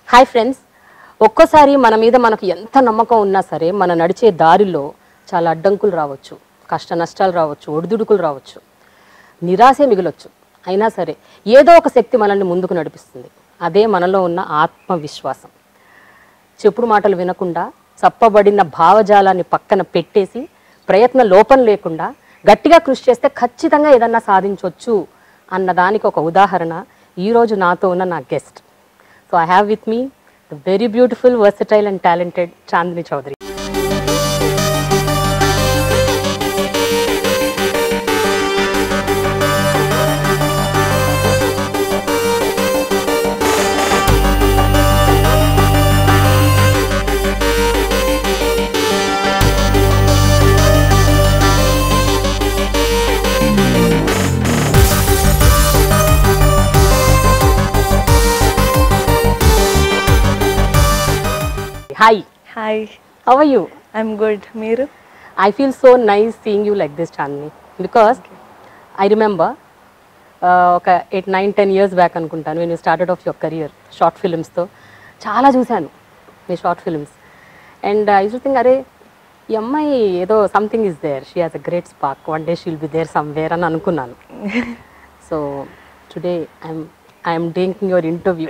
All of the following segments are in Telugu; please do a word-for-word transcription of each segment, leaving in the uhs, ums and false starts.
హాయ్ ఫ్రెండ్స్, ఒక్కోసారి మన మీద మనకు ఎంత నమ్మకం ఉన్నా సరే మన నడిచే దారిలో చాలా అడ్డంకులు రావచ్చు, కష్ట నష్టాలు రావచ్చు, ఒడిదుడుకులు రావచ్చు, నిరాశే మిగలొచ్చు. అయినా సరే ఏదో ఒక శక్తి మనల్ని ముందుకు నడిపిస్తుంది. అదే మనలో ఉన్న ఆత్మవిశ్వాసం. చెప్పుడు మాటలు వినకుండా చప్పబడిన భావజాలాన్ని పక్కన పెట్టేసి ప్రయత్న లోపం లేకుండా గట్టిగా కృషి చేస్తే ఖచ్చితంగా ఏదన్నా సాధించవచ్చు అన్నదానికి ఒక ఉదాహరణ ఈరోజు నాతో ఉన్న నా guest. So I have with me the very beautiful, versatile and talented Chandni Chaudhary. Hi. Hi. How are you? I'm good. Meeru? I feel so nice seeing you like this, Chandni, because okay. I remember ఒక eight nine ten years back అనుకుంటాను, when you started off your career short ఫిల్మ్స్తో చాలా చూశాను మీ short films. And I used to think, అరే ఈ అమ్మాయి ఏదో something is there, she has a great spark, one day she'll be there somewhere అని అనుకున్నాను. So today I'm I'm taking your interview.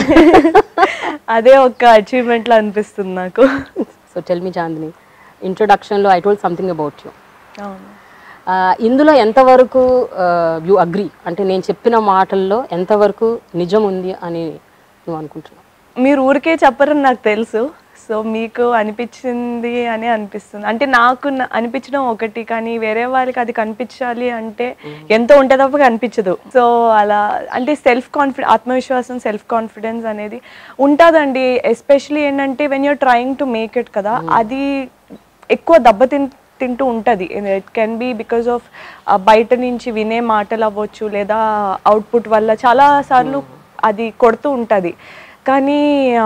అదే ఒక అచీవ్మెంట్ లా అనిపిస్తుంది నాకు. సో టెల్ మీ చాందిని, ఇంట్రొడక్షన్లో I told something about you. అవును. ఇందులో ఎంతవరకు యూ అగ్రీ, అంటే నేను చెప్పిన మాటల్లో ఎంతవరకు నిజం ఉంది అని నువ్వు అనుకుంటున్నావు? మీరు ఊరికే చెప్పరని నాకు తెలుసు. సో మీకు అనిపించింది అని అనిపిస్తుంది. అంటే నాకు అనిపించడం ఒకటి, కానీ వేరే వాళ్ళకి అది కనిపించాలి అంటే ఎంతో ఉంటే తప్ప కనిపించదు. సో అలా అంటే సెల్ఫ్ కాన్ఫిడెన్స్, ఆత్మవిశ్వాసం, సెల్ఫ్ కాన్ఫిడెన్స్ అనేది ఉంటుందండి. ఎస్పెషలీ ఏంటంటే when you're trying to make it కదా, అది ఎక్కువ దెబ్బతి తింటూ ఉంటుంది. It can be because of బయట నుంచి వినే మాటలు అవ్వచ్చు, లేదా అవుట్పుట్ వల్ల చాలా సార్లు అది కొడుతూ ఉంటుంది. కానీ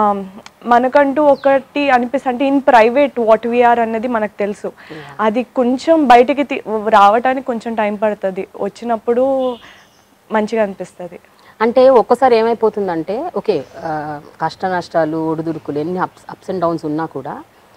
మనకంటూ ఒకటి అనిపిస్తుంది, అంటే ఇన్ ప్రైవేట్ వాట్ వీఆర్ అన్నది మనకు తెలుసు. అది కొంచెం బయటికి రావడానికి కొంచెం టైం పడుతుంది, వచ్చినప్పుడు మంచిగా అనిపిస్తుంది. అంటే ఒక్కసారి ఏమైపోతుందంటే, ఓకే కష్ట నష్టాలు, ఒడిదుడుకులు, ఎన్ని అప్స్ అప్స్ అండ్ డౌన్స్ ఉన్నా కూడా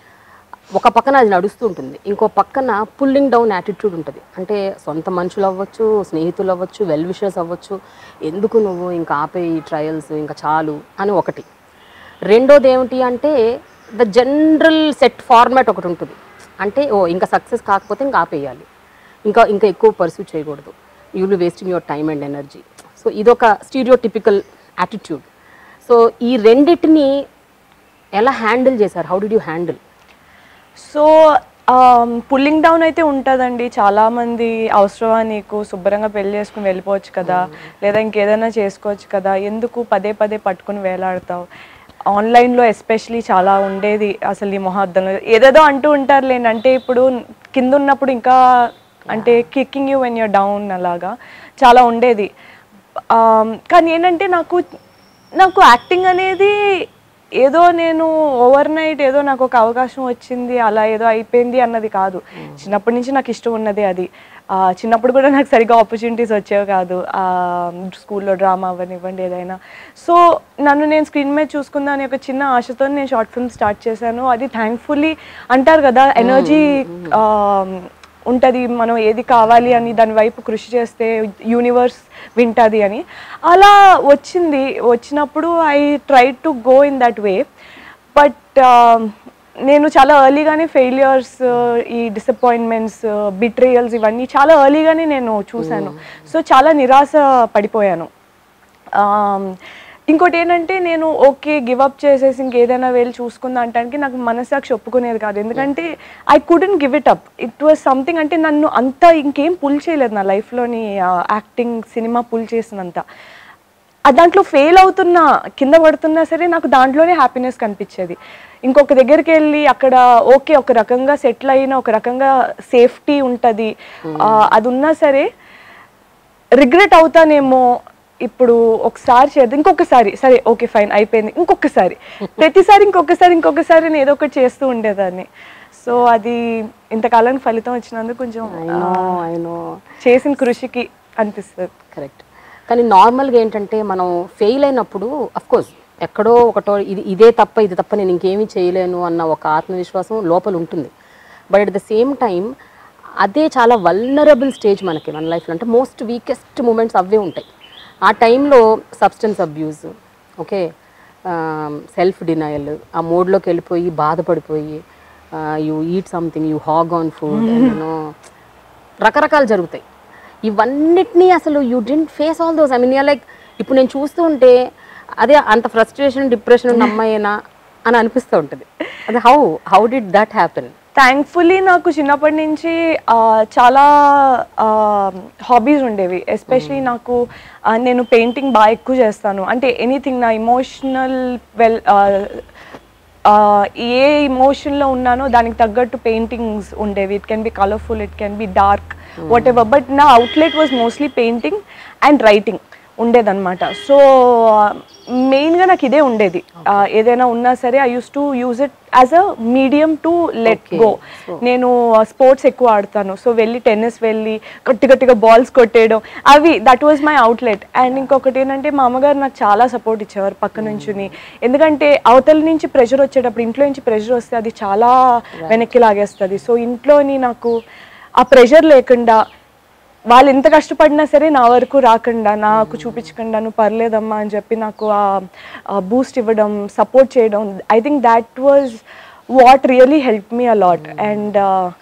ఒక పక్కన అది నడుస్తూ ఉంటుంది, ఇంకో పక్కన పుల్లింగ్ డౌన్ యాటిట్యూడ్ ఉంటుంది. అంటే సొంత మనుషులు అవ్వచ్చు, స్నేహితులు అవ్వచ్చు, వెల్ విషర్స్ అవ్వచ్చు, ఎందుకు నువ్వు ఇంకా ఆపే ఈ ట్రయల్స్ ఇంకా చాలు అని ఒకటి. రెండోది ఏమిటి అంటే ద జనరల్ సెట్ ఫార్మాట్ ఒకటి ఉంటుంది. అంటే ఓ ఇంకా సక్సెస్ కాకపోతే ఇంకా ఆపేయాలి, ఇంకా ఇంకా ఎక్కువ పర్సూ చేయకూడదు, you will be wasting your time and energy. So ఇదొక స్టీరియోటిపికల్ యాటిట్యూడ్. సో ఈ రెండింటిని ఎలా హ్యాండిల్ చేశారు? How did you handle? So pulling down అయితే ఉంటుందండి. చాలామంది అవసరమా నీకు, శుభ్రంగా పెళ్లి చేసుకుని వెళ్ళిపోవచ్చు కదా, లేదా ఇంకేదైనా చేసుకోవచ్చు కదా, ఎందుకు పదే పదే పట్టుకుని వేలాడతావు. ఆన్లైన్లో ఎస్పెషలీ చాలా ఉండేది, అసలు ఈ మొహద్దంలో ఏదేదో అంటూ ఉంటారు లేండి. అంటే ఇప్పుడు కింద ఉన్నప్పుడు ఇంకా అంటే kicking you when you're down అలాగా చాలా ఉండేది. కానీ ఏంటంటే నాకు నాకు యాక్టింగ్ అనేది ఏదో నేను ఓవర్ నైట్ ఏదో నాకు ఒక అవకాశం వచ్చింది అలా ఏదో అయిపోయింది అన్నది కాదు. చిన్నప్పటి నుంచి నాకు ఇష్టం ఉన్నది అది. చిన్నప్పుడు కూడా నాకు సరిగ్గా ఆపర్చునిటీస్ వచ్చేవి కాదు, స్కూల్లో డ్రామా అవ్వనివ్వండి ఏదైనా. సో నన్ను నేను స్క్రీన్ మీద చూసుకుందా అని ఒక చిన్న ఆశతో నేను షార్ట్ ఫిల్మ్ స్టార్ట్ చేశాను. అది థ్యాంక్ఫుల్లీ అంటారు కదా, ఎనర్జీ ఉంటుంది, మనం ఏది కావాలి అని దాని వైపు కృషి చేస్తే యూనివర్స్ వింటుంది అని. అలా వచ్చింది. వచ్చినప్పుడు I try to go in that way. But నేను చాలా ఎర్లీగానే ఫెయిల్యూర్స్, ఈ డిసప్పాయింట్మెంట్స్, బిట్రేయల్స్ ఇవన్నీ చాలా ఎర్లీగానే నేను చూశాను. సో చాలా నిరాశ పడిపోయాను. ఇంకోటి ఏంటంటే నేను ఓకే గివప్ చేసేసి ఇంకేదైనా వెళ్ళి చూసుకుందా అంటానికి నాకు మనసాక్షి ఒప్పుకునేది కాదు. ఎందుకంటే I couldn't give it up. It was something, అంటే నన్ను అంత ఇంకేం పుల్ చేయలేదు నా లైఫ్లోని యాక్టింగ్, సినిమా పుల్ చేసినంత. దాంట్లో ఫెయిల్ అవుతున్నా, కింద పడుతున్నా సరే నాకు దాంట్లోనే హ్యాపీనెస్ కనిపించేది. ఇంకొక దగ్గరికి వెళ్ళి అక్కడ ఓకే ఒక రకంగా సెటిల్ అయిన, ఒక రకంగా సేఫ్టీ ఉంటుంది, అది ఉన్నా సరే రిగ్రెట్ అవుతానేమో, ఇప్పుడు ఒకసారి చేద్దాం, ఇంకొకసారి సరే ఓకే ఫైన్ అయిపోయింది, ఇంకొకసారి, ప్రతిసారి ఇంకొకసారి ఇంకొకసారి నేను ఏదో ఒకటి చేస్తూ ఉండేదాన్ని. సో అది ఇంతకాలానికి ఫలితం వచ్చినందుకు కొంచెం చేసిన కృషికి అనిపిస్తుంది. కరెక్ట్. కానీ నార్మల్గా ఏంటంటే మనం ఫెయిల్ అయినప్పుడు అఫ్కోర్స్ ఎక్కడో ఒకటో ఇది ఇదే తప్ప ఇది తప్ప నేను ఇంకేమీ చేయలేను అన్న ఒక ఆత్మవిశ్వాసం లోపల ఉంటుంది. But at the same time అదే చాలా వల్నరబుల్ స్టేజ్ మనకి మన లైఫ్లో. అంటే మోస్ట్ వీకెస్ట్ మూమెంట్స్ అవే ఉంటాయి. ఆ టైంలో substance abuse, okay, self denial, ఆ మోడ్లోకి వెళ్ళిపోయి బాధపడిపోయి you eat something, you hog on food, you know రకరకాలు జరుగుతాయి. ఇవన్నిటినీ అసలు you didn't face all those. I mean like ఇప్పుడు నేను చూస్తూ ఉంటే అదే అంత ఫ్రస్ట్రేషన్ డిప్రెషన్ ఉన్న అమ్మాయినా అని అనిపిస్తూ ఉంటుంది. అది how how did that happen? Thankfully నాకు చిన్నప్పటి నుంచి చాలా హాబీస్ ఉండేవి. ఎస్పెషలీ నాకు నేను పెయింటింగ్ బాగా ఎక్కువ చేస్తాను. అంటే ఎనీథింగ్ నా ఇమోషనల్ వెల్ ఏ ఇమోషన్లో ఉన్నానో దానికి తగ్గట్టు పెయింటింగ్స్ ఉండేవి. It can be colourful, it can be dark, whatever. But నా outlet was mostly painting and writing ఉండేదన్నమాట. సో మెయిన్గా నాకు ఇదే ఉండేది. ఏదైనా ఉన్నా సరే I use to use it as a medium to let go. నేను స్పోర్ట్స్ ఎక్కువ ఆడతాను. సో వెళ్ళి టెన్నిస్ వెళ్ళి గట్టి గట్టిగా బాల్స్ కొట్టేయడం, అవి that was my outlet. And ఇంకొకటి ఏంటంటే మా అమ్మగారు నాకు చాలా సపోర్ట్ ఇచ్చేవారు పక్క నుంచుని. ఎందుకంటే అవతల నుంచి ప్రెషర్ వచ్చేటప్పుడు, ఇంట్లో నుంచి ప్రెషర్ వస్తే అది చాలా వెనక్కి లాగేస్తుంది. సో ఇంట్లోని నాకు ఆ ప్రెషర్ లేకుండా, వాళ్ళు ఎంత కష్టపడినా సరే నా వరకు రాకుండా, నాకు చూపించకుండా నువ్వు పర్లేదమ్మా అని చెప్పి నాకు ఆ బూస్ట్ ఇవ్వడం, సపోర్ట్ చేయడం, I think that was what really help me a lot. And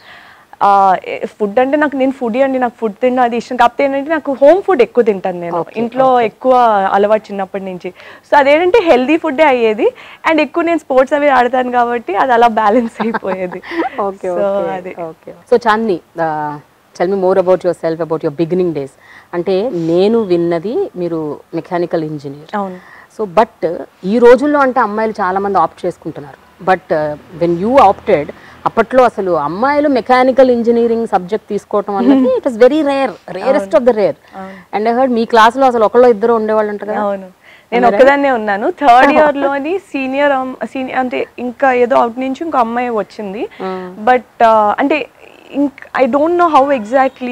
food అంటే నాకు, నేను ఫుడీ అండి, నాకు ఫుడ్ తినడం అది ఇష్టం. కాకపోతే ఏంటంటే నాకు హోమ్ ఫుడ్ ఎక్కువ తింటాను నేను. ఇంట్లో ఎక్కువ అలవాటు చిన్నప్పటి నుంచి. సో అదేంటంటే హెల్దీ ఫుడ్డే అయ్యేది. అండ్ ఎక్కువ నేను స్పోర్ట్స్ అవి ఆడతాను కాబట్టి అది అలా బ్యాలెన్స్ అయిపోయేది. ఓకే, అది okay. So Chandini, tell me more about yourself, about your beginning days. అంటే నేను విన్నది మీరు మెకానికల్ ఇంజనీర్. అవును. సో బట్ ఈ రోజుల్లో అంటే అమ్మాయిలు చాలామంది ఆప్ట్ చేసుకుంటున్నారు. బట్ వెన్ యూ ఆప్టెడ్, అప్పట్లో అసలు అమ్మాయిలు మెకానికల్ ఇంజనీరింగ్ సబ్జెక్ట్ తీసుకోవటం అన్నది it is very rare, rarest of the rare. And I heard me క్లాస్లో అసలు ఒకళ్ళు ఇద్దరు ఉండేవాళ్ళు అంట కదా? అవును, నేను ఒక్కదాన్నే ఉన్నాను. థర్డ్ ఇయర్ లోని సీనియర్ సీనియర్ అంటే ఇంకా ఏదో అవుట్ నుంచి ఇంకో అమ్మాయి వచ్చింది. బట్ అంటే I don't know how exactly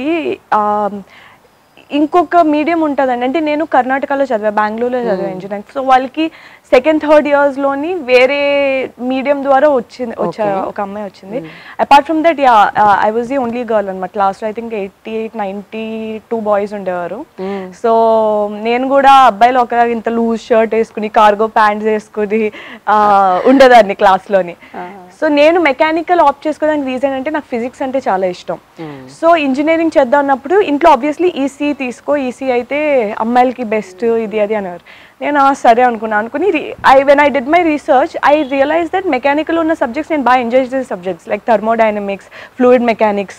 ఇంకొక మీడియం ఉంటుందండి. అంటే నేను కర్ణాటకలో చదివా, బెంగళూరులో చదివా ఇంజనీరింగ్. సో వాళ్ళకి సెకండ్ థర్డ్ ఇయర్స్లోని వేరే మీడియం ద్వారా వచ్చింది వచ్చా ఒక అమ్మాయి వచ్చింది. Apart from that, yeah I was the only girl అనమాట క్లాస్లో. I think eighty eight ninety two boys ఉండేవారు. సో నేను కూడా అబ్బాయిలు ఒక ఇంత లూజ్ షర్ట్ వేసుకుని, కార్గో ప్యాంట్స్ వేసుకుని ఉండేదాన్ని క్లాస్లోని. సో నేను మెకానికల్ ఆప్ట్ చేసుకోవడానికి రీజన్ అంటే నాకు ఫిజిక్స్ అంటే చాలా ఇష్టం. సో ఇంజనీరింగ్ చేద్దాం అన్నప్పుడు ఇంట్లో ఆబ్వియస్లీ ఈసీ తీసుకో, ఈసీ అయితే అమ్మాయిలకి బెస్ట్ ఇది అది అన్నారు. నేను సరే అనుకున్నా. అనుకుని I when I did my research I realise that mechanical ఉన్న సబ్జెక్ట్స్ నేను బాగా ఎంజాయ్ చేసే subjects like thermodynamics, fluid mechanics,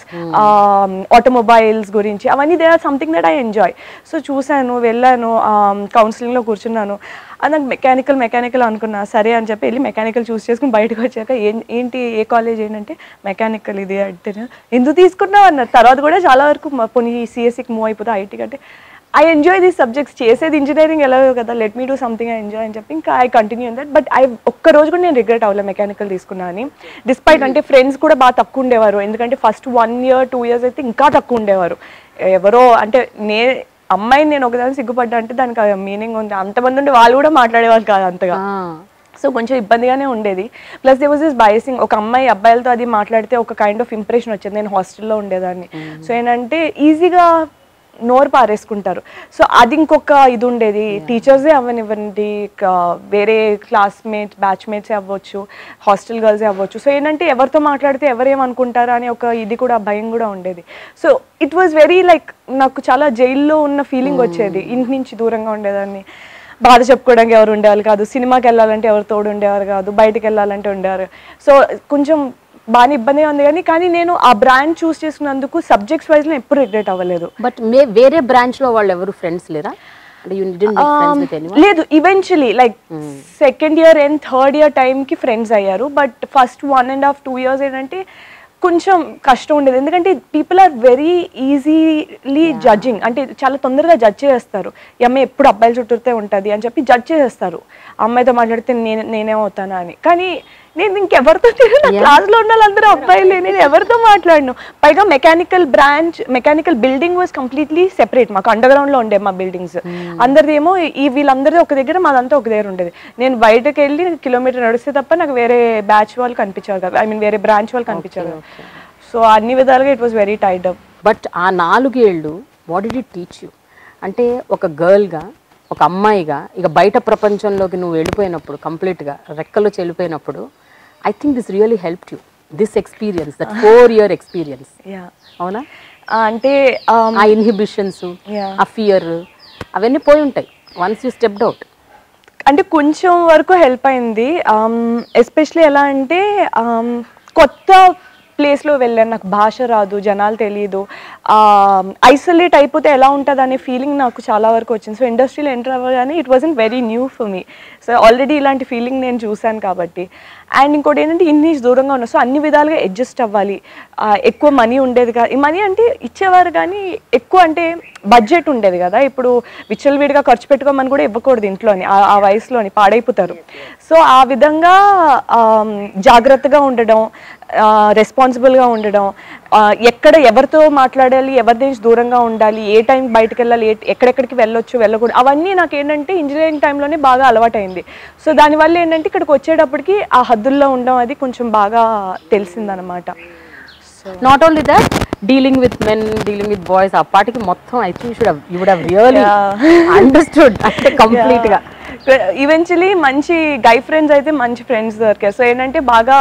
automobiles గురించి, అవన్నీ they are something that I enjoy. So చూశాను, వెళ్ళాను, కౌన్సిలింగ్లో కూర్చున్నాను. అది నాకు మెకానికల్ మెకానికల్ అనుకున్నా. సరే అని చెప్పి వెళ్ళి మెకానికల్ చూస్ చేసుకుని బయటకు వచ్చాక ఏం ఏంటి ఏ కాలేజ్ ఏంటంటే మెకానికల్ ఇది అంటే, ఎందుకు తీసుకున్నావు అన్నారు. తర్వాత కూడా చాలా వరకు పోనీ సిఎస్సికి మూవ్ అయిపోతే ఐటీకి అంటే ఐ ఎంజాయ్ దీస్ సబ్జెక్ట్స్. చేసేది ఇంజనీరింగ్ ఎలాగో కదా, let me do something I enjoy అని చెప్పి ఇంకా I continue in that. But I ఒక్క రోజు కూడా నేను రిగ్రెట్ అవ్వలేదు మెకానికల్ తీసుకున్నా అని. డిస్పైట్ అంటే ఫ్రెండ్స్ కూడా బాగా తక్కువ ఉండేవారు. ఎందుకంటే first one year two years అయితే ఇంకా తక్కువ ఉండేవారు. ఎవరో అంటే నే అమ్మాయిని నేను ఒకదాని సిగ్గుపడ్డా అంటే దానికి మీనింగ్ ఉంది. అంతమంది ఉండి వాళ్ళు కూడా మాట్లాడేవాళ్ళు కాదు అంతగా. సో కొంచెం ఇబ్బందిగానే ఉండేది. Plus they was this biasing. ఒక అమ్మాయి అబ్బాయిలతో అది మాట్లాడితే ఒక కైండ్ ఆఫ్ ఇంప్రెషన్ వచ్చింది. నేను హాస్టల్లో ఉండేదాన్ని. సో ఏంటంటే ఈజీగా నోరు పారేసుకుంటారు. సో అది ఇంకొక ఇది ఉండేది. టీచర్సే అవ్వనివ్వండి, వేరే క్లాస్మేట్స్ బ్యాచ్మేట్సే అవ్వచ్చు, హాస్టల్ గర్ల్సే అవ్వచ్చు. సో ఏంటంటే ఎవరితో మాట్లాడితే ఎవరేమనుకుంటారా అని ఒక ఇది కూడా భయం కూడా ఉండేది. So it was very like నాకు చాలా జైల్లో ఉన్న ఫీలింగ్ వచ్చేది. ఇంటి నుంచి దూరంగా ఉండేదాన్ని. బాధ చెప్పుకోవడానికి ఎవరు ఉండేవాళ్ళు కాదు, సినిమాకి వెళ్ళాలంటే ఎవరు తోడు ఉండేవారు కాదు, బయటకు వెళ్ళాలంటే ఉండేవారు. సో కొంచెం బాగా ఇబ్బందిగా ఉంది. కానీ కానీ నేను ఆ బ్రాంచ్ చూస్ చేసుకున్నందుకు సబ్జెక్ట్స్ వైజ్ లో ఎప్పుడు రిగ్రెట్ అవ్వలేదు. బట్ మే వేరే బ్రాంచ్ లో వాళ్ళు ఎవరు ఫ్రెండ్స్ లేరా? లేదు, eventually like second year and third year టైంకి ఫ్రెండ్స్ అయ్యారు. But first one and half two years ఏంటంటే కొంచెం కష్టం ఉండేది. ఎందుకంటే people are very easily judging. అంటే చాలా తొందరగా జడ్జ్ చేస్తారు. ఈ అమ్మాయి ఎప్పుడు అబ్బాయిల చుట్టూతే ఉంటుంది అని చెప్పి జడ్జ్ చేసేస్తారు. అమ్మాయితో మాట్లాడితే నేను నేనేమవుతానా అని. కానీ నేను ఇంకెవరితో తిరిగి క్లాస్లో ఉన్న వాళ్ళందరూ అబ్బాయిలే, నేను ఎవరితో మాట్లాడను. పైగా mechanical branch mechanical building was completely separate. మాకు అండర్ గ్రౌండ్లో ఉండే మా బిల్డింగ్స్ అందరిది ఏమో ఈ వీళ్ళందరిది ఒక దగ్గర, మాదంతా ఒక దగ్గర ఉండేది. నేను బయటకు వెళ్ళి కిలోమీటర్ నడిస్తే తప్ప నాకు వేరే బ్యాచ్ వాళ్ళు కనిపించారు కదా, ఐ మీన్ వేరే బ్రాంచ్ వాళ్ళు కనిపించారు కదా. సో అన్ని విధాలుగా it was very tied up. But ఆ నాలుగేళ్ళు what did it teach you? అంటే ఒక గర్ల్గా, ఒక అమ్మాయిగా ఇక బయట ప్రపంచంలోకి నువ్వు వెళ్ళిపోయినప్పుడు, కంప్లీట్గా రెక్కలు వెళ్ళిపోయినప్పుడు, I think this really helped you, this experience, that four year experience. అవునా? అంటే ఆ ఇన్హిబిషన్స్, ఆ ఫియర్ అవన్నీ పోయి ఉంటాయి వన్స్ యూ స్టెప్డ్ అవుట్. అంటే కొంచెం వరకు హెల్ప్ అయింది. ఎస్పెషలీ ఎలా అంటే కొత్త ప్లేస్లో వెళ్ళాను, నాకు భాష రాదు, జనాలు తెలియదు, ఐసోలేట్ అయిపోతే ఎలా ఉంటుంది అనే ఫీలింగ్ నాకు చాలా వరకు వచ్చింది. సో ఇండస్ట్రీలో ఎంటర్ అవ్వగానే it wasn't very new for me. So already ఇలాంటి ఫీలింగ్ నేను చూశాను కాబట్టి. అండ్ ఇంకోటి ఏంటంటే ఇన్ని దూరంగా ఉన్నా, సో అన్ని విధాలుగా అడ్జస్ట్ అవ్వాలి. ఎక్కువ మనీ ఉండేది కాదు, ఈ మనీ అంటే ఇచ్చేవారు కానీ ఎక్కువ అంటే బడ్జెట్ ఉండేది కదా. ఇప్పుడు విచ్చలవిడిగా ఖర్చు పెట్టుకోమని కూడా ఇవ్వకూడదు ఇంట్లోని, ఆ వయసులోని పాడైపోతారు. సో ఆ విధంగా జాగ్రత్తగా ఉండడం, రెస్పాన్సిబుల్గా ఉండడం, ఎక్కడ ఎవరితో మాట్లాడాలి, ఎవరి నుంచి దూరంగా ఉండాలి, ఏ టైం బయటకు వెళ్ళాలి, ఎక్కడెక్కడికి వెళ్ళొచ్చు వెళ్ళకూడదు, అవన్నీ నాకు ఏంటంటే ఇంజనీరింగ్ టైంలోనే బాగా అలవాటైంది. సో దానివల్ల ఏంటంటే ఇక్కడికి వచ్చేటప్పటికి ఆ హద్దుల్లో ఉండడం అది కొంచెం బాగా తెలిసిందనమాట. Not only that, dealing with men, dealing with boys, ఆ పాటికి మొత్తం I think should you would have really understood అంటే కంప్లీట్ గా. ఈవెన్చువలీ మంచి గై ఫ్రెండ్స్ అయితే మంచి ఫ్రెండ్స్ దొరికారు. సో ఏంటంటే బాగా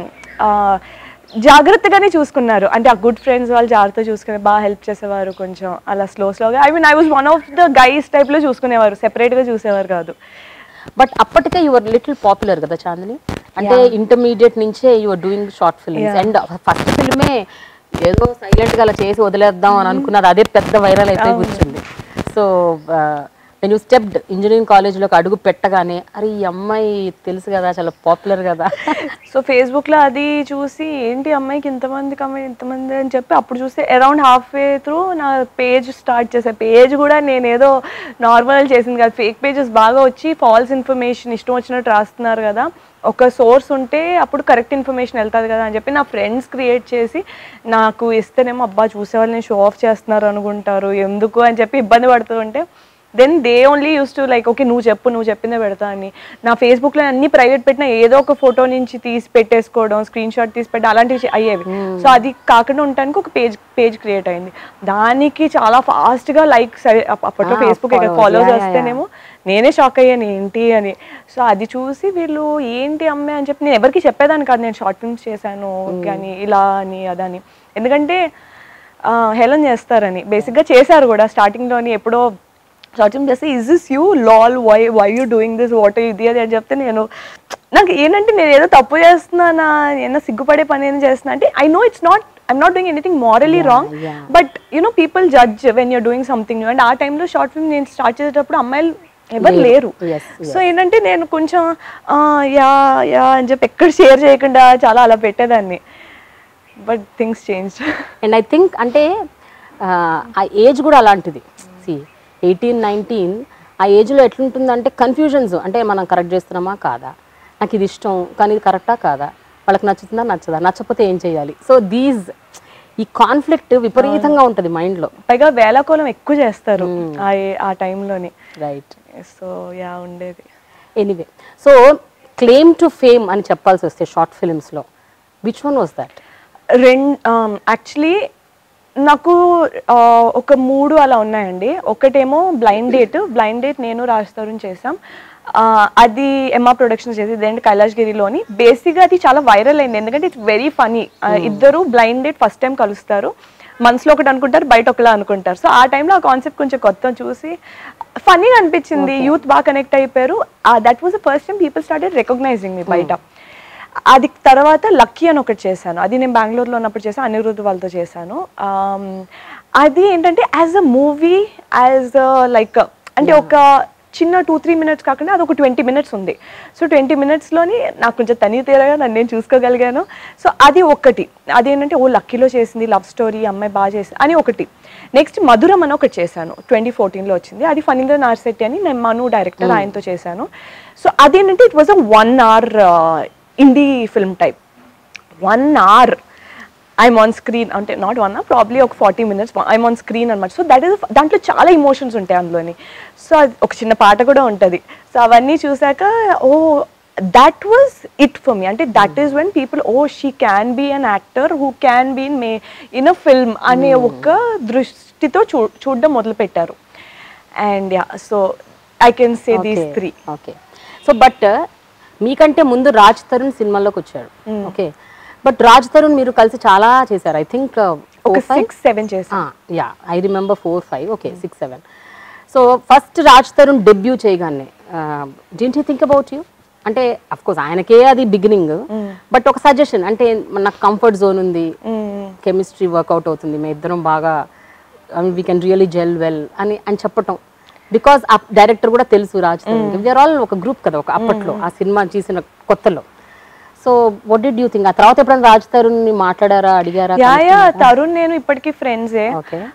జాగ్రత్తగానే చూసుకున్నారు. అంటే ఆ గుడ్ ఫ్రెండ్స్ వాళ్ళు జాగ్రత్తగా చూసుకుని బాగా హెల్ప్ చేసేవారు. కొంచెం అలా స్లో స్లోగా, I mean I was one of the guys టైప్లో చూసుకునేవారు, సెపరేట్గా చూసేవారు కాదు. బట్ అప్పటికే యువర్ లిటిల్ పాపులర్ కదా చాందిని, అంటే ఇంటర్మీడియట్ నుంచే you're doing short films. And first ఫిల్మే ఏదో సైలెంట్గా అలా చేసి వదిలేద్దాం అని అనుకున్నది, అదే పెద్ద వైరల్ అయితే కూర్చుంది. So when you stepped engineering కాలేజ్లోకి అడుగు పెట్టగానే, అరే ఈ అమ్మాయి తెలుసు కదా, చాలా పాపులర్ కదా. సో ఫేస్బుక్లో అది చూసి ఏంటి అమ్మాయికి ఇంతమంది కమ్మాయి ఇంతమంది అని చెప్పి అప్పుడు చూస్తే అరౌండ్ హాఫ్ వే త్రూ నా పేజ్ స్టార్ట్ చేసే. పేజ్ కూడా నేను ఏదో నార్మల్ చేసింది కాదు, ఫేక్ పేజెస్ బాగా వచ్చి ఫాల్స్ ఇన్ఫర్మేషన్ ఇష్టం వచ్చినట్టు రాస్తున్నారు కదా, ఒక సోర్స్ ఉంటే అప్పుడు కరెక్ట్ ఇన్ఫర్మేషన్ వెళ్తుంది కదా అని చెప్పి నా ఫ్రెండ్స్ క్రియేట్ చేసి నాకు ఇస్తేనేమో అబ్బా చూసేవాళ్ళు నేను షో ఆఫ్ చేస్తున్నారు అనుకుంటారు, ఎందుకు అని చెప్పి ఇబ్బంది పడుతూ ఉంటే then they only use to like okay నువ్వు చెప్పు, నువ్వు చెప్పిందే పెడతా అని. నా ఫేస్బుక్లో అన్ని ప్రైవేట్ పెట్టినా ఏదో ఒక ఫోటో నుంచి తీసి పెట్టేసుకోవడం, స్క్రీన్ షాట్ తీసి పెట్టడం అలాంటివి అయ్యేవి. సో అది కాకుండా ఉండటానికి ఒక పేజ్ పేజ్ క్రియేట్ అయింది. దానికి చాలా ఫాస్ట్గా లైక్స్, అప్పట్లో ఫేస్బుక్ ఫాలోవర్స్ వస్తేనేమో నేనే షాక్ అయ్యాను ఏంటి అని. సో అది చూసి వీళ్ళు ఏంటి అమ్మాయి అని చెప్పి నేను ఎవరికి చెప్పేదాన్ని కాదు, నేను షార్ట్ ఫిల్మ్స్ చేశాను కానీ ఇలా అని అదని, ఎందుకంటే హేళన చేస్తారని. బేసిక్గా చేశారు కూడా స్టార్టింగ్లోని, ఎప్పుడో షార్ట్ ఫిల్మ్ చేస్తే is this you lol why why you doing this what ఇది అది అని చెప్తే నేను నాకు ఏంటంటే నేను ఏదో తప్పు చేస్తున్నానా, ఏదో సిగ్గుపడే పని ఏదో చేస్తున్నా అంటే I know it's not, I'm not doing anything morally wrong, but you know people judge when you're doing something new. And ఆ టైంలో షార్ట్ ఫిల్మ్ నేను స్టార్ట్ చేసేటప్పుడు అమ్మాయిలు ఎవరు లేరు. సో ఏంటంటే నేను కొంచెం యా యా అని చెప్పి ఎక్కడ షేర్ చేయకుండా చాలా అలా పెట్టేదాన్ని. But things change. And I think అంటే ఆ ఏజ్ కూడా అలాంటిది. సి ఎయిటీన్ నైన్టీన్ ఆ ఏజ్లో ఎట్లుంటుందంటే కన్ఫ్యూజన్స్, అంటే మనం కరెక్ట్ చేస్తున్నామా కాదా, నాకు ఇది ఇష్టం కానీ ఇది కరెక్టా కాదా, వాళ్ళకి నచ్చుతుందా నచ్చదా, నచ్చకపోతే ఏం చేయాలి. సో దీస్ ఈ కాన్ఫ్లిక్ట్ విపరీతంగా ఉంటుంది మైండ్లో. పైగా వేళాకోళం ఎక్కువ చేస్తారు ఆ టైంలోని. రైట్. సో యా ఉండేది. Anyway, so claim to fame అని చెప్పాల్సి వస్తే షార్ట్ ఫిల్మ్స్లో విచ్ వన్ వాస్ దట్? రెండు యాక్చువల్లీ నాకు ఒక మూడు అలా ఉన్నాయండి. ఒకటేమో బ్లైండ్ డేట్. బ్లైండ్ డేట్ నేను రాజుతరుణ్ చేసాం, అది ఎంఆర్ ప్రొడక్షన్స్ చేసి, ఇదేంటి కైలాసగిరిలోని. బేసిక్గా అది చాలా వైరల్ అయింది ఎందుకంటే ఇట్స్ వెరీ ఫనీ. ఇద్దరు బ్లైండ్ డేట్ ఫస్ట్ టైం కలుస్తారు, మనసులో ఒకటి అనుకుంటారు బయట ఒకలా అనుకుంటారు. సో ఆ టైంలో ఆ కాన్సెప్ట్ కొంచెం కొత్త చూసి ఫన్నీగా అనిపించింది, యూత్ బాగా కనెక్ట్ అయిపోయారు. That was the first time people started recognizing me బయట. అది తర్వాత లక్కీ అని ఒకటి చేశాను, అది నేను బెంగళూరులో ఉన్నప్పుడు చేశాను, అనిరుద్ధ్ వాళ్ళతో చేశాను. అది ఏంటంటే as a movie, as like అంటే ఒక చిన్న టూ త్రీ మినిట్స్ కాకుండా అది ఒక ట్వంటీ మినిట్స్ ఉంది. సో ట్వంటీ మినిట్స్లోని నాకు కొంచెం తని తీరగా నన్ను నేను చూసుకోగలిగాను. సో అది ఒకటి, అదేంటంటే ఓ లక్కీలో చేసింది లవ్ స్టోరీ, అమ్మాయి బాగా చేసింది అని ఒకటి. నెక్స్ట్ మధురం అని ఒకటి చేశాను, ట్వంటీ ఫోర్టీన్లో వచ్చింది. అది ఫణీంద్ర నార్శెట్టి అని నేను మను డైరెక్టర్, ఆయనతో చేశాను. సో అదేంటంటే it was a one hour indie film type. One hour I'm on screen, అంటే నాట్ వన్ అవర్, ప్రాబ్లీ ఒక forty minutes I'm on screen అనమాట. సో దట్ ఈస్, దాంట్లో చాలా ఇమోషన్స్ ఉంటాయి అందులోని. సో అది ఒక చిన్న పాట కూడా ఉంటుంది. సో అవన్నీ చూసాక oh that was it for me. అంటే that is when people oh she can be an actor who can be in may in a film అనే ఒక దృష్టితో చూ చూడడం మొదలుపెట్టారు. And yeah, so I can say these three. Okay. So but మీకంటే ముందు రాజ్ తరుణ్ సినిమాలోకి వచ్చాడు. ఓకే, బట్ రాజ్ తరుణ్ మీరు కలిసి చాలా చేశారు. ఐ థింక్ ఒక సిక్స్ సెవెన్ చేశారు. Yeah, I remember four five okay six seven. So first Raj Tarun debut చేయగానే didn't you think about you? అంటే అఫ్ కోర్స్ ఆయనకే అది బిగినింగ్, బట్ ఒక సజెషన్ అంటే నాకు కంఫర్ట్ జోన్ ఉంది, కెమిస్ట్రీ వర్కౌట్ అవుతుంది, మేము ఇద్దరం బాగా we can really gel well అని అని చెప్పటం. బికాస్ ఆ డైరెక్టర్ కూడా తెలుసు రాజ్ తరుణ్, వీఆర్ ఆల్ ఒక గ్రూప్ కదా ఒక అప్పట్లో ఆ సినిమా చేసిన కొత్తలో. So what did you think? ఆ తర్వాత ఎప్పుడైనా రాజ్ తరుణ్ ని మాట్లాడారా, అడిగారా? యా యా, తరుణ్ నేను ఇప్పటికీ ఫ్రెండ్సే.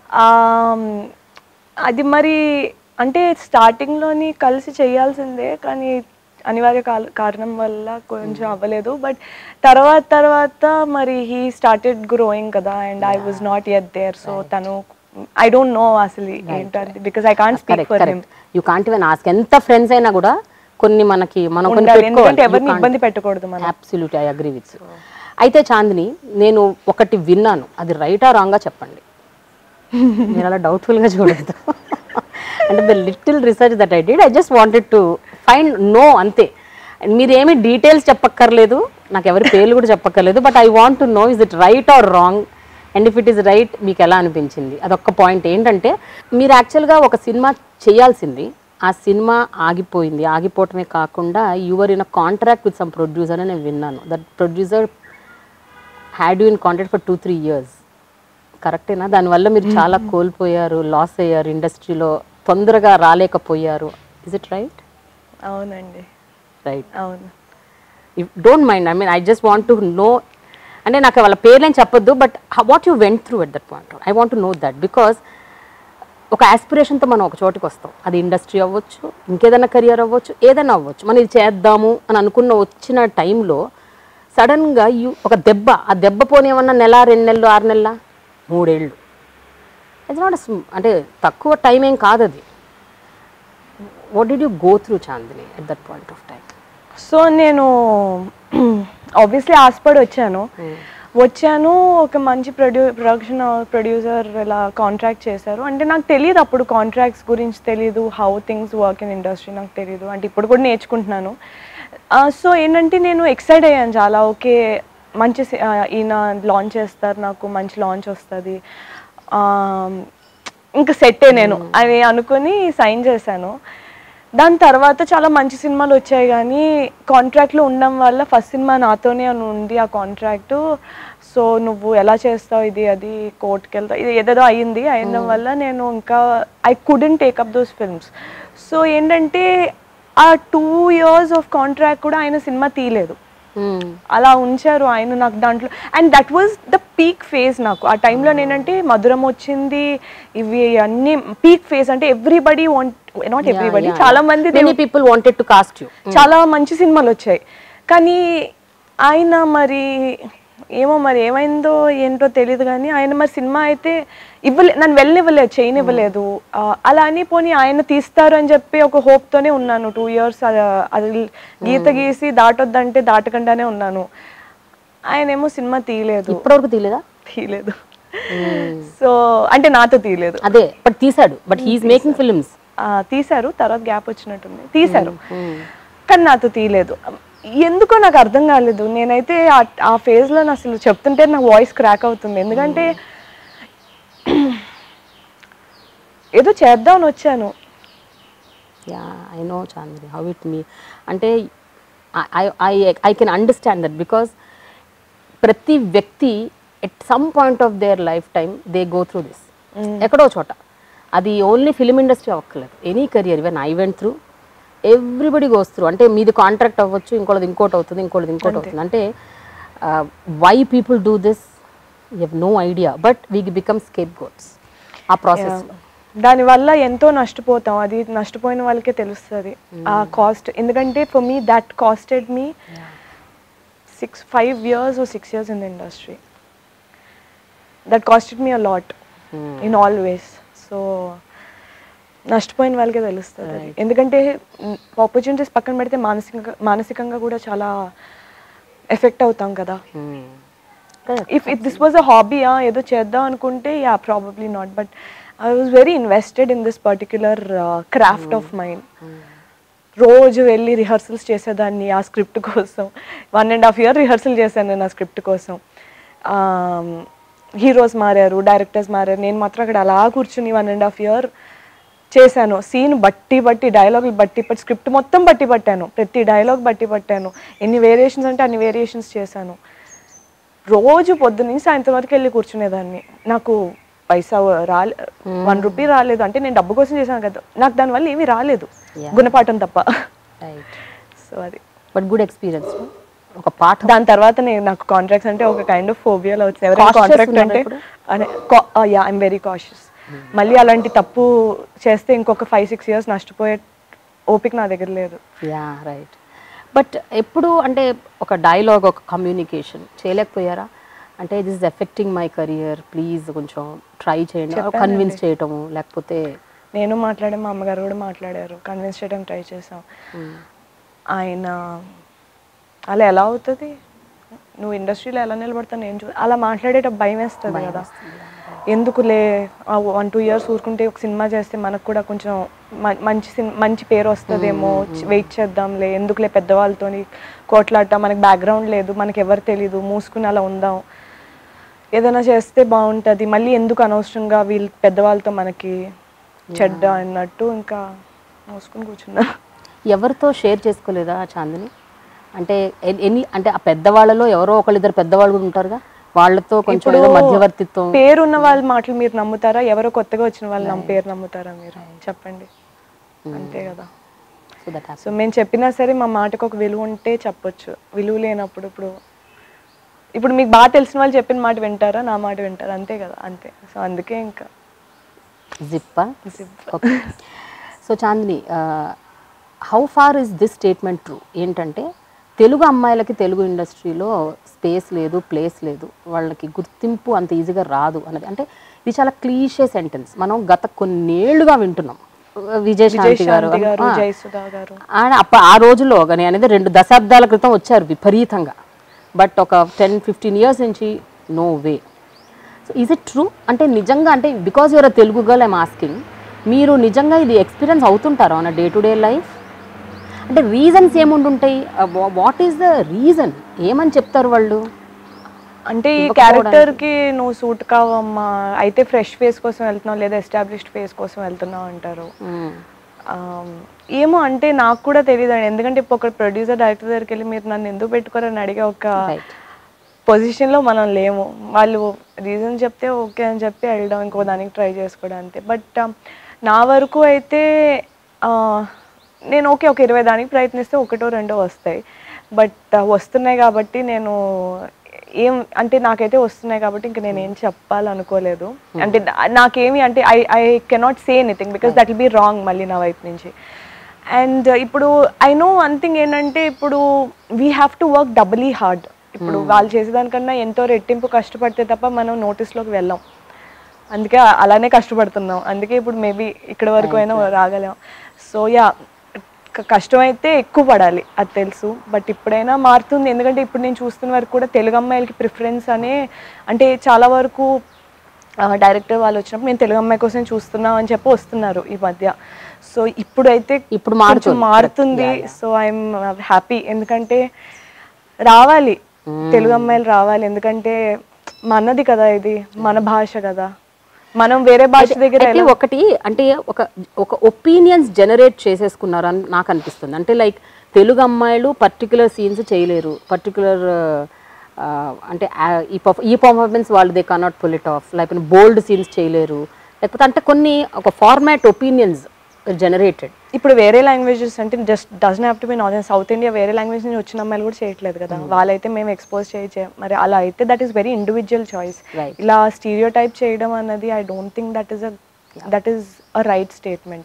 అది మరి అంటే స్టార్టింగ్ లోని కలిసి చేయాల్సిందే, కానీ అనివార్య కారణం వల్ల కొంచెం అవ్వలేదు. బట్ తర్వాత తర్వాత మరి హీ స్టార్టెడ్ గ్రోయింగ్ కదా, and I was not yet there. So తను ఐ డోంట్ నో అసలు ఏంటంటే, because I can't speak for him. You can't even ask. ఎంత ఫ్రెండ్స్ అయినా కూడా కొన్ని మనకి మనం కొన్ని పెట్టుకోవాలి, ఎవరిని ఇబ్బంది పెట్టకూడదు మనం. Absolutely I agree with you. అయితే చాందిని, నేను ఒకటి విన్నాను, అది రైటా రాంగా చెప్పండి, నేను అలా డౌట్ఫుల్గా చూడలేదు. అంటే the little research that I did, I just wanted to find know అంతే. మీరేమి డీటెయిల్స్ చెప్పక్కర్లేదు, నాకు ఎవరి పేర్లు కూడా చెప్పక్కర్లేదు, but I want to know is it right or wrong, and if it is right మీకు ఎలా అనిపించింది. అదొక్క పాయింట్. ఏంటంటే మీరు యాక్చువల్గా ఒక సినిమా చేయాల్సింది, ఆ సినిమా ఆగిపోయింది. ఆగిపోవటమే కాకుండా you're in a contract with some producer అని నేను విన్నాను. That producer had you in contract for two three years. కరెక్టేనా? దానివల్ల మీరు చాలా కోల్పోయారు, లాస్ అయ్యారు, ఇండస్ట్రీలో తొందరగా రాలేకపోయారు. Is it right? అవునండి, రైట్. అవును. If don't mind, I mean I just want to know. అంటే నాకు వాళ్ళ పేర్లేం చెప్పొద్దు, బట్ what you went through at that point, I want to know that. Because ఒక ఆస్పిరేషన్తో మనం ఒక చోటుకి వస్తాం, అది ఇండస్ట్రీ అవ్వచ్చు, ఇంకేదైనా కెరియర్ అవ్వచ్చు, ఏదైనా అవ్వచ్చు. మనం ఇది చేద్దాము అని అనుకున్న వచ్చిన టైంలో సడన్గా యూ ఒక దెబ్బ, ఆ దెబ్బ పోనీ ఏమన్నా నెల, రెండు నెలలు, ఆరు నెలల, మూడేళ్ళు, ఇట్స్ నాట్ అంటే తక్కువ టైం ఏం కాదు అది. What did you go through Chandini at that point of time? So నేను ఆబ్వియస్లీ ఆస్పడి వచ్చాను వచ్చాను ఒక మంచి ప్రొడ్యూ ప్రొడక్షన్ ప్రొడ్యూసర్ ఇలా కాంట్రాక్ట్ చేశారు. అంటే నాకు తెలియదు అప్పుడు, కాంట్రాక్ట్స్ గురించి తెలీదు, how things work in industry నాకు తెలీదు. అంటే ఇప్పుడు కూడా నేర్చుకుంటున్నాను. సో ఏంటంటే నేను ఎక్సైట్ అయ్యాను చాలా. ఓకే, మంచి ఈయన లాంచ్ చేస్తారు, నాకు మంచి లాంచ్ వస్తుంది, ఇంకా సెట్టే నేను అని అనుకుని సైన్ చేశాను. దాని తర్వాత చాలా మంచి సినిమాలు వచ్చాయి, కానీ కాంట్రాక్ట్లో ఉండడం వల్ల ఫస్ట్ సినిమా నాతోనే ఉంది ఆ కాంట్రాక్టు. సో నువ్వు ఎలా చేస్తావు ఇది, అది కోర్టుకి వెళ్తావు, ఇది ఏదేదో అయ్యింది. అయిన వల్ల నేను ఇంకా I couldn't take up those films. So ఏంటంటే ఆ టూ ఇయర్స్ ఆఫ్ కాంట్రాక్ట్ కూడా ఆయన సినిమా తీయలేదు, అలా ఉంచారు ఆయన నాకు దాంట్లో. And that was the peak phase నాకు ఆ టైంలో. నేనంటే మధురం వచ్చింది, ఇవి అన్ని పీక్ ఫేజ్. అంటే ఎవ్రీబడి వాంట్, నాట్ ఎవ్రీబడి, చాలా మంది people wanted to cast you, చాలా మంచి సినిమాలు వచ్చాయి. కానీ ఆయన మరి ఏమో మరి ఏమైందో ఏంటో తెలియదు, కానీ ఆయన మరి సినిమా అయితే ఇవ్వలే, నన్ను వెళ్ళనివ్వలేదు, చేయనివ్వలేదు. అలా అని పోనీ ఆయన తీస్తారు అని చెప్పి ఒక హోప్తోనే ఉన్నాను టూ ఇయర్స్. అది గీత గీసి దాటొద్దంటే దాటకుండానే ఉన్నాను. ఆయన ఏమో సినిమా తీయలేదు, ఇప్పటివరకు తీయలేదా? తీయలేదు. సో అంటే నాతో తీయలేదు, అదే బట్ తీసాడు, బట్ హీఈస్ మేకింగ్ ఫిల్మ్స్. తీశారు, తర్వాత గ్యాప్ వచ్చినట్టుంది, తీశారు, కానీ నాతో తీయలేదు. ఎందుకో నాకు అర్థం కాలేదు. నేనైతే ఆ ఫేజ్లో అసలు చెప్తుంటే నాకు వాయిస్ క్రాక్ అవుతుంది. ఎందుకంటే ఏదో చేద్దామని వచ్చాను. Yeah, I know Chandini how it me. అంటే I I I can understand that, because ప్రతి వ్యక్తి at some point of their life time they go through this, ఎక్కడో చోట. అది ఓన్లీ ఫిలిం ఇండస్ట్రీ అవ్వక్కర్లేదు, any career. Even I went through, everybody goes through. అంటే మీది కాంట్రాక్ట్ అవ్వచ్చు, ఇంకోటిది ఇంకోటి అవుతుంది, ఇంకోటిది ఇంకోటి అవుతుంది. అంటే why people do this you have no idea, but we become scapegoats ఆ ప్రాసెస్లో. దానివల్ల ఎంతో నష్టపోతాం, అది నష్టపోయిన వాళ్ళకే తెలుస్తుంది ఆ కాస్ట్. ఎందుకంటే for me that costed me six five years or six years in the industry. That costed me a lot in all ways. So నష్టపోయిన వాళ్ళకే తెలుస్తుంది అది. ఎందుకంటే ఆపర్చునిటీస్ పక్కన పెడితే మానసికంగా మానసికంగా కూడా చాలా ఎఫెక్ట్ అవుతాం కదా. If if this was a hobby, ఏదో చేద్దాం అనుకుంటే yeah probably not, but I was very invested in this particular craft of mind. రోజు వెళ్ళి రిహర్సల్స్ చేసేదాన్ని ఆ స్క్రిప్ట్ కోసం. One and half year rehearsal చేశాను నేను ఆ స్క్రిప్ట్ కోసం. హీరోస్ మారారు, డైరెక్టర్స్ మారారు, నేను మాత్రం అక్కడ అలా కూర్చుని వన్ అండ్ హాఫ్ ఇయర్ చేశాను. సీన్ బట్టి బట్టి, డైలాగులు బట్టి బట్టి, స్క్రిప్ట్ మొత్తం బట్టి పట్టాను, ప్రతి డైలాగ్ బట్టి పట్టాను. ఎన్ని వేరియేషన్స్ అంటే అన్ని వేరియేషన్స్ చేశాను. రోజు పొద్దున్నీ సాయంత్రం వరకు వెళ్ళి కూర్చునేదాన్ని. నాకు పైసా రాలే, వన్ రూపీ రాలేదు. అంటే నేను డబ్బు కోసం చేశాను కదా, నాకు దానివల్ల ఏమీ రాలేదు, గుణపాఠం తప్ప. సో అది బట్ గుడ్ ఎక్స్పీరియన్స్ ఒక పాట. దాని తర్వాత నేను నాకు కాంట్రాక్ట్స్ అంటే ఒక కైండ్ ఆఫ్ ఫోబియాలో వచ్చింది. ఎవరైనా కాంట్రాక్ట్ అంటే యా ఐఎమ్ వెరీ కాషియస్. మళ్ళీ అలాంటి తప్పు చేస్తే ఇంకొక ఫైవ్ సిక్స్ ఇయర్స్ నష్టపోయే ఓపిక నా దగ్గర లేదు. Yeah right. బట్ ఎప్పుడు అంటే ఒక డైలాగ్, ఒక కమ్యూనికేషన్ చేయలేకపోయారా? అంటే this is effecting my career, please కొంచెం ట్రై చేయండి, కన్విన్స్ చేయటము. లేకపోతే నేను మాట్లాడే, మా అమ్మగారు కూడా మాట్లాడారు, కన్విన్స్ చేయడం ట్రై చేసాం. ఆయన అలా ఎలా అవుతుంది, నువ్వు ఇండస్ట్రీలో ఎలా నిలబడతావు, నేను చూ అలా మాట్లాడేటప్పుడు భయం వేస్తుంది కదా. ఎందుకులే వన్ టూ ఇయర్స్ ఊరుకుంటే ఒక సినిమా చేస్తే మనకు కూడా కొంచెం మంచి సినిమా మంచి పేరు వస్తుందేమో, వెయిట్ చేద్దాంలే, ఎందుకులే పెద్దవాళ్ళతో కోట్లాట, మనకి బ్యాక్గ్రౌండ్ లేదు, మనకి ఎవరు తెలీదు, మూసుకుని అలా ఉందాం, ఏదైనా చేస్తే బాగుంటుంది, మళ్ళీ ఎందుకు అనవసరంగా వీళ్ళు పెద్దవాళ్ళతో మనకి చెడ్డ అన్నట్టు ఇంకా మూసుకుని కూర్చున్నా. ఎవరితో షేర్ చేసుకోలేదా చాందిని? అంటే ఎన్ని అంటే ఆ పెద్దవాళ్ళలో ఎవరో ఒకళ్ళిద్దరు పెద్దవాళ్ళు కూడా ఉంటారుగా, వాళ్ళతో కొంచెం మధ్యవర్తిత్వం. పేరున్న వాళ్ళ మాటలు మీరు నమ్ముతారా, ఎవరో కొత్తగా వచ్చిన వాళ్ళు నమ్మ పేరు నమ్ముతారా మీరు చెప్పండి? అంతే కదా. సో మేము చెప్పినా సరే మా మాటకు ఒక విలువ ఉంటే చెప్పొచ్చు, విలువ లేనప్పుడు ఇప్పుడు ఇప్పుడు మీకు బాగా తెలిసిన వాళ్ళు చెప్పిన మాట వింటారా, నా మాట వింటారా? అంతే కదా, అంతే. సో అందుకే ఇంకా జిప్పా zip. So Chandini, how far is this statement true? ఏంటంటే తెలుగు అమ్మాయిలకి తెలుగు ఇండస్ట్రీలో స్పేస్ లేదు, ప్లేస్ లేదు, వాళ్ళకి గుర్తింపు అంత ఈజీగా రాదు అన్నది. అంటే ఇది చాలా క్లీషే సెంటెన్స్, మనం గత కొన్నేళ్లుగా వింటున్నాం. విజయశాంతి గారు అప్ప ఆ రోజుల్లో కానీ అనేది రెండు దశాబ్దాల క్రితం వచ్చారు విపరీతంగా. బట్ ఒక టెన్ ఫిఫ్టీన్ ఇయర్స్ నుంచి no way. So is it true? అంటే నిజంగా, అంటే because you're a Telugu girl I'm asking, మీరు నిజంగా ఇది ఎక్స్పీరియన్స్ అవుతుంటారా on a day to day life? అంటే రీజన్స్ ఏముంటుంటాయి? What is the reason? ఏమని చెప్తారు వాళ్ళు? అంటే ఈ క్యారెక్టర్కి నువ్వు సూట్ కావమ్మా, అయితే ఫ్రెష్ ఫేస్ కోసం వెళ్తున్నావు లేదా ఎస్టాబ్లిష్డ్ ఫేస్ కోసం వెళ్తున్నావు అంటారు. ఏమో అంటే నాకు కూడా తెలియదు అండి, ఎందుకంటే ఇప్పుడు ఒక ప్రొడ్యూసర్ డైరెక్టర్ దగ్గరికి వెళ్ళి మీరు నన్ను ఎందుకు పెట్టుకోరని అడిగే ఒక పొజిషన్లో మనం లేము. వాళ్ళు రీజన్ చెప్తే ఓకే అని చెప్పి వెళ్ళడం, ఇంకో దానికి ట్రై చేసుకోవడం అంతే. బట్ నా వరకు అయితే నేను ఓకే ఒక ఇరవై దానికి ప్రయత్నిస్తే ఒకటో రెండో వస్తాయి. బట్ వస్తున్నాయి కాబట్టి నేను ఏం అంటే నాకైతే వస్తున్నాయి కాబట్టి ఇంక నేను ఏం చెప్పాలనుకోలేదు. అంటే నాకేమి అంటే I I cannot say anything because that will be wrong మళ్ళీ నా వైపు నుంచి. అండ్ ఇప్పుడు ఐ నో వన్ థింగ్ ఏంటంటే ఇప్పుడు we have to work doubly hard. ఇప్పుడు వాళ్ళు చేసేదానికన్నా ఎంతో రెట్టింపు కష్టపడితే తప్ప మనం నోటీస్లోకి వెళ్ళాం. అందుకే అలానే కష్టపడుతున్నాం. అందుకే ఇప్పుడు మేబీ ఇక్కడ వరకు అయినా రాగలేం. సో యా, కష్టం అయితే ఎక్కువ పడాలి, అది తెలుసు. బట్ ఇప్పుడైనా మారుతుంది, ఎందుకంటే ఇప్పుడు నేను చూస్తున్న వరకు కూడా తెలుగు అమ్మాయిలకి ప్రిఫరెన్స్ అనే, అంటే చాలా వరకు డైరెక్టర్ వాళ్ళు వచ్చినప్పుడు నేను తెలుగు అమ్మాయి కోసం చూస్తున్నాం అని చెప్పి వస్తున్నారు ఈ మధ్య. సో ఇప్పుడైతే ఇప్పుడు మారుతుంది. సో ఐఎమ్ హ్యాపీ, ఎందుకంటే రావాలి తెలుగు అమ్మాయిలు రావాలి, ఎందుకంటే మనది కదా, ఇది మన భాష కదా, మనం వేరే భాష దగ్గర. ఒకటి అంటే ఒక ఒక ఒపీనియన్స్ జనరేట్ చేసేసుకున్నారు అని నాకు అనిపిస్తుంది. అంటే లైక్ తెలుగు అమ్మాయిలు పర్టికులర్ సీన్స్ చేయలేరు, పర్టికులర్ అంటే ఈ ఈ పర్ఫార్మెన్స్ వాళ్ళు they cannot pull it off, లేకపోతే బోల్డ్ సీన్స్ చేయలేరు, లేకపోతే అంటే కొన్ని ఒక ఫార్మాట్ ఒపీనియన్స్ జనరేటెడ్. ఇప్పుడు వేరే లాంగ్వేజెస్ అంటే just doesn't have to be north and south India వేరే లాంగ్వేజ్ నుంచి వచ్చిన అమ్మాయిలు కూడా చేయట్లేదు కదా, వాళ్ళైతే మేము ఎక్స్పోజ్ చేయ మరి అలా అయితే that is very individual choice. ఇలా స్టీరియో టైప్ చేయడం అన్నది I don't think that is a that is a right statement.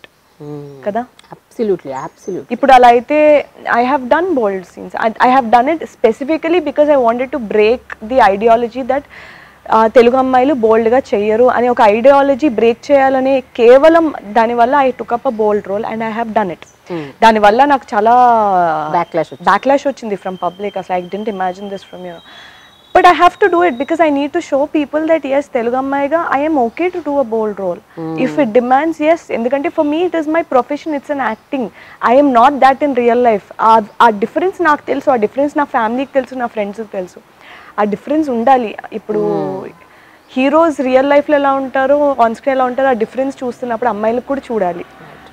కదా. Absolutely absolutely. ఇప్పుడు అలా అయితే I have done bold scenes. I have done it specifically because I wanted to break the ideology that Telugu అమ్మాయిలు బోల్డ్గా చెయ్యరు అని ఒక ఐడియాలజీ బ్రేక్ చేయాలనే కేవలం దానివల్ల I took up a bold role and I have done it. దానివల్ల నాకు చాలా బ్యాక్లాష్ బ్యాక్లాష్ వచ్చింది ఫ్రమ్ పబ్లిక్. అసలు I didn't imagine this from you. But I have to do it because I need to show people that yes, Telugu Ammayiga, I am okay to do a bold role. Mm. If it demands, yes. Endukante for me it is my profession, it's an acting. I am not that in real life. Aa difference naaku telusu, aa difference na family ki telusu, na friends ki telusu. Aa difference undali. Ippudu heroes real life lo ela untaru, on screen ela untaru, aa difference చూస్తున్నప్పుడు అమ్మాయిలకు కూడా చూడాలి.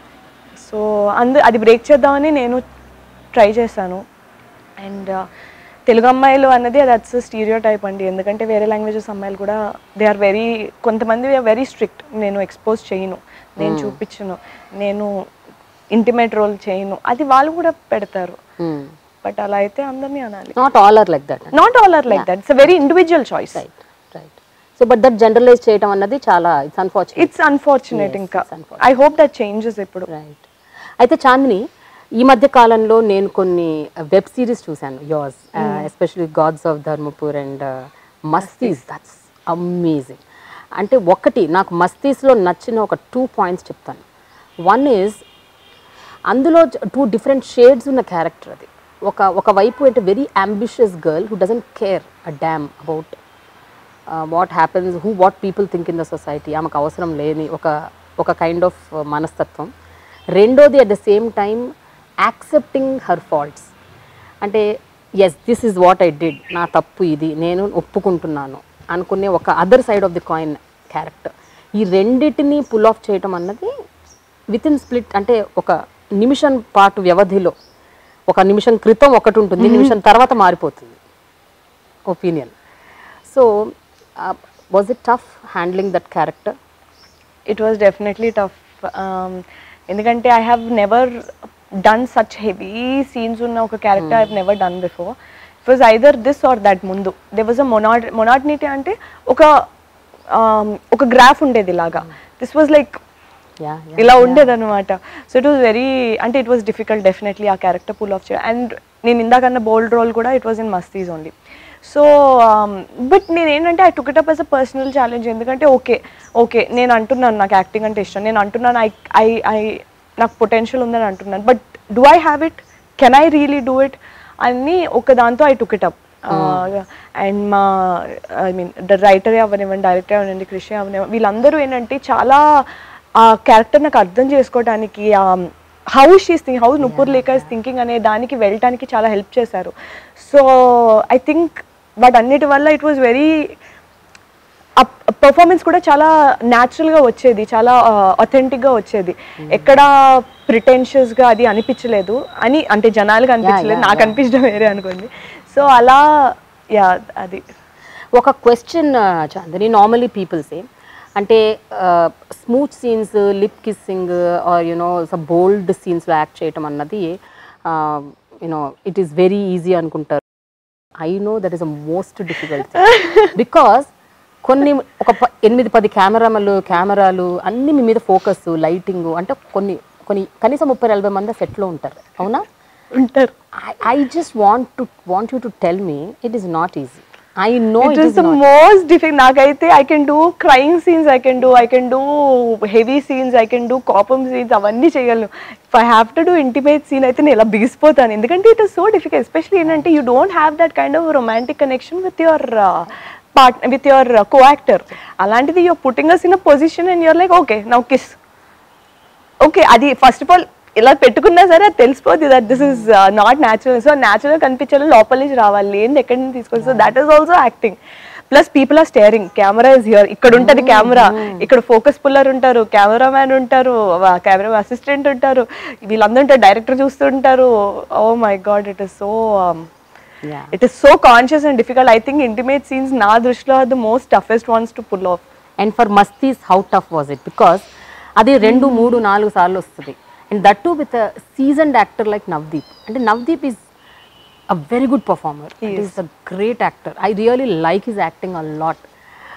సో అందు అది బ్రేక్ చేద్దామని నేను ట్రై చేశాను. అండ్ తెలుగు అమ్మాయిలు అన్నది దట్స్ స్టీరియో టైప్ అండి. ఎందుకంటే వేరే లాంగ్వేజెస్ అమ్మాయిలు కూడా దే ఆర్ వెరీ, కొంతమంది వెరీ స్ట్రిక్ట్. నేను ఎక్స్పోజ్ చేయను, నేను చూపించను, నేను ఇంటిమేట్ రోల్ చేయను, అది వాళ్ళు కూడా పెడతారు. బట్ అలా అయితే అందరినీ అనాలి. Not all are like that. Not all are like that. It's a very individual choice. Right right. So but that generalize చేయడం అన్నది చాలా ఇట్స్ అన్ఫార్చునేట్. It's unfortunate. ఇంకా ఐ హోప్ దట్ చేంజెస్ ఇప్పుడు. రైట్. అయితే చాందిని, ఈ మధ్య కాలంలో నేను కొన్ని వెబ్ సిరీస్ చూశాను yours, especially gods of Dharmapur and Masti's. That's amazing. అంటే ఒకటి నాకు మస్తీస్లో నచ్చిన ఒక టూ పాయింట్స్ చెప్తాను. వన్ ఈజ్ అందులో టూ డిఫరెంట్ షేడ్స్ ఉన్న క్యారెక్టర్ అది. ఒక ఒకవైపు అంటే very ambitious girl who doesn't care a damn about what happens, who what people think in the society. ఆమెకు అవసరం లేని ఒక ఒక కైండ్ ఆఫ్ మనస్తత్వం. రెండోది at the same time accepting her faults. అంటే yes this is what I did, నా తప్పు ఇది, నేను ఒప్పుకుంటున్నాను అనుకునే ఒక other side of the coin character. ఈ రెండిటిని పుల్ ఆఫ్ చేయటం అన్నది విత్ ఇన్ స్ప్లిట్, అంటే ఒక నిమిషం పాటు వ్యవధిలో, ఒక నిమిషం క్రితం ఒకటి ఉంటుంది, నిమిషం తర్వాత మారిపోతుంది opinion. So was it tough handling that character? It was definitely tough. ఎందుకంటే I have never done such heavy scenes unna oka character mm. I've never done before. It was either this or that mundu. There was a monot monotony ante oka um, oka graph undedi laga. This was like yeah, yeah ila undedi anamata. So it was very, ante it was difficult definitely a character pull off cheyal. And nenu indakanna bold role kuda it was in Mastis only. So um, but నేను ఏంటంటే I took it up as a personal challenge. ఎందుకంటే ఓకే ఓకే నేను అంటున్నాను నాకు యాక్టింగ్ అంటే ఇష్టం, నేను అంటున్నాను ఐ ఐ ఐ నాకు పొటెన్షియల్ ఉందని అంటున్నాను, but do I have it, can I really do it అని ఒక దాంతో I took it up. And మా ఐ మీన్ రైటర్ అవనివ్వండి, డైరెక్టర్ అవనివ్వండి, కృషి అవనివ్వండి, వీళ్ళందరూ ఏంటంటే చాలా ఆ క్యారెక్టర్ నాకు అర్థం చేసుకోవడానికి, how she's think how Nupur Lekha is thinking అనే దానికి వెళ్ళటానికి చాలా హెల్ప్ చేశారు. సో ఐ థింక్ వాటన్నిటి వల్ల ఇట్ వాజ్ వెరీ, పర్ఫార్మెన్స్ కూడా చాలా న్యాచురల్గా వచ్చేది, చాలా అథెంటిక్గా వచ్చేది. ఎక్కడ ప్రిటెన్షియస్గా అది అనిపించలేదు అని, అంటే జనాలుగా అనిపించలేదు, నాకు అనిపించడం వేరే అనుకోండి. సో అలా యా అది ఒక question Chandini, normally people say అంటే smooth scenes, lip kissing or you know bold సీన్స్లో యాక్ట్ చేయటం అన్నది you know it is very easy అనుకుంటారు. I know that is a most difficult because కొన్ని ఒక ఎనిమిది పది కెమెరాలు కెమెరాలు అన్నీ మీ మీద ఫోకస్, లైటింగ్, అంటే కొన్ని కొన్ని కనీసం ముప్పై నలభై మంది సెట్లో ఉంటారు, అవునా? ఉంటారు. I just want to want you to tell me it is not easy. I know it, it is the not most difficult. Nagaithe I can do crying scenes, I can do I can do heavy scenes, I can do coupum scenes, avanni cheyagalnu. If I have to do intimate scene aithe nela bigisipotanu, endukante it is so difficult, especially enante you don't have that kind of romantic connection with your uh, partner, with your uh, co-actor. Alantidi you're putting us in a position and you're like okay now kiss, okay adi first of all ఇలా పెట్టుకున్నా సరే అది తెలిసిపోద్ది that this is not natural. So natural కనిపించాలి, లోపల నుంచి రావాలి, ఏంది ఎక్కడి నుంచి తీసుకోవాలి. So that is also acting. Plus people are staring, camera is here, ఇక్కడ ఉంటుంది కెమెరా, ఇక్కడ ఫోకస్ పుల్లర్ ఉంటారు, కెమెరా మ్యాన్ ఉంటారు, కెమెరా అసిస్టెంట్ ఉంటారు, వీళ్ళందరూ ఉంటారు, డైరెక్టర్ చూస్తుంటారు. Oh my god, it is so it is so conscious and difficult. I think intimate scenes నా దృష్టిలో are the most toughest once to pull off. And for Mastis how tough was it? Because అది రెండు మూడు నాలుగు సార్లు వస్తుంది. And that too with a seasoned actor like Navdeep. And Navdeep is a very good performer. He is a great actor. I really like his acting a lot.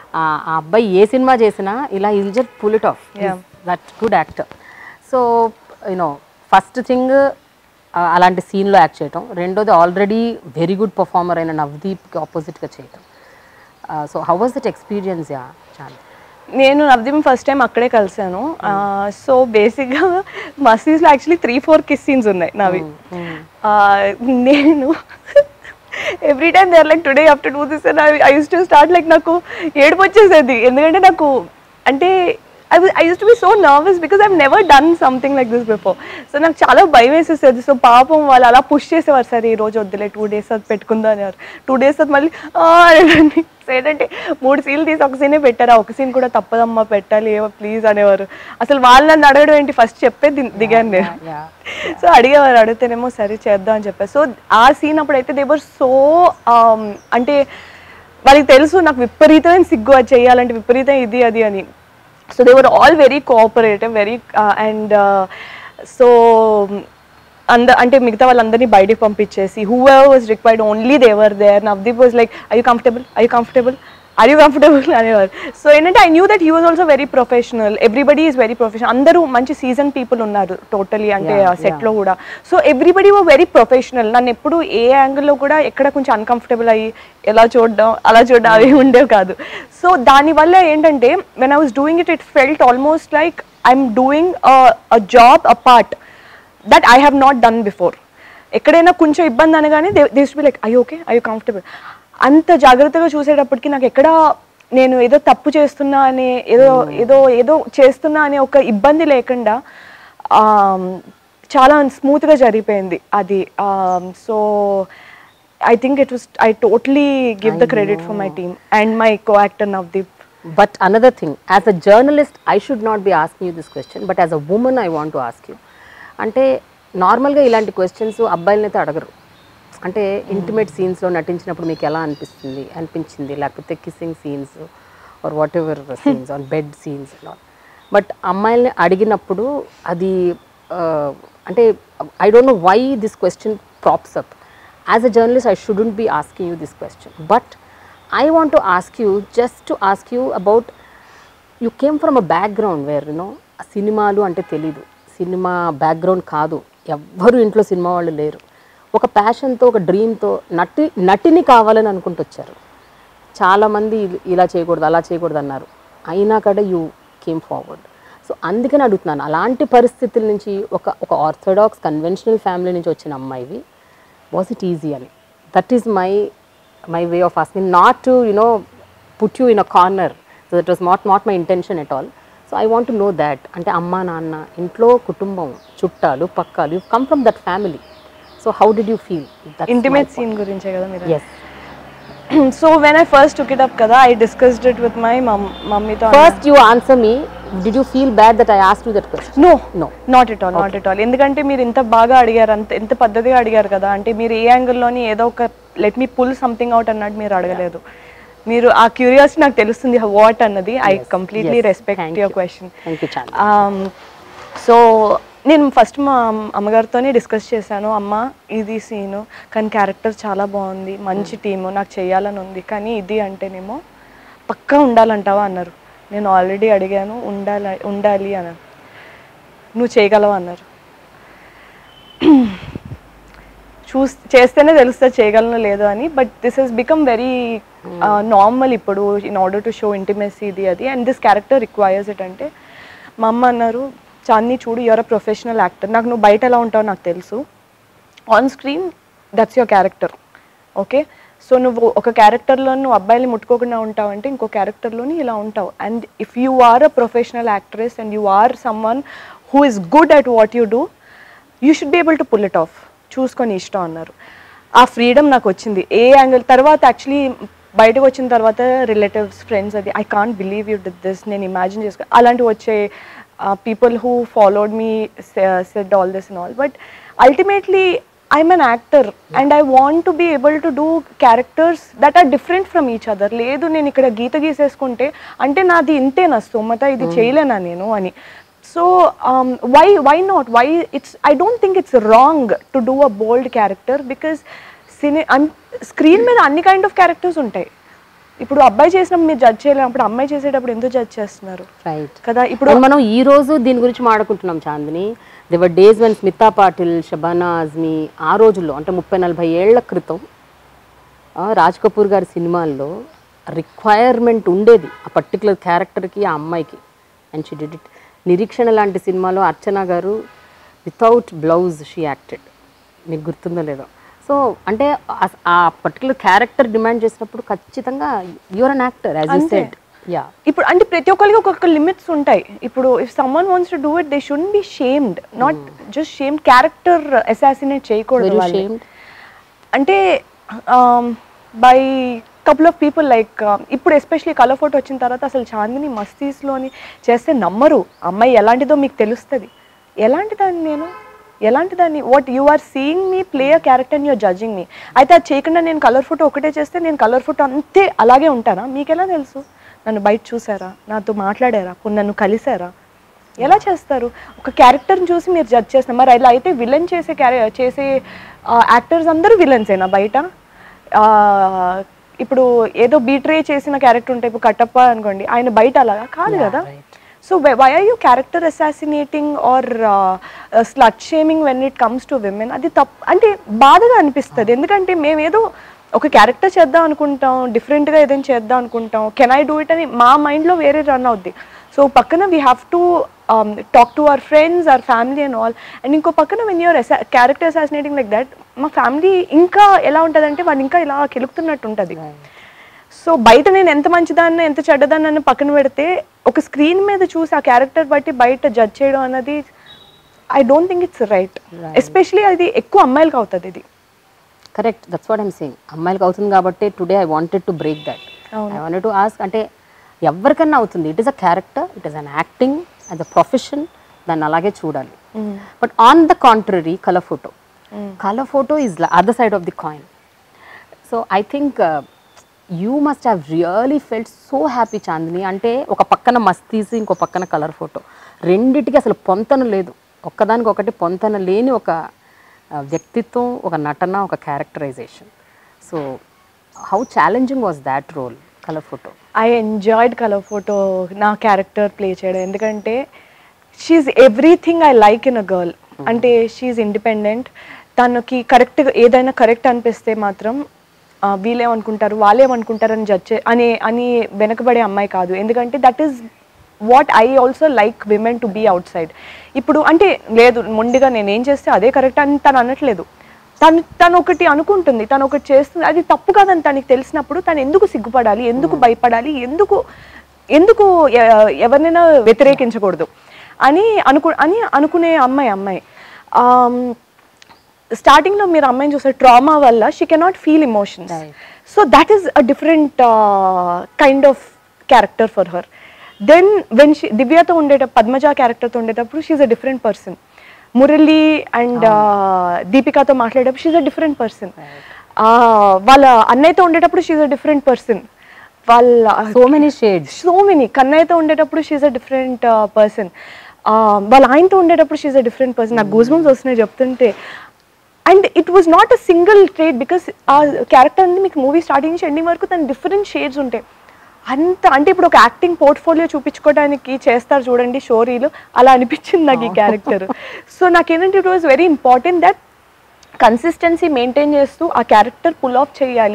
ఆ అబ్బాయి ఏ సినిమా చేసినా ఇలా he'll just pull it off. Yeah. That good actor. So you know first thing అలాంటి సీన్లో యాక్ట్ చేయటం, రెండోది ఆల్రెడీ వెరీ గుడ్ పర్ఫార్మర్ అయిన నవదీప్కి ఆపోజిట్గా చేయటం. So how was that experience? Yeah చాలా. నేను నవదీప్ ఫస్ట్ టైం అక్కడే కలిసాను. సో బేసిక్గా మసీస్లో actually three four kiss scenes ఉన్నాయి నావి. నేను every time they are like today have to do this and I use to start like నాకు ఏడుపు వచ్చేసేది. ఎందుకంటే నాకు అంటే I was, I used to be so nervous because I've never done something like this before. So నాకు చాలా భయం వేసేసేది. సో పాపం వాళ్ళు అలా పుష్ చేసేవారు, సరే ఈ రోజు వద్దులే టూ డేస్ అది పెట్టుకుందా అనేవారు. టూ డేస్ అది మళ్ళీ ఏంటంటే మూడు సీన్లు తీసి ఒక సీనే పెట్టారు, ఒక సీన్ కూడా తప్పదమ్మా పెట్టాలి ఏమో ప్లీజ్ అనేవారు. అసలు వాళ్ళు నన్ను అడగడం ఏంటి, ఫస్ట్ చెప్పే దిగాను నేను. సో అడిగేవారు, అడిగితేనేమో సరే చేద్దాం అని చెప్పారు. సో ఆ సీన్ అప్పుడైతే దే వర్ సో అంటే వాళ్ళకి తెలుసు నాకు విపరీతమైన సిగ్గు అది చేయాలంటే విపరీతం ఇది అది అని. So they were all very cooperative, very uh, and uh, so and ante migta vallandarni buyati pampichesi whoever was required only they were there. Navdeep was like, are you comfortable, are you comfortable, are you comfortable అనేవారు. సో ఏంటంటే I knew that he was also very professional, everybody is very professional, అందరూ మంచి సీజన్ పీపుల్ ఉన్నారు టోటలీ అంటే సెట్లో కూడా. So everybody were very professional. నన్ను ఎప్పుడు ఏ యాంగిల్లో కూడా ఎక్కడ కొంచెం అన్కంఫర్టబుల్ అయ్యి ఎలా చూడడం అలా చూడడం అవి ఉండేవి కాదు. సో దానివల్ల ఏంటంటే when I was doing it it felt almost like I'm doing a job a part that I have not done before. ఎక్కడైనా కొంచెం ఇబ్బంది అనగానే they they to be like I okay I you comfortable. అంత జాగ్రత్తగా చూసేటప్పటికి నాకు ఎక్కడ నేను ఏదో తప్పు చేస్తున్నా అనే ఏదో ఏదో ఏదో చేస్తున్నా అనే ఒక ఇబ్బంది లేకుండా చాలా స్మూత్గా జరిగిపోయింది అది. So I think it was, I totally give I the credit know. for my team and my co-actor Navdeep. But another thing, as a journalist, I should not be asking you this question, but as a woman, I want to ask you. అంటే నార్మల్గా ఇలాంటి క్వశ్చన్స్ అబ్బాయిలనైతే అడగరు. అంటే ఇంటిమేట్ సీన్స్లో నటించినప్పుడు మీకు ఎలా అనిపిస్తుంది అనిపించింది, లేకపోతే kissing scenes or whatever scenes on bed scenes all. But అమ్మాయిల్ని అడిగినప్పుడు అది అంటే I don't know why this question props up. As a journalist, I shouldn't be asking you this question, but I want to ask you, just to ask you about, you came from a background where, you know, సినిమాలు అంటే తెలీదు, సినిమా బ్యాక్గ్రౌండ్ కాదు, ఎవ్వరు ఇంట్లో సినిమా వాళ్ళు లేరు, ఒక ప్యాషన్తో ఒక డ్రీమ్తో నటి నటిని కావాలని అనుకుంటూ వచ్చారు. చాలామంది ఇలా చేయకూడదు అలా చేయకూడదు అన్నారు, అయినా కూడా యూ కేమ్ ఫార్వర్డ్. సో అందుకని అడుగుతున్నాను, అలాంటి పరిస్థితుల నుంచి ఒక ఒక ఆర్థోడాక్స్ కన్వెన్షనల్ ఫ్యామిలీ నుంచి వచ్చిన అమ్మాయివి, was it easy? అని that is my my way of asking, not to you know put you in a corner, so that was not not my intention at all. So I want to know that అంటే అమ్మా నాన్న ఇంట్లో కుటుంబం చుట్టాలు పక్కాలు, you come from that family, so how did you feel? Intimate scene గురించే కదా మీరు? Yes. So when I first took it up kada, I discussed it with my mom mummy to. First you answer me, did you feel bad that I asked you that question? No, no, not at all, okay. Not at all. ఎందుకంటే మీరు ఇంత బాగా అడిగారు, అంత ఎంత పద్ధతిగా అడిగారు కదా, అంటే మీరు ఏ యాంగిల్లోని ఏదో ఒక let me pull something out అన్నట్టు మీరు అడగలేదు. మీరు ఆ క్యూరియాసిటీ నాకు తెలుస్తుంది వాట్ అన్నది. I completely respect your question. So నేను ఫస్ట్ మా అమ్మగారితోనే డిస్కస్ చేశాను, అమ్మ ఇది సీను కానీ క్యారెక్టర్ చాలా బాగుంది, మంచి టీము, నాకు చేయాలని ఉంది, కానీ ఇది అంటేనేమో పక్కా ఉండాలంటావా అన్నారు. నేను ఆల్రెడీ అడిగాను ఉండాలి ఉండాలి అన్నారు. నువ్వు చేయగలవా అన్నారు. చూస్ చేస్తేనే తెలుస్తుంది చేయగలను లేదు అని. But this has become very normal ఇప్పుడు in order to show intimacy ఇది అది, and this character requires it. అంటే మా అమ్మ అన్నారు, చాందిని చూడు యూఆర్ అ ప్రొఫెషనల్ యాక్టర్, నాకు నువ్వు బయట ఎలా ఉంటావు నాకు తెలుసు, on screen that's your character, okay. So నువ్వు ఒక క్యారెక్టర్లో నువ్వు అబ్బాయిని ముట్టుకోకుండా ఉంటావు అంటే ఇంకో క్యారెక్టర్లోని ఇలా ఉంటావు. And if you are a professional actress and you are someone who is good at what you do, you should be able to pull it off. చూసుకొని ఇష్టం అన్నారు. ఆ ఫ్రీడమ్ నాకు వచ్చింది ఏ యాంగిల్. తర్వాత యాక్చువల్లీ బయటకు వచ్చిన తర్వాత రిలేటివ్స్ ఫ్రెండ్స్ అది I can't believe you did this, నేను ఇమాజిన్ చేసుకో అలాంటివి వచ్చే people who followed me said all this and all. But ultimately I'm an actor and I want to be able to do characters that are different from each other. లేదు నేను ఇక్కడ గీత గీసేసుకుంటే అంటే నాది ఇంతే నా స్తోమత, ఇది చేయలేనా నేను అని. So why why not why it's I don't think it's wrong to do a bold character, because cine screen మీద అన్ని కైండ్ ఆఫ్ క్యారెక్టర్స్ ఉంటాయి. ఇప్పుడు అబ్బాయి చేసినప్పుడు మీరు జడ్జ్ చేయలేనప్పుడు అమ్మాయి చేసేటప్పుడు ఎందుకు జడ్జ్ చేస్తున్నారు, రైట్ కదా. ఇప్పుడు మనం ఈ రోజు దీని గురించి మాట్లాడుకుంటున్నాం Chandini, there were days when Smita Patil, Shabana Azmi ఆ రోజుల్లో అంటే ముప్పై నలభై ఏళ్ల క్రితం రాజ్ కపూర్ గారి సినిమాల్లో రిక్వైర్మెంట్ ఉండేది ఆ పర్టికులర్ క్యారెక్టర్కి, ఆ అమ్మాయికి. And she did it. Nireekshana లాంటి సినిమాలో అర్చన గారు వితౌట్ బ్లౌజ్ షీ యాక్టెడ్. మీకు గుర్తుందో లేదో. సో అంటే ఆ పర్టికులర్ క్యారెక్టర్ డిమాండ్ చేసినప్పుడు ఖచ్చితంగా you're an actor as you said. Yeah, ఇప్పుడు అంటే ప్రతి ఒక్కరికి ఒక్కొక్క లిమిట్స్ ఉంటాయి. ఇప్పుడు if someone wants to do it they shouldn't be shamed, not just shamed. Character assassinate చేయకూడదు. అంటే by couple of people like ఇప్పుడు ఎస్పెషలీ కలర్ ఫోటో వచ్చిన తర్వాత అసలు చాందిని మస్తీస్లోని చేస్తే నమ్మరు. అమ్మాయి ఎలాంటిదో మీకు తెలుస్తుంది. ఎలాంటిదాన్ని నేను ఎలాంటిదాన్ని what you are seeing me play a character and you're judging me. అయితే అది చేయకుండా నేను కలర్ ఫోటో ఒకటే చేస్తే నేను కలర్ ఫోటో అంతే అలాగే ఉంటానా? మీకు ఎలా తెలుసు? నన్ను బయట చూసారా, నాతో మాట్లాడారా, నన్ను కలిసారా? ఎలా చేస్తారు? ఒక క్యారెక్టర్ని చూసి మీరు జడ్జ్ చేస్తారు. మరి అలా అయితే విలన్ చేసే క్యారె చేసే యాక్టర్స్ అందరూ విలన్సేనా బయట? ఇప్పుడు ఏదో బీట్రే చేసిన క్యారెక్టర్ ఉంటాయి, ఇప్పుడు కట్టప్ప అనుకోండి, ఆయన బయట అలాగా కాదు కదా. So why are you character assassinating or slut shaming when it comes to women? అది తప్పు. అంటే బాధగా అనిపిస్తుంది. ఎందుకంటే మేమేదో ఒక క్యారెక్టర్ చేద్దాం అనుకుంటాం, డిఫరెంట్గా ఏదైనా చేద్దాం అనుకుంటాం, కెన్ ఐ డూ ఇట్ అని మా మైండ్లో వేరే రన్ అవుద్ది. సో పక్కన we have to talk to our friends, our family and all. And ఇంకో పక్కన when you're as a character assassinating like that, మా ఫ్యామిలీ ఇంకా ఎలా ఉంటుంది అంటే వాళ్ళు ఇంకా ఇలా కెలుకుతున్నట్టు ఉంటుంది. సో బయట నేను ఎంత మంచిదాన్ని ఎంత చెడ్డదాన్ని పక్కన పెడితే ఒక స్క్రీన్ మీద చూసి ఆ క్యారెక్టర్ బట్టి బయట జడ్జ్ చేయడం అన్నది I don't think it's right. Especially అది ఎక్కువ అమ్మాయిలకు అవుతుంది. ఇది correct, that's what I'm saying. అమ్మాయిలకు అవుతుంది కాబట్టి today I wanted to break that. I wanted to ask, అంటే ఎవరికన్నా అవుతుంది. It is a character, it is an acting, as a profession, దాన్ని అలాగే చూడాలి. But on the contrary Colour Photo Colour Photo is other side of the coin. So I think you must have really felt so happy Chandini. అంటే ఒక పక్కన మస్తీసి, ఇంకో పక్కన కలర్ ఫోటో, రెండిటికి అసలు పొంతన లేదు. ఒక్కదానికి ఒకటి పొంతన లేని ఒక వ్యక్తిత్వం, ఒక నటన, ఒక characterisation. So how challenging was that role Colour Photo? I enjoyed Colour Photo నా క్యారెక్టర్ ప్లే చేయడం. ఎందుకంటే she's everything I like in a girl. అంటే షీఈ్ ఇండిపెండెంట్. తనకి కరెక్ట్గా ఏదైనా కరెక్ట్ అనిపిస్తే మాత్రం వీళ్ళేమనుకుంటారు వాళ్ళేమనుకుంటారు అని జడ్జ్ అని అని వెనకబడే అమ్మాయి కాదు. ఎందుకంటే that is what I also like women to be outside. ఇప్పుడు అంటే లేదు మొండిగా నేను ఏం చేస్తే అదే కరెక్ట్ అని తను అనట్లేదు. తను తను ఒకటి అనుకుంటుంది, తను ఒకటి చేస్తుంది, అది తప్పు కాదని తనకి తెలిసినప్పుడు తను ఎందుకు సిగ్గుపడాలి, ఎందుకు భయపడాలి, ఎందుకు ఎందుకు ఎవరినైనా వ్యతిరేకించకూడదు అని అనుకు అని అనుకునే అమ్మాయి అమ్మాయి స్టార్టింగ్లో మీరు అమ్మాయిని చూస్తే ట్రామా వల్ల she cannot feel emotions. So that is a different kind of character for her. Then when she దివ్యతో ఉండేటప్పుడు, పద్మజ క్యారెక్టర్తో ఉండేటప్పుడు she's a different person. Murali and దీపికాతో మాట్లాడేటప్పుడు షీఈ్ అ డిఫరెంట్ పర్సన్. వాళ్ళ అన్నయ్యతో ఉండేటప్పుడు షీఈ్ అ డిఫరెంట్ పర్సన్. వాళ్ళ so many shades, so many కన్నయ్యతో ఉండేటప్పుడు షీఈ్ అ డిఫరెంట్ పర్సన్. వాళ్ళ ఆయనతో ఉండేటప్పుడు షీఈ్ అ డిఫరెంట్ పర్సన్. నాకు గూస్ బంప్స్ వస్తున్నాయి చెప్తుంటే. And it was not a single trade, because ఆ క్యారెక్టర్ అనేది మీకు మూవీ స్టార్టింగ్ నుంచి ఎండింగ్ వరకు తన డిఫరెంట్ షేడ్స్ ఉంటాయి. అంత అంటే ఇప్పుడు ఒక యాక్టింగ్ పోర్ట్ఫోలియో చూపించుకోవడానికి చేస్తారు చూడండి షోరీలు, అలా అనిపించింది నాకు ఈ క్యారెక్టర్. సో నాకేంటంటే it was very important that consistency maintain చేస్తూ ఆ క్యారెక్టర్ పుల్ ఆఫ్ చేయాలి.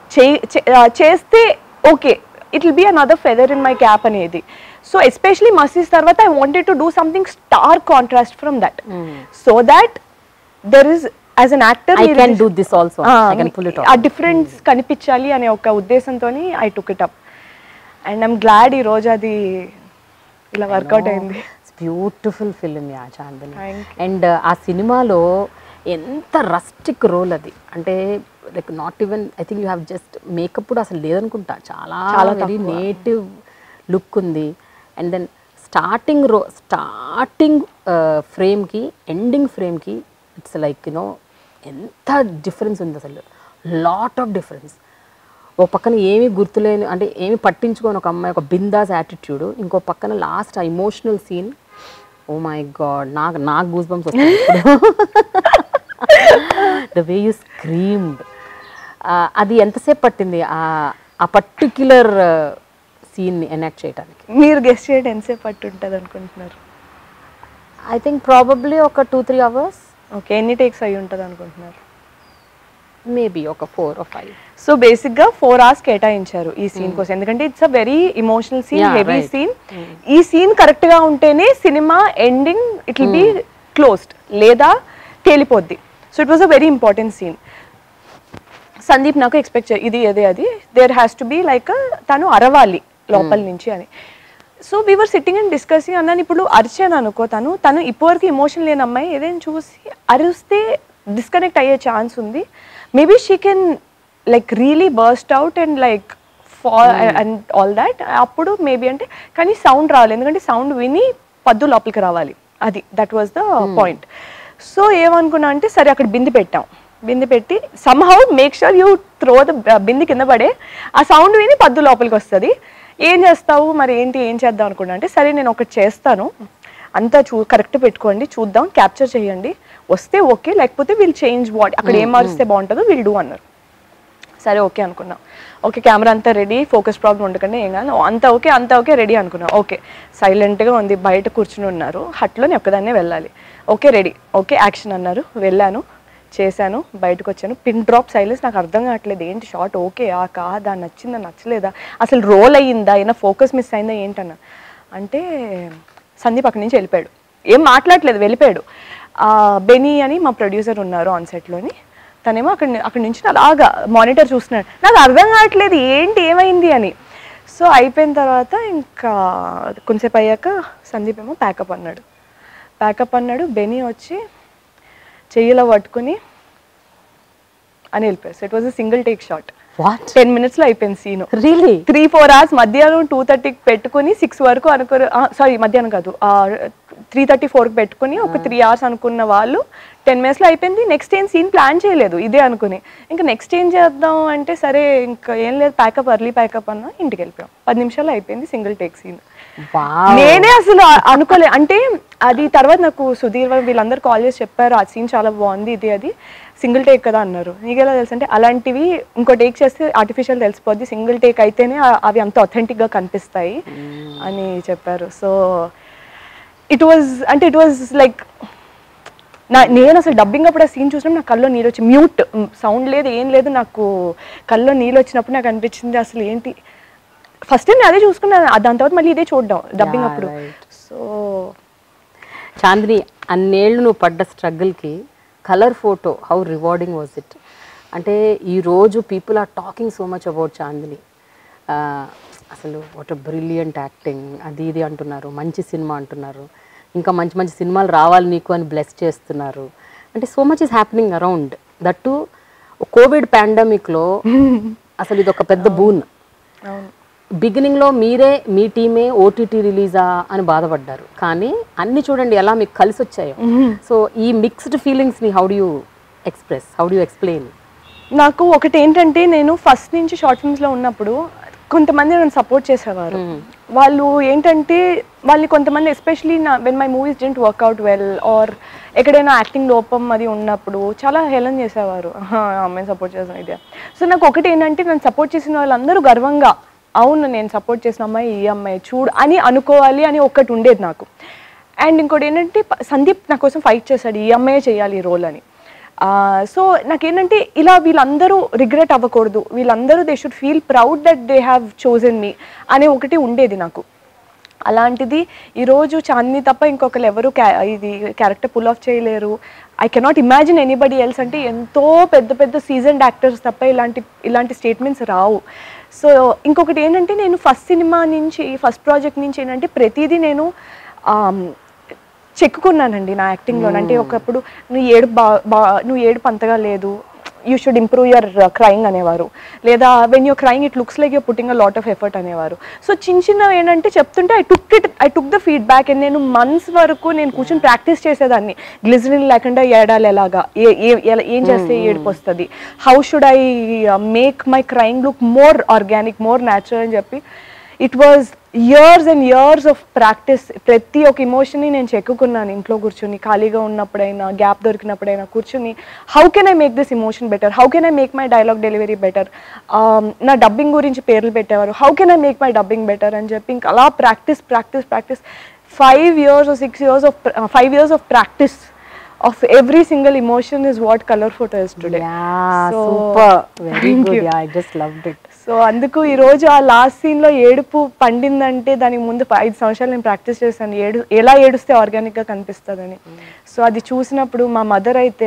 చేస్తే okay it will be another feather in my cap అనేది. సో ఎస్పెషలీ మసీస్ తర్వాత I wanted to do something stark contrast from that, so that there is as an actor I can do this also, I can pull it off. ఆ డిఫరెన్స్ కనిపించాలి అనే ఒక ఉద్దేశంతో I took it up. And I'm glad ఈ రోజు అది ఇలా వర్కౌట్ అయింది. Beautiful film yeah Chandini. And ఆ సినిమాలో ఎంత రస్టిక్ రోల్ అది, అంటే like not even I think you have just makeup కూడా అసలు లేదనుకుంటా, చాలా చాలా వెరీ నేటివ్ లుక్ ఉంది. అండ్ దెన్ స్టార్టింగ్ రో స్టార్టింగ్ ఫ్రేమ్కి ఎండింగ్ ఫ్రేమ్కి ఇట్స్ లైక్ యునో ఎంత డిఫరెన్స్ ఉంది అసలు, లాట్ ఆఫ్ డిఫరెన్స్. ఒక పక్కన ఏమీ గుర్తులేని అంటే ఏమి పట్టించుకొని ఒక అమ్మాయి, ఒక బిందాస్ యాటిట్యూడ్, ఇంకో పక్కన లాస్ట్ ఆ emotional scene, oh my god నాకు నాకు గూస్ బంప్స్ వస్తాయి ద వే యూ స్క్రీమ్డ్. అది ఎంతసేపు పట్టింది ఆ పర్టిక్యులర్ సీన్ని ఎనాక్ట్ చేయడానికి? మీరు గెస్ట్ చేయడం ఎంతసేపు పట్టి ఉంటుంది అనుకుంటున్నారు? ఐ థింక్ ప్రాబబ్లీ ఒక టూ త్రీ అవర్స్. ఓకే, ఎన్ని టేక్స్ అయ్యి ఉంటుంది అనుకుంటున్నారు? మేబీ ఒక ఫోర్ ఆర్ ఫైవ్. సో బేసిక్గా ఫోర్ అవర్స్ కేటాయించారు ఈ సీన్ కోసం, ఎందుకంటే it's a very emotional scene, heavy scene. ఈ సీన్ కరెక్ట్గా ఉంటేనే సినిమా ending it will be closed, లేదా తేలిపోద్ది. So it was a very important scene. Sandeep నాకు ఎక్స్పెక్ట్ చే ఇది అదే అది there has to be like తను అరవాలి లోపల నుంచి అని. So we're sitting and discussing. అన్నాను ఇప్పుడు అరిచాను అనుకో, తను తను ఇప్పటివరకు ఇమోషన్ లేని అమ్మాయి ఏదైనా చూసి అరిస్తే డిస్కనెక్ట్ అయ్యే ఛాన్స్ ఉంది. Maybe she can like really burst out and like fall and all that. అప్పుడు మేబీ అంటే కానీ సౌండ్ రావాలి, ఎందుకంటే సౌండ్ విని పద్దు లోపలికి రావాలి, అది that was the point. So ఏమనుకున్నా అంటే సరే అక్కడ బింది పెట్టాం, బింది పెట్టి somehow make sure you throw the bindi కింద పడే ఆ సౌండ్ విని పద్దు లోపలికి వస్తుంది. ఏం చేస్తావు మరి ఏంటి ఏం చేద్దాం అనుకున్నా అంటే సరే నేను ఒకటి చేస్తాను, అంతా చూ కరెక్ట్ పెట్టుకోండి, చూద్దాం, క్యాప్చర్ చేయండి, వస్తే ఓకే, లేకపోతే వీల్ చేంజ్ వాట్ అక్కడ ఏం మారిస్తే బాగుంటుందో వీల్ డూ అన్నారు. సరే ఓకే అనుకున్నాం. ఓకే కెమెరా అంతా రెడీ, ఫోకస్ ప్రాబ్లం ఉండకండి ఏం కాదు, అంతా ఓకే అంతా ఓకే రెడీ అనుకున్నాం. ఓకే సైలెంట్గా ఉంది, బయట కూర్చుని ఉన్నారు, హట్లో నేను ఒక్కదాన్నే వెళ్ళాలి. ఓకే రెడీ, ఓకే యాక్షన్ అన్నారు, వెళ్ళాను, చేశాను, బయటకు వచ్చాను. పిన్ డ్రాప్ సైలెన్స్, నాకు అర్థం కావట్లేదు ఏంటి షార్ట్ ఓకే ఆ కాదా, నచ్చిందా నచ్చలేదా, అసలు రోల్ అయ్యిందా, ఏమైనా ఫోకస్ మిస్ అయిందా ఏంటన్నా అంటే సందీప్ అక్కడి నుంచి వెళ్ళిపోయాడు, ఏం మాట్లాడలేదు వెళ్ళిపోయాడు. బెనీ అని మా ప్రొడ్యూసర్ ఉన్నారు ఆన్ సెట్లోని, తనేమో అక్కడ అక్కడి నుంచి అలాగా మానిటర్ చూస్తున్నాడు, నాకు అర్థం కావట్లేదు ఏంటి ఏమైంది అని. సో అయిపోయిన తర్వాత ఇంకా కొంచెంసేపు అయ్యాక సందీప్ ఏమో ప్యాకప్ అన్నాడు, ప్యాకప్ అన్నాడు. బెనీ వచ్చి చెయ్యిలో పట్టుకుని అని వెళ్ళిపోయారు. So it was a single take shot. Ten minutes లో అయిపోయింది సీన్. రియలీ త్రీ ఫోర్ అవర్స్ మధ్యాహ్నం టూ థర్టీకి పెట్టుకుని సిక్స్ వరకు అనుకోరు, సారీ మధ్యాహ్నం కాదు త్రీ థర్టీ ఫోర్కి పెట్టుకుని ఒక త్రీ అవర్స్ అనుకున్న వాళ్ళు టెన్ మినిట్స్లో అయిపోయింది. నెక్స్ట్ ఏం సీన్ ప్లాన్ చేయలేదు ఇదే అనుకుని, ఇంకా నెక్స్ట్ ఏం చేద్దాం అంటే సరే ఇంకా ఏం లేదు ప్యాకప్ అర్లీ ప్యాకప్ అన్నా ఇంటికి వెళ్ళిపోయాం. పది నిమిషాలు అయిపోయింది సింగిల్ టేక్ సీన్. నేనే అసలు అనుకోలే, అంటే అది తర్వాత నాకు సుధీర్ వీళ్ళందరూ కాల్ చేసి చెప్పారు ఆ సీన్ చాలా బాగుంది ఇది అది సింగిల్ టేక్ కదా అన్నారు. నీకు ఎలా తెలుసు అంటే అలాంటివి ఇంకో టేక్ చేస్తే ఆర్టిఫిషియల్ తెలిసిపోద్ది, సింగిల్ టేక్ అయితేనే అవి అంత అథెంటిక్గా కనిపిస్తాయి అని చెప్పారు. సో ఇట్ వాజ్ అంటే ఇట్ వాజ్ లైక్ నా నేను అసలు డబ్బింగ్ అప్పుడు ఆ సీన్ చూసినప్పుడు నాకు కల్లో నీళ్ళు వచ్చి మ్యూట్ సౌండ్ లేదు ఏం లేదు, నాకు కల్లో నీళ్ళు వచ్చినప్పుడు నాకు అనిపించింది అసలు ఏంటి ఫస్ట్ టైం నేను అదే చూసుకున్నాను, దాని తర్వాత మళ్ళీ ఇదే చూడడం డబ్బింగ్ అప్పుడు. సో చాందిని అన్నేళ్ళు నువ్వు పడ్డ స్ట్రగుల్కి colour photo how rewarding was it? అంటే ఈరోజు people are talking so much about Chandini, అసలు వాట్ అ బ్రిలియంట్ యాక్టింగ్ అది ఇది అంటున్నారు, మంచి సినిమా అంటున్నారు, ఇంకా మంచి మంచి సినిమాలు రావాలి నీకు అని బ్లెస్ చేస్తున్నారు. అంటే so much is happening around that to COVID పాండమిక్లో అసలు ఇది ఒక పెద్ద బూన్. బిగినింగ్లో మీరే మీ టీమే ఓటీటీ రిలీజా అని బాధపడ్డారు, కానీ అన్ని చూడండి ఎలా మీకు కలిసి వచ్చాయో. సో ఈ మిక్స్డ్ ఫీలింగ్స్ని how do you express, how do you explain? నాకు ఒకటి ఏంటంటే నేను ఫస్ట్ నుంచి షార్ట్ ఫిల్మ్స్లో ఉన్నప్పుడు కొంతమంది నన్ను సపోర్ట్ చేసేవారు. వాళ్ళు ఏంటంటే వాళ్ళని కొంతమంది ఎస్పెషలీ నా when my movies didn't work out well or ఎక్కడైనా యాక్టింగ్ లోపం అది ఉన్నప్పుడు చాలా హేళన చేసేవారు, అమ్మాయిని సపోర్ట్ చేసిన ఇదే. సో నాకు ఒకటి ఏంటంటే నన్ను సపోర్ట్ చేసిన వాళ్ళందరూ గర్వంగా అవును నేను సపోర్ట్ చేసిన అమ్మాయి ఈ అమ్మాయి చూడు అని అనుకోవాలి అని ఒక్కటి ఉండేది నాకు. అండ్ ఇంకోటి ఏంటంటే సందీప్ నా కోసం ఫైట్ చేశాడు ఈ అమ్మాయే చేయాలి ఈ రోల్ అని. సో నాకేంటంటే ఇలా వీళ్ళందరూ రిగ్రెట్ అవ్వకూడదు, వీళ్ళందరూ they should feel proud that they have chosen me అనే ఒకటి ఉండేది నాకు. అలాంటిది ఈరోజు చాందిని తప్ప ఇంకొకరు ఎవరు క్యా ఇది క్యారెక్టర్ పుల్ ఆఫ్ చేయలేరు. I cannot imagine anybody else. అంటే ఎంతో పెద్ద పెద్ద సీజన్డ్ యాక్టర్స్ తప్ప ఇలాంటి ఇలాంటి స్టేట్మెంట్స్ రావు. సో ఇంకొకటి ఏంటంటే నేను ఫస్ట్ సినిమా నుంచి ఫస్ట్ ప్రాజెక్ట్ నుంచి ఏంటంటే ప్రతిదీ నేను చెక్కుకున్నానండి నా యాక్టింగ్లో. అంటే ఒకప్పుడు నువ్వు ఏడు బా బా నువ్వు ఏడుపు అంతగా లేదు, you should improve your crying అనేవారు, లేదా when you're crying it looks like you're putting a lot of effort అనేవారు. సో చిన్న చిన్న ఏంటంటే చెప్తుంటే I took it I took the feedback. And నేను మంత్స్ వరకు నేను కూర్చొని ప్రాక్టీస్ చేసేదాన్ని, గ్లిజరిన్ లేకుండా ఏడాలి ఎలాగా, ఏ ఏం చేస్తే ఏడుపు వస్తుంది, how should I make my crying look more organic more natural అని చెప్పి it was years and years of practice. ప్రతి ఒక్క ఇమోషన్ని నేను చెక్కుకున్నాను ఇంట్లో కూర్చొని, ఖాళీగా ఉన్నప్పుడైనా గ్యాప్ దొరికినప్పుడైనా కూర్చొని how can I make this emotion better, how can I make my dialogue delivery better. నా డబ్బింగ్ గురించి పేర్లు పెట్టేవారు, how can I make my dubbing better అని చెప్పి ఇంకా అలా practice practice practice five years or six years of pr- uh, five years of practice of every single emotion is what color photo is today. Yeah, So, super. Very thank good. you. Yeah, I just loved it. So అందుకు ఈరోజు ఆ లాస్ట్ సీన్లో ఏడుపు పండిందంటే దానికి ముందు ప- ఐదు సంవత్సరాలు నేను ప్రాక్టీస్ చేశాను ఏడు ఎలా ఏడుస్తే ఆర్గానిక్గా కనిపిస్తుందని. సో అది చూసినప్పుడు మా మదర్ అయితే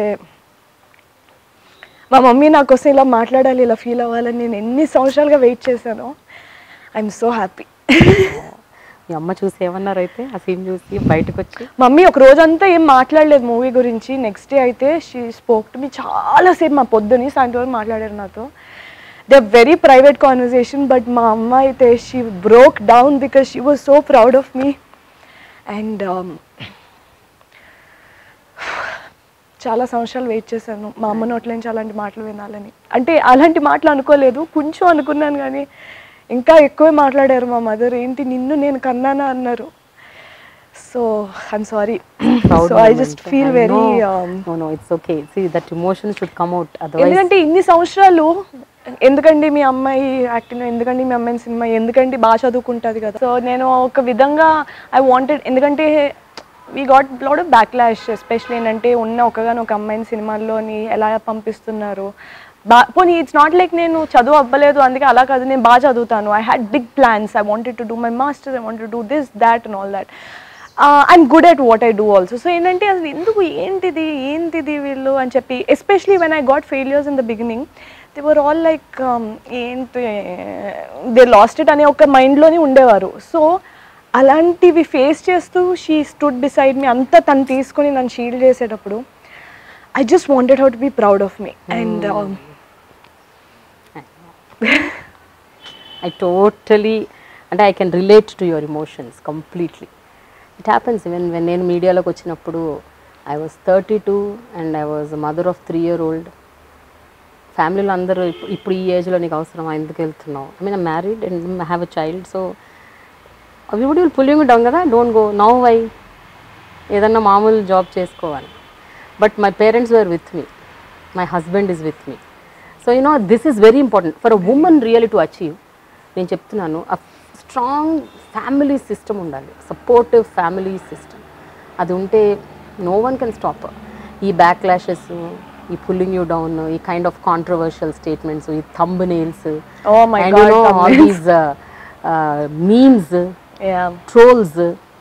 మా మమ్మీ నా కోసం ఇలా మాట్లాడాలి ఇలా ఫీల్ అవ్వాలని నేను ఎన్ని సంవత్సరాలుగా వెయిట్ చేశాను. I'm so happy. మీ అమ్మ చూసి ఏమన్నారు అయితే ఆ సీన్ చూసి బయటకు వచ్చి? మమ్మీ ఒక రోజంతా ఏం మాట్లాడలేదు మూవీ గురించి. నెక్స్ట్ డే అయితే షీ స్పోక్ టు మీ చాలాసేపు, మా పొద్దుని సాయంత్రం వరకు మాట్లాడారు నాతో. They very private conversation, but మా అమ్మ అయితే she broke down because she was so proud of me. And చాలా సంవత్సరాలు వెయిట్ చేశాను మా అమ్మ నోట్ల నుంచి అలాంటి మాటలు వినాలని. అంటే అలాంటి మాటలు అనుకోలేదు, కొంచెం అనుకున్నాను, కానీ ఇంకా ఎక్కువే మాట్లాడారు మా మదర్. ఏంటి నిన్ను నేను కన్నానా అన్నారు. So I'm sorry. So I just feel very it's okay. See that emotion should come out. Otherwise ఎందుకంటే ఇన్ని సంవత్సరాలు ఎందుకండి మీ అమ్మాయి యాక్టింగ్, ఎందుకండి మీ అమ్మాయి సినిమా, ఎందుకంటే బాగా చదువుకుంటుంది కదా. సో నేను ఒక విధంగా ఐ వాంటెడ్, ఎందుకంటే we got lot of backlash, especially ఏంటంటే ఉన్న ఒకగాని ఒక అమ్మాయిని సినిమాల్లోని ఎలా పంపిస్తున్నారు. బా పోనీ ఇట్స్ నాట్ లైక్ నేను చదువు అవ్వలేదు అందుకే అలా కాదు, నేను బాగా చదువుతాను. I had big plans. I wanted to do my masters, I wanted to do this that and all that. I'm good at what I do also. So ఏంటంటే అసలు ఎందుకు ఏంటిది ఏంటిది వీళ్ళు అని చెప్పి, especially when I got failures in the beginning, they were all like ఏంటి దే లాస్ట్ ఇట్ అనే ఒక మైండ్లోనే ఉండేవారు. సో అలాంటివి ఫేస్ చేస్తూ షీ స్టూడ్ బిసైడ్ మీ, అంతా తను తీసుకొని నన్ను షీల్డ్ చేసేటప్పుడు I just wanted how to be proud of me. And I totally, and I can relate to your emotions completely. It happens when when నేను మీడియాలోకి వచ్చినప్పుడు I was thirty-two and I was a mother of three year old. ఫ్యామిలీలో అందరూ ఇప్పుడు ఇప్పుడు ఈ ఏజ్లో నీకు అవసరమా, ఎందుకు వెళ్తున్నావు? I mean I married and I have a child. So everybody will pull you down కదా, డోంట్ గో నౌ, వై, ఏదన్నా మామూలు జాబ్ చేసుకోవాలి. But my parents were with me, my husband is with me. So you know this is very important for a woman really to achieve. నేను చెప్తున్నాను, ఆ స్ట్రాంగ్ ఫ్యామిలీ సిస్టమ్ ఉండాలి, సపోర్టివ్ ఫ్యామిలీ సిస్టమ్. అది ఉంటే నో వన్ కెన్ స్టాప్. ఈ బ్యాక్ క్లాషెస్, ఈ పుల్లింగ్ యూ డౌన్, ఈ కైండ్ ఆఫ్ కాంట్రవర్షియల్ స్టేట్మెంట్స్, ఈ thumbnails, oh my and god, you know all these memes, trolls,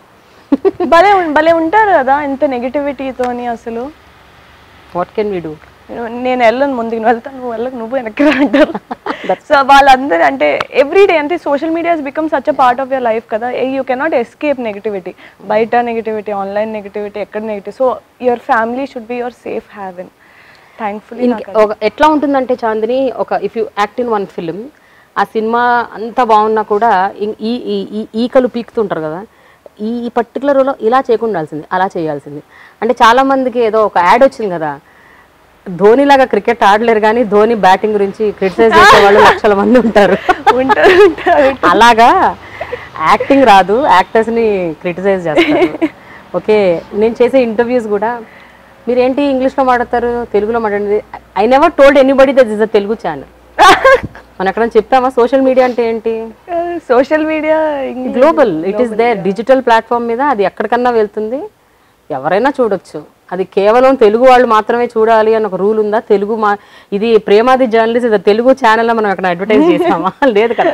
భలే ఉం- భలే ఉంటారు కదా ఎంత నెగిటివిటీతోని. అసలు వాట్ కెన్ వీ డూ? నేను వెళ్ళను, ముందుకు నువ్వు వెళ్తాను, నువ్వు వెళ్ళకు, నువ్వు వెనక్కి రా అంటారు. సో వాళ్ళందరూ అంటే ఎవ్రీ డే అంటే social media has become such a part of your life కదా. యూ కెనాట్ ఎస్కేప్ నెగిటివిటీ, బయట నెగిటివిటీ, ఆన్లైన్ నెగిటివిటీ, ఎక్కడ negative. So your family should be your safe haven. Thankfully ఎట్లా ఉంటుందంటే చాందిని, ఒక if you act in one film, ఆ సినిమా అంతా బాగున్నా కూడా ఇం- ఈ ఈ- ఈ ఈకలు పీకుతుంటారు కదా, ఈ ఈ పర్టికులర్ రోలో ఇలా చేయకుండా ఉండాల్సింది, అలా చేయాల్సింది. అంటే చాలామందికి ఏదో ఒక యాడ్ వచ్చింది కదా, ధోనిలాగా క్రికెట్ ఆడలేరు కానీ ధోని బ్యాటింగ్ గురించి క్రిటిసైజ్ చేసే వాళ్ళు లక్షల మంది ఉంటారు. ఉంటారు ఉంటారు. అలాగా యాక్టింగ్ రాదు, యాక్టర్స్ని క్రిటిసైజ్ చేస్తారు. ఓకే, నేను చేసే ఇంటర్వ్యూస్ కూడా మీరేంటి ఇంగ్లీష్లో మాట్లాడతారు, తెలుగులో మాట్లాడేది. I never told anybody that is a Telugu channel. మనం ఎక్కడ చెప్తామా సోషల్ మీడియా అంటే ఏంటి? Social media global, it is there, digital platform మీద అది ఎక్కడికన్నా వెళ్తుంది, ఎవరైనా చూడొచ్చు. అది కేవలం తెలుగు వాళ్ళు మాత్రమే చూడాలి అని ఒక రూల్ ఉందా? తెలుగు మా ఇది ప్రేమాది జర్నలిస్ట్, ఇది తెలుగు ఛానల్లో మనం ఎక్కడ అడ్వర్టైజ్ చేసామా? లేదు కదా.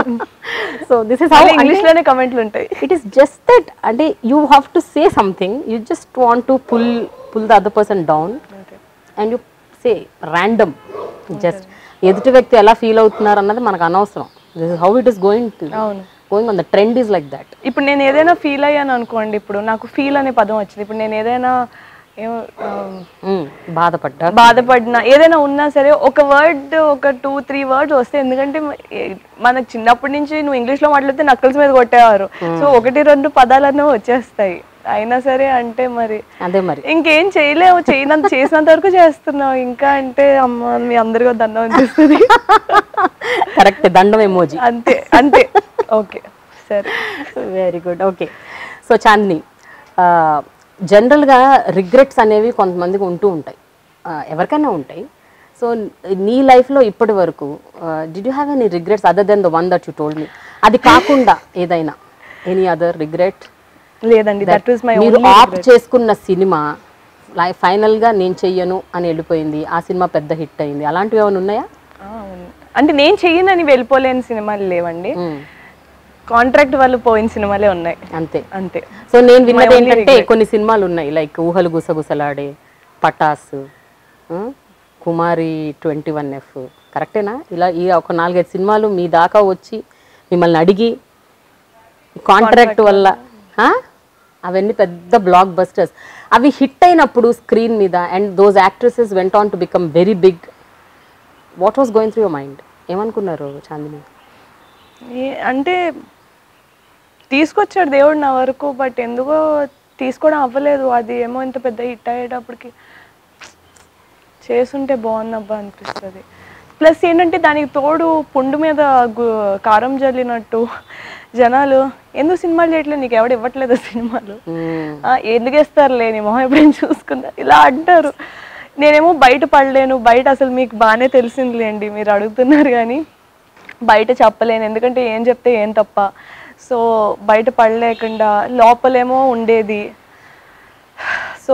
సో దిస్ ఇస్ హౌ ఇంగ్లీష్లోనే కమెంట్లు ఉంటాయి. ఇట్ ఈస్ జస్ట్ దట్, అంటే you have to say something, you just want to pull pull the other person down and you say random, just ఎదుటి వ్యక్తి ఎలా ఫీల్ అవుతున్నారు అన్నది మనకు అనవసరం. This is how it is going to going on, the trend is like that. ఇప్పుడు నేను ఏదైనా ఫీల్ అయ్యాను అనుకోండి, ఇప్పుడు నాకు ఫీల్ అనే పదం వచ్చింది. ఇప్పుడు నేను ఏదైనా ఏం బాధపడ్డా బాధపడినా ఏదైనా ఉన్నా సరే ఒక వర్డ్, ఒక టూ త్రీ వర్డ్స్ వస్తే, ఎందుకంటే ఏ- మనకు చిన్నప్పటి నుంచి నువ్వు ఇంగ్లీష్లో మాట్లాడితే నక్కల్స్ మీద కొట్టేవారు. సో ఒకటి రెండు పదాలన్నీ వచ్చేస్తాయి. అయినా సరే అంటే మరి అదే మరి ఇంకేం చేయలేవు, చేయనంత చేసినంత వరకు చేస్తున్నావు. ఇంకా అంటే అమ్మ మీ అందరికీ దండం అనిపిస్తుంది. కరెక్ట్, దండం ఎమోజీ. అంతే అంతే. ఓకే సరే, very good. Okay, so Chandini, జనరల్గా రిగ్రెట్స్ అనేవి కొంతమందికి ఉంటూ ఉంటాయి, ఆ, ఎవరికైనా ఉంటాయి. సో నీ లైఫ్లో ఇప్పటి వరకు did you have any regrets other than the one that you told me? అది కాకుండా ఏదైనా ఎనీ అదర్ రిగ్రెట్? లేదండి, దట్ వాస్ మై మీరు ఓన్లీ ఆప్ట్ చేసుకున్న సినిమా ఫైనల్గా నేను చెయ్యను అని వెళ్ళిపోయింది, ఆ సినిమా పెద్ద హిట్ అయింది, అలాంటివి ఏమైనా ఉన్నాయా? అంటే నేను చెయ్యనని వెళ్ళిపోలేని సినిమాలు లేవండి, కాంట్రాక్ట్ వాళ్ళు పోయిన సినిమాలే ఉన్నాయి అంతే అంతే. సో నేను విన్నది ఏంటంటే కొన్ని సినిమాలు ఉన్నాయి like Oohalu Gusagusalade, Pataas, Kumari twenty one F, కరెక్టేనా? ఇలా ఈ ఒక నాలుగైదు సినిమాలు మీ దాకా వచ్చి మిమ్మల్ని అడిగి కాంట్రాక్ట్ వల్ల అవన్నీ పెద్ద బ్లాక్ బస్టర్స్, అవి హిట్ అయినప్పుడు స్క్రీన్ మీద and those actresses went on to become very big, what was going through your mind? ఏమనుకున్నారు చాందిని? అంటే తీసుకొచ్చాడు దేవుడు నా వరకు, బట్ ఎందుకో తీసుకోవడం అవ్వలేదు. అది ఏమో ఇంత పెద్ద హిట్ అయ్యేటప్పటికి చేసుంటే బాగున్నబ్బా అనిపిస్తుంది. ప్లస్ ఏంటంటే దానికి తోడు పుండు మీద కారం జల్లినట్టు జనాలు ఎందుకు సినిమాలు చేయట్లేదు, నీకు ఎవడు ఇవ్వట్లేదు సినిమాలు, ఎందుకు ఇస్తారులే నీ మొహం ఎప్పుడైనా చూసుకున్నా ఇలా అంటారు. నేనేమో బయట పడలేను, బయట అసలు మీకు బాగానే తెలిసిందిలేండి, మీరు అడుగుతున్నారు కానీ బయట చెప్పలేను, ఎందుకంటే ఏం చెప్తే ఏం తప్ప. సో బయట పడలేకుండా లోపలేమో ఉండేది. సో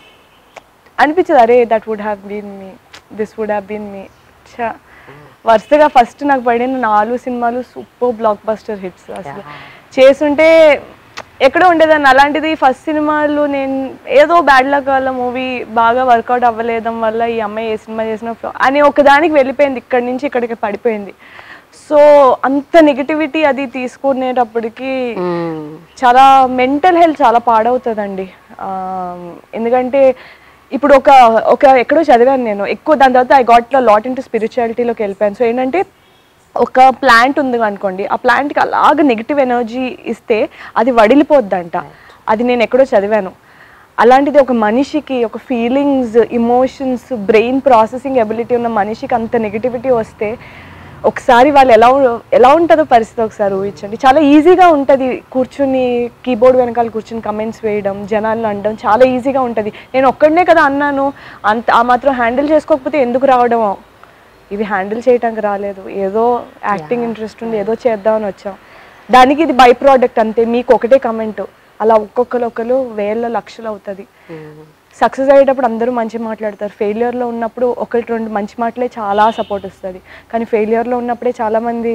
అనిపించదు, అరే that would have been me, this would have been me. చా వరుసగా ఫస్ట్ నాకు పడిన నాలుగు సినిమాలు సూపర్ బ్లాక్ బస్టర్ హిట్స్. అసలు చేసుంటే ఎక్కడో ఉండేదాన్ని. అలాంటిది ఫస్ట్ సినిమాలు నేను ఏదో బ్యాడ్ లక్ వల్ల మూవీ బాగా వర్కౌట్ అవ్వలేదం వల్ల ఈ అమ్మాయి ఏ సినిమా చేసిన అని ఒకదానికి వెళ్ళిపోయింది, ఇక్కడి నుంచి ఇక్కడికి పడిపోయింది. సో అంత నెగిటివిటీ అది తీసుకునేటప్పటికి చాలా మెంటల్ హెల్త్ చాలా పాడవుతుందండి. ఎందుకంటే ఇప్పుడు ఒక ఒక ఎక్కడో చదివాను నేను ఎక్కువ, దాని తర్వాత ఐ గాట్ లాట్ ఇంటూ స్పిరిచువాలిటీలోకి వెళ్ళిపోయాను. సో ఏంటంటే ఒక ప్లాంట్ ఉంది అనుకోండి, ఆ ప్లాంట్కి అలాగ నెగిటివ్ ఎనర్జీ ఇస్తే అది వడిలిపోద్దంట, అది నేను ఎక్కడో చదివాను. అలాంటిది ఒక మనిషికి ఒక feelings, emotions, brain processing ability ఉన్న మనిషికి అంత నెగిటివిటీ వస్తే ఒకసారి వాళ్ళు ఎలా ఎలా ఉంటుందో పరిస్థితి ఒకసారి ఊహించండి. చాలా ఈజీగా ఉంటుంది కూర్చుని కీబోర్డ్ వెనకాల కూర్చుని కమెంట్స్ వేయడం, జనాలను అనడం చాలా ఈజీగా ఉంటుంది. నేను ఒక్కడనే కదా అన్నాను, అంత ఆ మాత్రం హ్యాండిల్ చేసుకోకపోతే ఎందుకు రావడం, ఇవి హ్యాండిల్ చేయడానికి రాలేదు, ఏదో యాక్టింగ్ ఇంట్రెస్ట్ ఉంది, ఏదో చేద్దామని వచ్చాం, దానికి ఇది బై ప్రోడక్ట్ అంతే. మీకు ఒకటే కమెంట్, అలా ఒక్కొక్కరు ఒకరు వేల లక్షలు అవుతుంది. సక్సెస్ అయ్యేటప్పుడు అందరూ మంచి మాట్లాడతారు, ఫెయిలియర్లో ఉన్నప్పుడు ఒకటి రెండు మంచి మాటలే చాలా సపోర్ట్ వస్తుంది. కానీ ఫెయిలియర్లో ఉన్నప్పుడే చాలామంది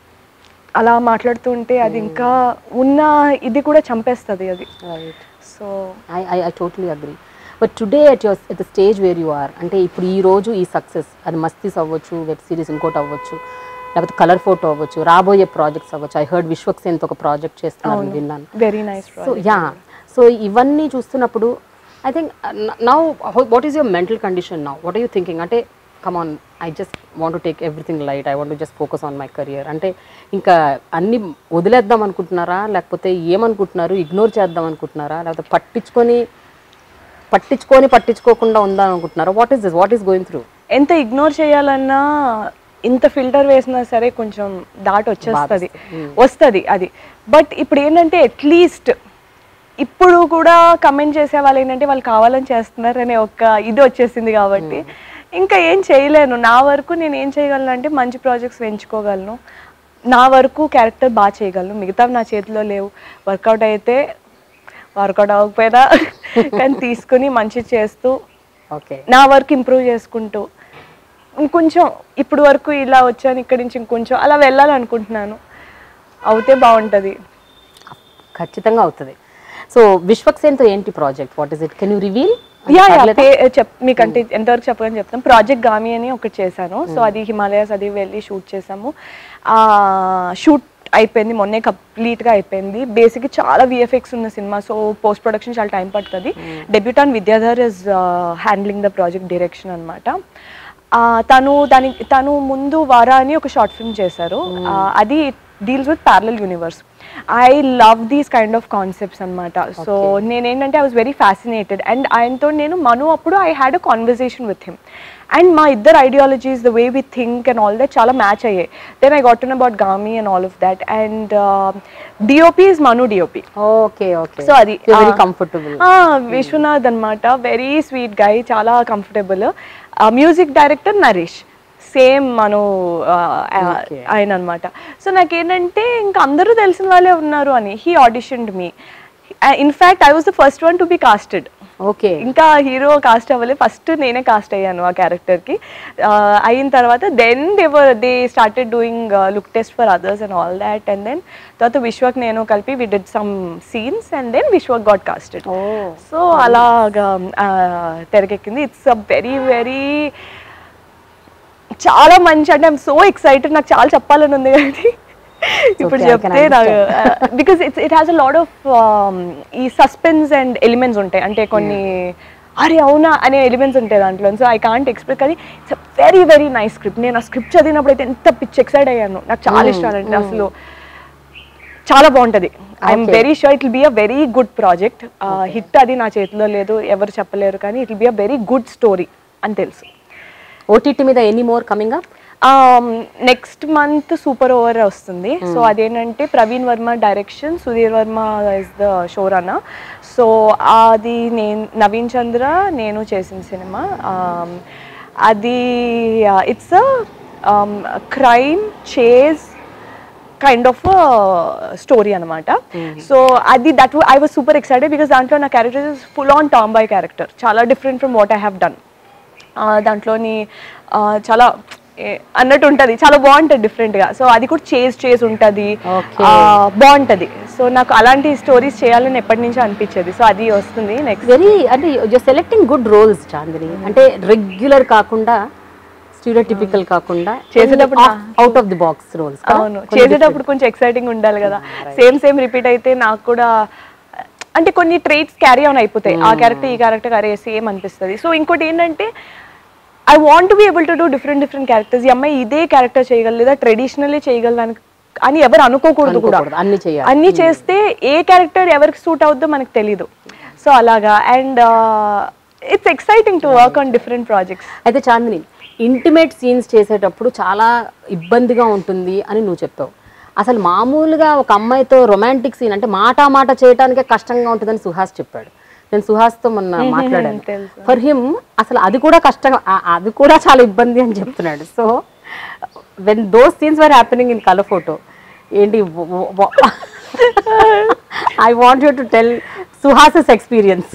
అలా మాట్లాడుతూ ఉంటే అది ఇంకా ఉన్న ఇది కూడా చంపేస్తుంది అది. So I I I totally agree. But today at your at the stage where you are, అంటే ఇప్పుడు ఈ రోజు ఈ సక్సెస్, అది మస్తీస్ అవ్వచ్చు, వెబ్ సిరీస్ ఇంకోటి అవ్వచ్చు, లేకపోతే కలర్ ఫోటో అవ్వచ్చు, రాబోయే ప్రాజెక్ట్స్ అవ్వచ్చు. ఐ హర్డ్ విశ్వక్సేన్తో ఒక ప్రాజెక్ట్ చేస్తున్నారు విన్నాను. Very nice. So yeah, so ఇవన్నీ చూస్తున్నప్పుడు I think now what is your mental condition now? What are you thinking? అంటే come on, I just want to take everything light, I want to just focus on my career, అంటే ఇంకా అన్నీ వదిలేద్దాం అనుకుంటున్నారా, లేకపోతే ఏమనుకుంటున్నారు, ఇగ్నోర్ చేద్దాం అనుకుంటున్నారా, లేకపోతే పట్టించుకొని పట్టించుకొని పట్టించుకోకుండా ఉందాం అనుకుంటున్నారా? What is this, what is going through? ఎంత ఇగ్నోర్ చేయాలన్నా ఇంత ఫిల్టర్ వేసినా సరే కొంచెం దాటి వచ్చేస్తుంది వస్తుంది అది. బట్ ఇప్పుడు ఏంటంటే అట్లీస్ట్ ఇప్పుడు కూడా కమెంట్ చేసే వాళ్ళు ఏంటంటే వాళ్ళు కావాలని చేస్తున్నారు అనే ఒక ఇది వచ్చేసింది కాబట్టి ఇంకా ఏం చేయలేను. నా వరకు నేను ఏం చేయగలను అంటే మంచి ప్రాజెక్ట్స్ ఎంచుకోగలను, నా వరకు క్యారెక్టర్ బాగా చేయగలను, మిగతావి నా చేతిలో లేవు. వర్కౌట్ అయితే వర్కౌట్ అవ్వకపోయినా కానీ తీసుకుని మంచి చేస్తూ నా వర్క్ ఇంప్రూవ్ చేసుకుంటూ ఇంకొంచెం ఇప్పుడు వరకు ఇలా వచ్చాను, ఇక్కడి నుంచి ఇంకొంచెం అలా వెళ్ళాలనుకుంటున్నాను. అవుతే బాగుంటుంది. ఖచ్చితంగా అవుతుంది. సో విశ్వక్సేన్తో ఏంటి project? What is it? Can you reveal? Yeah చెప్ మీకంటే ఎంతవరకు చెప్పగానే చెప్తాం. ప్రాజెక్ట్ గామి అని ఒకటి చేశాను. సో అది హిమాలయాస్ అది వెళ్ళి షూట్ చేసాము. షూట్ అయిపోయింది, మొన్నే కంప్లీట్గా అయిపోయింది. బేసిక్ చాలా విఎఫ్ఎక్స్ ఉన్న సినిమా, సో పోస్ట్ ప్రొడక్షన్ చాలా టైం పడుతుంది. Debutant Vidyadhar is handling the project direction అనమాట. తను దాని తను ముందు వారా అని ఒక షార్ట్ ఫిల్మ్ చేశారు. అది deals with parallel universe. I love these kind of concepts అనమాట. సో నేనేంటంటే I was very fascinated and ఆయనతో నేను మను అప్పుడు I had a conversation with him and మా ఇద్దరు ideologies, the way we think and all that చాలా మ్యాచ్ అయ్యాయి. Then I got to know about Gaami and all of that. And DOP is Manu DOP. Okay okay. So అది వెరీ కంఫర్టబుల్. విశ్వనాథ్ అనమాట, వెరీ స్వీట్ గై, చాలా comfortable. Music director Naresh, same Manu ఆయన అనమాట. సో నాకేంటంటే ఇంకా అందరూ తెలిసిన వాళ్ళే ఉన్నారు అని. He auditioned me. In fact I was the first one to be casted. Okay. ఇంకా హీరో కాస్ట్ అవ్వలే, ఫస్ట్ నేనే కాస్ట్ అయ్యాను ఆ క్యారెక్టర్కి. అయిన తర్వాత then they were they started doing look test for others and all that, and then తర్వాత విశ్వక్ నేను కలిపి we did some scenes and then Vishwak got casted. So అలాగా తెరకెక్కింది. ఇట్స్ అ వెరీ వెరీ చాలా మంచి, అంటే ఐఎమ్ సో ఎక్సైటెడ్, నాకు చాలా చెప్పాలని ఉంది కానీ ఇప్పుడు చెప్తే నాకు, because it's it has a lot of ఈ సస్పెన్స్ అండ్ ఎలిమెంట్స్ ఉంటాయి, అంటే కొన్ని అరే అవునా అనే ఎలిమెంట్స్ ఉంటాయి దాంట్లో. సో ఐ కాంట్ ఎక్స్ప్రెస్, కానీ it's a very very nice script. నేను ఆ స్క్రిప్ట్ చదివినప్పుడు అయితే ఎంత పిచ్ ఎక్సైట్ అయ్యాను, నాకు చాలా ఇష్టం అంటే అసలు చాలా బాగుంటుంది. I'm very sure it will be a very good project. Hit అది నా చేతిలో లేదు, ఎవరు చెప్పలేరు, కానీ it will be a very good story అని తెలుసు. ఓటీటీ మీద any more coming up? Next month super over వస్తుంది. సో అదేంటంటే Praveen Varma direction, Sudheer Varma is the showrunner. So అది నేను నవీన్ చంద్ర నేను చేసిన సినిమా. అది it's a crime chase kind of story అనమాట. సో అది that I was super excited because దాంట్లో నా character is full on tomboy character, చాలా different from what I have done. దాంట్లోని చాలా అన్నట్టు ఉంటుంది, చాలా బాగుంటుంది డిఫరెంట్గా. సో అది కూడా చేజ్ చేజ్ ఉంటుంది, బాగుంటుంది. సో నాకు అలాంటి స్టోరీస్ చేయాలని ఎప్పటి నుంచో అనిపించేది. సో అది వస్తుంది నెక్స్ట్. వెరీ అంటే you selecting good roles Chandini, అంటే రెగ్యులర్ కాకుండా స్టీరియోటిపికల్ కాకుండా చేసేటప్పుడు out of the box roles. అవును, చేసేటప్పుడు కొంచెం ఎక్సైటింగ్ ఉండాలి కదా. సేమ్ సేమ్ రిపీట్ అయితే నాకు కూడా అంటే కొన్ని ట్రేట్స్ క్యారీ ఆన్ అయిపోతాయి, ఆ క్యారెక్టర్ ఈ క్యారెక్టర్ అరే సేమ్ అనిపిస్తుంది. సో ఇంకోటి ఏంటంటే I want to be able to do different different characters. ఈ అమ్మాయి ఇదే క్యారెక్టర్ చేయగలదు లేదా ట్రెడిషనల్లీ చేయగలదని అని ఎవరు అనుకోకూడదు కూడా. అన్ని చేస్తే ఏ క్యారెక్టర్ ఎవరికి సూట్ అవుద్దో మనకు తెలీదు. సో అలాగా, and it's exciting to work on different projects. అయితే చాందిని, ఇంటిమేట్ సీన్స్ చేసేటప్పుడు చాలా ఇబ్బందిగా ఉంటుంది అని నువ్వు చెప్పావు. అసలు మామూలుగా ఒక అమ్మాయితో రొమాంటిక్ సీన్ అంటే మాట మాట చేయడానికే కష్టంగా ఉంటుందని సుహాస్ చెప్పాడు. నేను సుహాస్తో మొన్న మాట్లాడాను. ఫర్ హిమ్ అసలు అది కూడా కష్టం, అది కూడా చాలా ఇబ్బంది అని చెప్తున్నాడు. So when those scenes were happening in Colour Photo ఏంటి, I want you to tell Suhas's experience.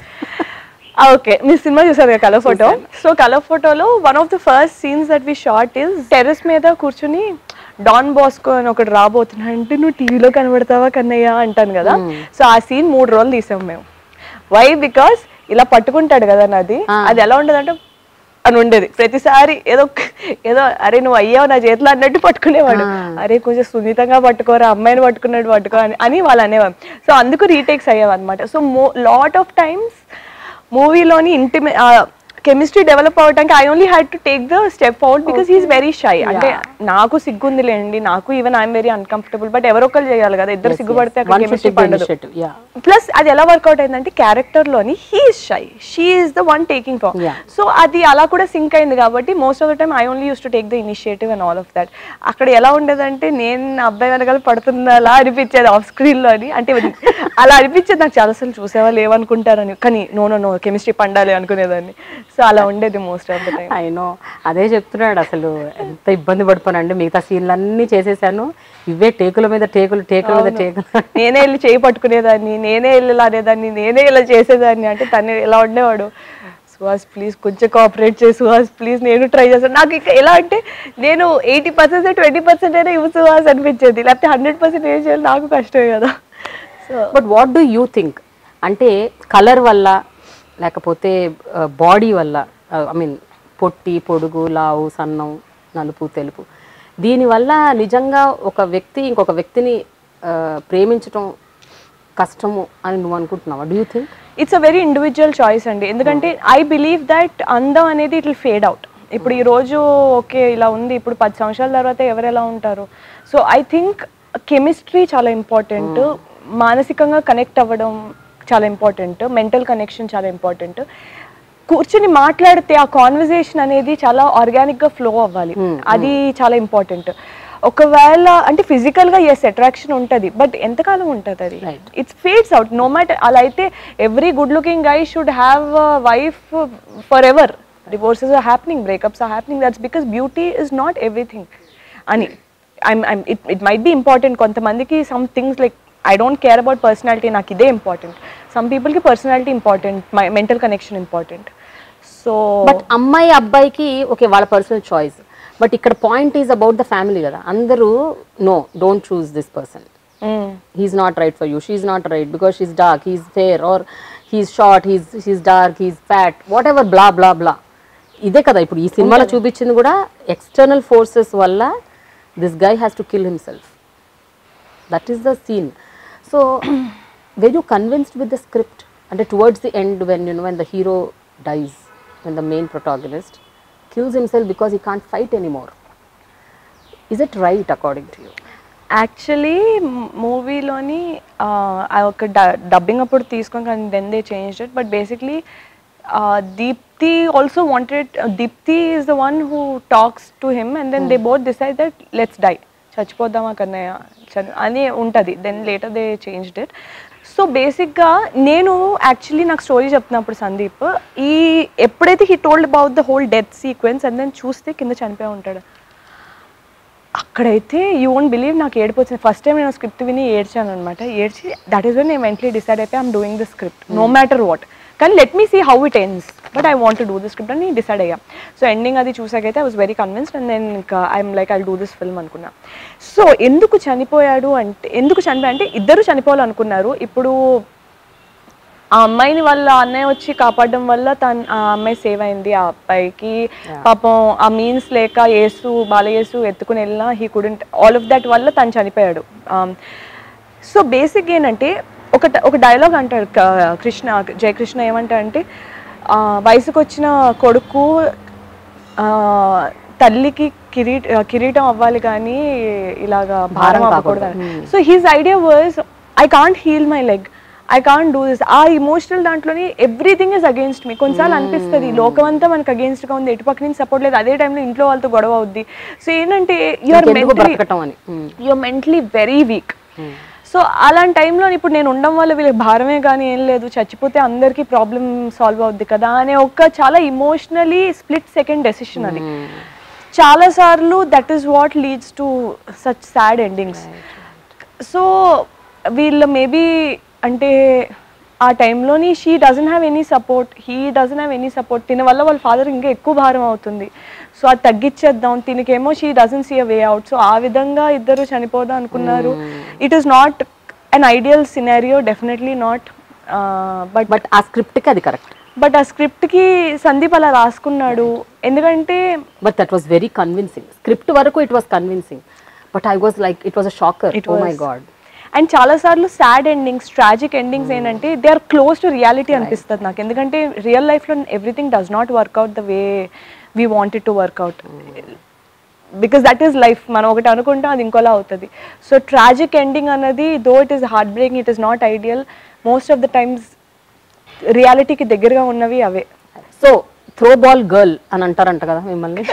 Okay, మీ సినిమా చూసారు కదా కలర్ ఫోటో. సో కలర్ ఫోటోలో one of the first scenes that we shot is terrace మీద కూర్చుని డాన్ బాస్కో అని ఒకటి రాబోతున్నా అంటే నువ్వు టీవీలో కనబడతావా కన్నయ్య అంటాను కదా. సో ఆ సీన్ మూడు రోజులు తీసాం మేము. వై? బికాస్ ఇలా పట్టుకుంటాడు కదా నాది, అది ఎలా ఉండదు అంటే అని ఉండేది. ప్రతిసారి ఏదో ఏదో అరే నువ్వు అయ్యావు నా చేతిలో అన్నట్టు పట్టుకునేవాడు. అరే కొంచెం సున్నితంగా పట్టుకోరా, అమ్మాయిని పట్టుకున్నట్టు పట్టుకో అని అని వాళ్ళు అనేవారు. సో అందుకు రీటేక్స్ అయ్యేవి అనమాట. సో మో లాట్ ఆఫ్ టైమ్స్ మూవీలోని ఇంటిమే కెమిస్ట్రీ డెవలప్ అవడానికి I only had to take the step out because he's very shy. అంటే నాకు సిగ్గుందిలేండి, నాకు even I'm very uncomfortable, but ఎవరొక్కరు చేయాలి కదా, ఇద్దరు సిగ్గుపడితే అక్కడ కెమిస్ట్రీ పండదు. ప్లస్ అది ఎలా వర్కౌట్ అయిందంటే క్యారెక్టర్ లోని he's shy, she is the one taking far. So అది అలా కూడా సింక్ అయింది కాబట్టి most of the time I only use to take the initiative and all of that. అక్కడ ఎలా ఉండేదంటే నేను అబ్బాయి వెనకాల పడుతున్నా అలా అనిపించేది ఆఫ్ స్క్రీన్ లో అని, అంటే అలా అనిపించేది నాకు చాలా అసలు చూసేవాళ్ళు ఏమనుకుంటారని, కానీ నో నో నో కెమిస్ట్రీ పండాలి అనుకునేదాన్ని. సో అలా ఉండేది most of the time. I know, అదే చెప్తున్నాడు అసలు ఎంత ఇబ్బంది పడిపోయానండి. మిగతా సీన్లు అన్నీ చేసేసాను, ఇవే టేకుల మీద టేకులు టేకుల మీద టేకులు. నేనే వెళ్ళి చేయి పట్టుకునేదాన్ని, నేనే వెళ్ళి అనేదాన్ని, నేనే ఇలా చేసేదాన్ని. అంటే తను ఎలా ఉండేవాడు, సుహాస్ ప్లీజ్ కొంచెం కోఆపరేట్ చేసి సుహాస్ ప్లీజ్ నేను ట్రై చేస్తాను. నాకు ఇంకా ఎలా అంటే నేను ఎయిటీ పర్సెంట్ ట్వంటీ పర్సెంట్ అయినా ఇవ్వు సుహాస్ అనిపించేది, లేకపోతే హండ్రెడ్ పర్సెంట్ ఏం చేయాలి నాకు కష్టమే కదా. So but what do you think, అంటే కలర్ వల్ల లేకపోతే బాడీ వల్ల, ఐ మీన్ పొట్టి పొడుగు లావు సన్నం నలుపు తెలుపు, దీనివల్ల నిజంగా ఒక వ్యక్తి ఇంకొక వ్యక్తిని ప్రేమించడం కష్టము అని నువ్వు అనుకుంటున్నావా? Do you think? It's a very individual choice అండి. ఎందుకంటే ఐ బిలీవ్ దట్ అందం అనేది ఇట్ విల్ ఫేడ్ అవుట్. ఇప్పుడు ఈ రోజు ఓకే ఇలా ఉంది, ఇప్పుడు పది సంవత్సరాల తర్వాత ఎవరు ఎలా ఉంటారు. సో ఐ థింక్ కెమిస్ట్రీ చాలా ఇంపార్టెంట్, మానసికంగా కనెక్ట్ అవ్వడం చాలా ఇంపార్టెంట్, మెంటల్ కనెక్షన్ చాలా ఇంపార్టెంట్. కూర్చొని మాట్లాడితే ఆ కాన్వర్జేషన్ అనేది చాలా ఆర్గానిక్గా ఫ్లో అవ్వాలి, అది చాలా ఇంపార్టెంట్. ఒకవేళ అంటే ఫిజికల్గా ఎస్ అట్రాక్షన్ ఉంటుంది, బట్ ఎంతకాలం ఉంటుంది అది, it's fades out no matter. అలా అయితే every good looking guy should have wife forever. Divorces are happening, breakups are happening, that's because beauty is not everything అని. I'm I'm it it might be important కొంతమందికి, some things like I don't care about personality, నాకు ఇదే ఇంపార్టెంట్. సమ్ పీపుల్కి personality important, mental connection important. So but అమ్మాయి అబ్బాయికి ఓకే వాళ్ళ పర్సనల్ చాయిస్, బట్ ఇక్కడ point is about the family కదా. అందరూ no don't choose this person, he's not right for you, she's not right because she's dark, he's fair, or he's short, he's he's dark, he's fat, whatever blah blah blah. ఇదే కదా ఇప్పుడు ఈ సినిమాలో చూపించింది కూడా. ఎక్స్టర్నల్ ఫోర్సెస్ వల్ల this guy has to kill himself, that is the scene. So when you convinced with the script, అంటే towards the end when you know when the hero dies, when the main protagonist kills himself because he can't fight anymore, is it right according to you? Actually మూవీలోని ఆ ఒక డబ్బింగ్ అప్పుడు తీసుకొని కానీ then they change it. But basically Deepthi also wanted, Deepthi is the one who talks to him and then they both decide that let's die, చచ్చిపోద్దామా కన్నయ్య అని ఉంటుంది. Then later they changed it. So బేసిక్గా నేను యాక్చువల్లీ నాకు స్టోరీ చెప్తున్నప్పుడు సందీప్, ఈ ఎప్పుడైతే he told about the whole death sequence and then చూస్తే కింద చనిపోయి ఉంటాడు, అక్కడైతే యూ వోంట్ బిలీవ్ నాకు ఏడుపు వచ్చింది. ఫస్ట్ టైం నేను స్క్రిప్ట్ విని ఏడ్చాను అనమాట. ఏడ్చి దట్ ఈస్ వెన్ నేను మెంటలీ డిసైడ్ అయిపోయి I'm doing the script no matter what, కానీ let me see how it ends, but I want to do the script అని డిసైడ్ అయ్యా. సో ఎండింగ్ అది చూసాకైతే I was very convinced and then ఇంకా I'm like I do this film అనుకున్నా. సో ఎందుకు చనిపోయాడు అంటే, ఎందుకు చనిపోయా అంటే ఇద్దరు చనిపోవాలనుకున్నారు. ఇప్పుడు ఆ అమ్మాయిని వాళ్ళ అన్నయ్య వచ్చి కాపాడడం వల్ల తను ఆ అమ్మాయి సేవ్ అయింది. ఆ అబ్బాయికి పాపం ఆ మీన్స్ లేక యేసు బాలయేసు ఎత్తుకుని వెళ్ళినా he couldn't, all of that వల్ల తను చనిపోయాడు. సో బేసిక్ ఏంటంటే ఒక ఒక డైలాగ్ అంటాడు కృష్ణ, జయకృష్ణ ఏమంటాడంటే, వయసుకు వచ్చిన కొడుకు తల్లికి కిరీట కిరీటం అవ్వాలి కానీ ఇలాగా భారం అవ్వకూడదు. So his idea was I can't heal my leg, I can't do this. ఆ ఇమోషనల్ దాంట్లోని ఎవ్రీథింగ్ ఇస్ అగేన్స్ట్ మీ. కొన్నిసార్లు అనిపిస్తుంది లోకం అంతా మనకు అగేన్స్ట్గా ఉంది, ఎటుపక్క నుంచి సపోర్ట్ లేదు, అదే టైంలో ఇంట్లో వాళ్ళతో గొడవ అవుద్ది. సో ఏంటంటే you're mentally you're mentally very weak. So అలాంటి టైంలో ఇప్పుడు నేను ఉండడం వల్ల వీళ్ళకి భారమే కానీ ఏం లేదు, చచ్చిపోతే అందరికీ ప్రాబ్లమ్ సాల్వ్ అవుద్ది కదా అనే ఒక చాలా ఇమోషనలీ స్ప్లిట్ సెకండ్ డెసిషన్ అది. చాలాసార్లు that is what leads to such sad endings. So వీళ్ళ మేబీ అంటే ఆ టైంలోని she doesn't have any support, he doesn't have any support. తిన వల్ల వాళ్ళ ఫాదర్ ఇంకా ఎక్కువ భారం అవుతుంది. సో అది తగ్గించేద్దాం, తినకేమో she doesn't see a way out. So ఆ విధంగా ఇద్దరు చనిపోదాం అనుకున్నారు. It is not an ideal scenario, definitely not. But but ఆ స్క్రిప్ట్కి అది కరెక్ట్. బట్ ఆ స్క్రిప్ట్కి సందీప్ అలా రాసుకున్నాడు ఎందుకంటే. But that was very convincing. Script వరకు it was convincing, but I was like it was a shocker. Oh my God. And చాలాసార్లు సాడ్ ఎండింగ్స్, ట్రాజిక్ ఎండింగ్స్ ఏంటంటే they are close to reality అనిపిస్తుంది నాకు. ఎందుకంటే రియల్ లైఫ్లో everything does not work out the way we wanted to work out, because that is life. మనం ఒకటి అనుకుంటాం అది ఇంకోలా అవుతుంది. సో ట్రాజిక్ ఎండింగ్ అన్నది though it is heart breaking, it is not ideal. Most of the times రియాలిటీకి దగ్గరగా ఉన్నవి అవే. సో త్రో బాల్ గర్ల్ అని అంటారంట కదా మిమ్మల్ని.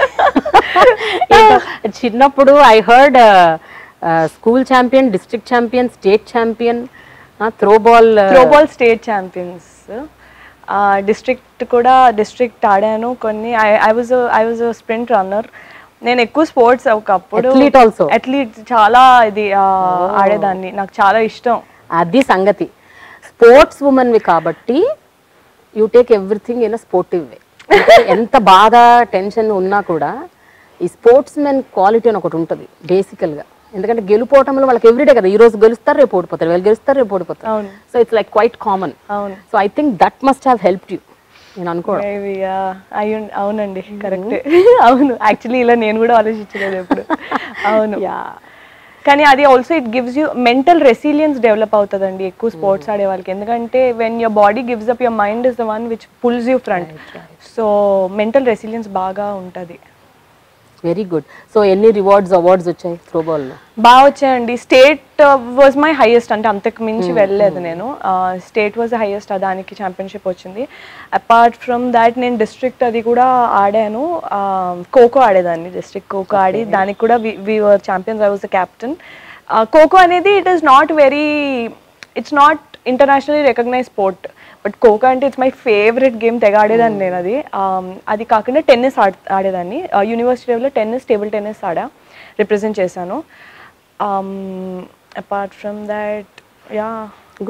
చిన్నప్పుడు I heard school champion, district champion, state champion, throw ball throw ball state champions, district కూడా డిస్ట్రిక్ట్ ఆడాను కొన్ని. I I was I was sprint runner. నేను ఎక్కువ స్పోర్ట్స్ ఒకప్పుడు అథ్లీట్ ఆల్సో అథ్లీట్ చాలా ఇది ఆడేదాన్ని, నాకు చాలా ఇష్టం. అది సంగతి. స్పోర్ట్స్ ఉమెన్వి కాబట్టి you take everything in a sportive way. ఎంత బాధ టెన్షన్ ఉన్నా కూడా ఈ స్పోర్ట్స్ మెన్ క్వాలిటీ అని ఒకటి ఉంటుంది బేసికల్గా. ఎందుకంటే గెలుపోవటంలో వాళ్ళకి ఎవ్రీడే కదా, ఈ రోజు గెలుస్తారు రేపు ఓడిపోతారు, వాళ్ళు గెలుస్తారు రేపు ఓడిపోతారు. So it's like quite common. So I think that must have helped you నేను అనుకోవడం. అవునండి, కరెక్టే. అవును, యాక్చువల్లీ ఇలా నేను కూడా ఆలోచించలేదు ఎప్పుడు. అవును, కానీ అది also it gives you mental resilience develop అవుతుందండి ఎక్కువ స్పోర్ట్స్ ఆడే వాళ్ళకి. ఎందుకంటే when your body gives up, your mind is the one which pulls you front. So mental resilience బాగా ఉంటుంది. Very good. సో ఎన్ని రివార్డ్స్ అవార్డ్స్ వచ్చాయి త్రో బాల్లో? బాగా వచ్చాయండి. స్టేట్ వాజ్ మై హైయెస్ట్, అంటే అంతకు మించి వెళ్ళలేదు నేను. స్టేట్ వాజ్ ద హైయెస్ట్, దానికి ఛాంపియన్షిప్ వచ్చింది. అపార్ట్ ఫ్రమ్ దాట్ నేను డిస్ట్రిక్ట్ అది కూడా ఆడాను. ఖోఖో ఆడేదాన్ని, డిస్ట్రిక్ట్ ఖోఖో ఆడి దానికి కూడా we were champions. I was the captain. Kho-kho అనేది it is not very, it's not internationally recognise sport, but kho-kho అంటే ఇట్స్ మై ఫేవరెట్ గేమ్. తెగ ఆడేదాన్ని నేను అది. అది కాకుండా టెన్నిస్ ఆడ ఆడేదాన్ని యూనివర్సిటీ లెవెల్లో. టెన్నిస్, టేబుల్ టెన్నిస్ ఆడా, రిప్రజెంట్ చేశాను. Apart from that yeah good.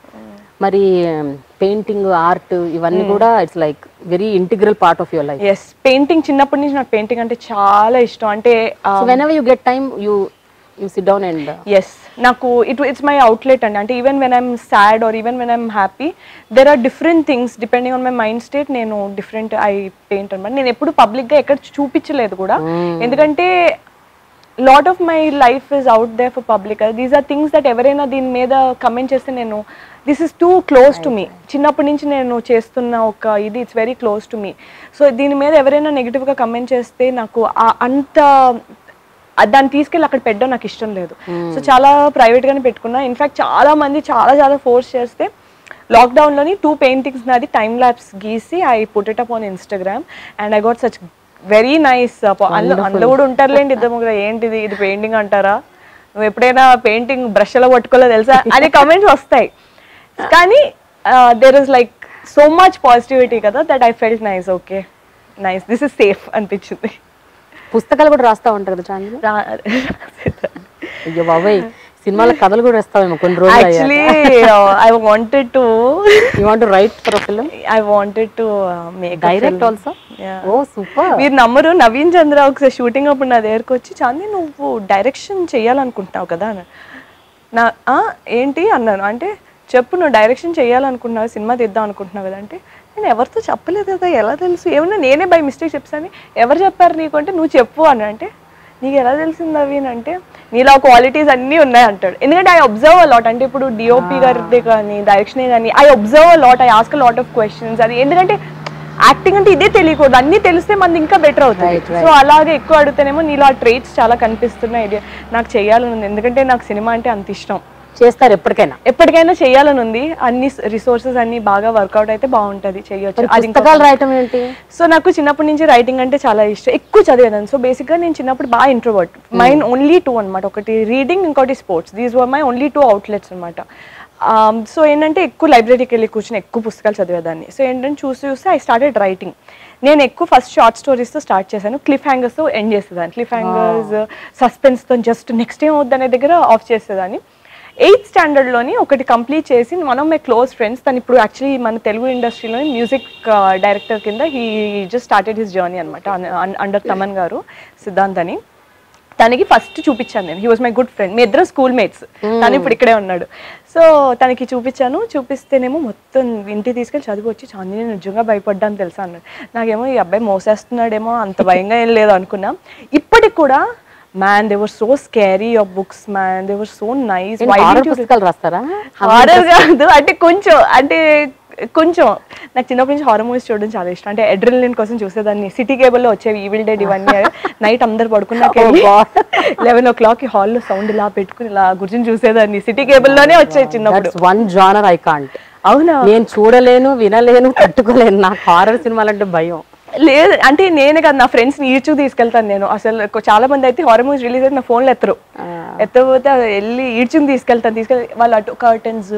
మరి పెయింటింగ్ ఆర్ట్ ఇవన్నీ కూడా it's like very integral part of your life. Yes, painting చిన్నప్పటి నుంచి నాకు పెయింటింగ్ అంటే చాలా ఇష్టం. అంటే whenever you get time you you sit down and yes, నాకు ఇట్ ఇట్స్ మై అవుట్లెట్ అండి. అంటే even when I'm sad or even when I'm happy, there are different things depending on my mind state. నేను డిఫరెంట్ ఐ పెయింట్ అనమాట. నేను ఎప్పుడు పబ్లిక్గా ఎక్కడ చూపించలేదు కూడా, ఎందుకంటే lot of my life is out there for public. These are things that ఎవరైనా దీని మీద కమెంట్ చేస్తే నేను this is too close to me. చిన్నప్పటి నుంచి నేను చేస్తున్న ఒక ఇది it's very close to me. So దీని మీద ఎవరైనా నెగిటివ్గా కమెంట్ చేస్తే నాకు అంత దాన్ని తీసుకెళ్ళి అక్కడ పెట్టడం నాకు ఇష్టం లేదు. సో చాలా ప్రైవేట్గానే పెట్టుకున్నా. ఇన్ఫ్యాక్ట్ చాలా మంది చాలా చాలా ఫోర్స్ చేస్తే లాక్డౌన్లోని టూ పెయింటింగ్స్ నాది టైమ్ ల్యాప్స్ గీసి I put it up on Instagram and I got such very nice. అందులో అందులో కూడా ఉంటారులేండి ఇద్దరు ముగ్గురు, ఏంటిది ఇది పెయింటింగ్ అంటారా, నువ్వు ఎప్పుడైనా పెయింటింగ్ బ్రష్లో పట్టుకోలేదు తెలుసా అనే కమెంట్స్ వస్తాయి. కానీ there is like so much positivity కదా that I felt nice, okay nice, this is safe అనిపించింది. పుస్తకాలు కూడా రాస్తా ఉంటారు కదా చాందిని? అయ్యో బాబాయ్, సినిమాల కథలు కూడా రాస్తావేమో కొన్ని రోజులు. Actually I wanted to you want to write for a film? I wanted to make direct also. Oh super. మీరు నమ్మరు, నవీన్ చంద్ర ఒకసారి షూటింగ్ అప్పుడు నా దగ్గరకు వచ్చి, చాంది నువ్వు డైరెక్షన్ చేయాలనుకుంటున్నావు కదా అని. నా ఏంటి అన్నాను. అంటే చెప్పు, నువ్వు డైరెక్షన్ చేయాలనుకుంటున్నావు, సినిమా తీద్దాం అనుకుంటున్నావు కదా అంటే, నేను ఎవరితో చెప్పలేదు కదా, ఎలా తెలుసు, ఏమన్నా నేనే బై మిస్టేక్ చెప్తాను. ఎవరు చెప్పారు నీకు అంటే, నువ్వు చెప్పు అని. అంటే నీకు ఎలా తెలిసింది అవి అంటే, నీలో క్వాలిటీస్ అన్నీ ఉన్నాయి అంటాడు. ఎందుకంటే ఐ అబ్జర్వ్ అ లాట్. అంటే ఇప్పుడు డిఓపి గారిదే కానీ డైరెక్షనే కానీ I observe a lot, I ask a lot of questions. అది ఎందుకంటే యాక్టింగ్ అంటే ఇదే తెలియకూడదు, అన్నీ తెలిస్తే మనది ఇంకా బెటర్ అవుతుంది. సో అలాగే ఎక్కువ అడుగుతానేమో నీలో ఆ ట్రేట్స్ చాలా కనిపిస్తున్నాయి. నాకు చేయాలని ఉంది, ఎందుకంటే నాకు సినిమా అంటే అంత ఇష్టం. చేస్తారు ఎప్పటికైనా? ఎప్పటికైనా చేయాలని ఉంది. అన్ని రిసోర్సెస్ అన్ని బాగా వర్కౌట్ అయితే బాగుంటుంది, చేయొచ్చు. అది పుస్తకాలు రాయటం ఏంటి? సో నాకు చిన్నప్పటి నుంచి రైటింగ్ అంటే చాలా ఇష్టం, ఎక్కువ చదివేదాన్ని. సో బేసిక్గా నేను చిన్నప్పుడు బాగా ఇంట్రోవర్ట్. మైన్ ఓన్లీ టూ అనమాట, ఒకటి రీడింగ్, ఇంకోటి sports. These were my only two outlets అనమాట. సో ఏంటంటే ఎక్కువ లైబ్రరీకి వెళ్ళి కూర్చొని ఎక్కువ పుస్తకాలు చదివేదాన్ని. సో ఏంటంటే చూసి చూస్తే ఐ స్టార్టెడ్ రైటింగ్. నేను ఎక్కువ ఫస్ట్ షార్ట్ స్టోరీస్తో స్టార్ట్ చేశాను, క్లిఫ్ హ్యాంగర్స్తో ఎండ్ చేసేదాన్ని. క్లిఫ్ హ్యాంగర్స్ సస్పెన్స్తో జస్ట్ నెక్స్ట్ ఏం అవుద్దనే దగ్గర ఆఫ్ చేసేదాన్ని. ఎయిత్ స్టాండర్డ్లోని ఒకటి కంప్లీట్ చేసి మనం మై క్లోజ్ ఫ్రెండ్స్, తను ఇప్పుడు యాక్చువల్లీ మన తెలుగు ఇండస్ట్రీలోని మ్యూజిక్ డైరెక్టర్ కింద he just started his journey అనమాట, అండర్ తమన్ గారు, సిద్ధాంత్ అని. తనకి ఫస్ట్ చూపించాను నేను, he was my good friend, మీ ఇద్దరు స్కూల్ మేట్స్. తను ఇప్పుడు ఇక్కడే ఉన్నాడు. సో తనకి చూపించాను, చూపిస్తేనేమో మొత్తం ఇంటికి తీసుకెళ్ళి చదివి వచ్చి, చాందిని నేను నిజంగా భయపడ్డాను తెలుసా అన్నాడు. నాకేమో ఈ అబ్బాయి మోసేస్తున్నాడేమో, అంత భయంగా ఏం లేదు అనుకున్నా. ఇప్పటికి కూడా man, they were so scary, your books man, they were so nice. Why did you పుస్తకాలు రాస్తారా? హారర్ కాదు, అంటే కొంచెం, అంటే కొంచెం నాకు చిన్నప్పటి నుంచి హారర్ మూవీస్ చూడడం చాలా ఇష్టం. అంటే అడ్రినలిన్ కోసం చూసేదాన్ని. సిటీ కేబుల్లో వచ్చేవి ఈవిల్ డెడ్ ఇవన్నీ. నైట్ అందరు పడుకున్నాక లెవెన్ ఓ క్లాక్ హాల్లో సౌండ్ ఇలా పెట్టుకుని ఇలా కూర్చొని చూసేదాన్ని. సిటీ కేబుల్లోనే వచ్చేది చిన్నప్పుడు. One genre I can't. అవునా? నేను చూడలేను, వినలేను, తట్టుకోలేను. నాకు హారర్ సినిమాలంటే భయం. లేదు అంటే నేనే కదా, నా ఫ్రెండ్స్ని ఈడ్చు తీసుకెళ్తాను నేను. అసలు చాలా మంది అయితే హారర్ మూవీస్ రిలీజ్ అయితే నా ఫోన్లో ఎత్తరు, ఎత్తకపోతే వెళ్ళి ఈడ్చుని తీసుకెళ్తాను. తీసుకెళ్ళి వాళ్ళు అటు కర్టన్స్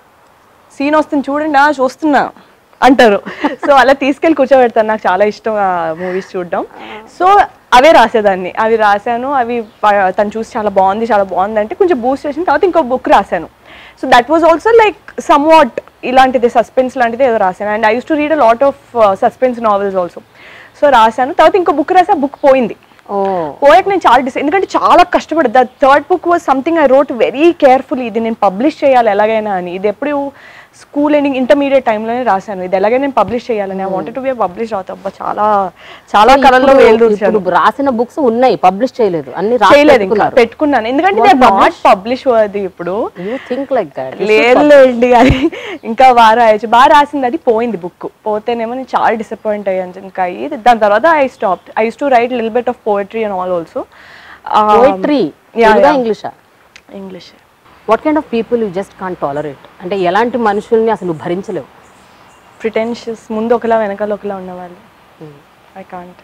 సీన్ వస్తుంది చూడండి, ఆ చూస్తున్నా అంటారు. సో అలా తీసుకెళ్ళి కూర్చోబెడతాను. నాకు చాలా ఇష్టం ఆ మూవీస్ చూడడం. సో అవే రాసేదాన్ని, అవి రాశాను. అవి తను చూసి చాలా బాగుంది చాలా బాగుంది అంటే కొంచెం బూస్ట్ చేసిన తర్వాత ఇంకో బుక్ రాశాను. So that was also like somewhat ఇలాంటిది, సస్పెన్స్ లాంటిది ఏదో రాశాను. And I use to read a lot of suspense novels also. So రాశాను. తర్వాత ఇంకో బుక్ రాసా, బుక్ పోయింది. పోయాక నేను చాలా డిస్ ఎందుకంటే చాలా కష్టపడి, the third book was something I wrote very carefully. ఇది నేను పబ్లిష్ చేయాలి ఎలాగైనా అని. ఇది ఎప్పుడు స్కూల్ ఎండింగ్ ఇంటర్మీడియట్ టైంలోనే రాశాను, ఇది ఎలాగైనా నేను పబ్లిష్ చేయాలని. I wanted to be publish అవుతా. అబ్బా చాలా చాలా కళల్లో వేలు రాసిన బుక్స్ ఉన్నాయి, పబ్లిష్ చేయలేదు, అన్ని చేయలేదు, ఇంకా పెట్టుకున్నాను. ఎందుకంటే దే నాట్ పబ్లిష్ అది ఇప్పుడు. Think like that. లేదులేండి, అది ఇంకా బాగా రాయచ్చు. బాగా రాసింది, అది పోయింది బుక్. పోతేనేమో నేను చాలా డిసప్పాయింట్ అయ్యాను. ఇంకా అయ్యి దాని తర్వాత I stop. I use to write little bit of poetry and all also. Poetry ఇంగ్లీషా? English. What kind of people you just can't tolerate? అంటే ఎలాంటి మనుషుల్ని అసలు భరించలేవు? ప్రిటెన్షియస్, ముందు ఒకలా వెనకాల ఒకలా ఉన్నవాళ్ళు. I can't.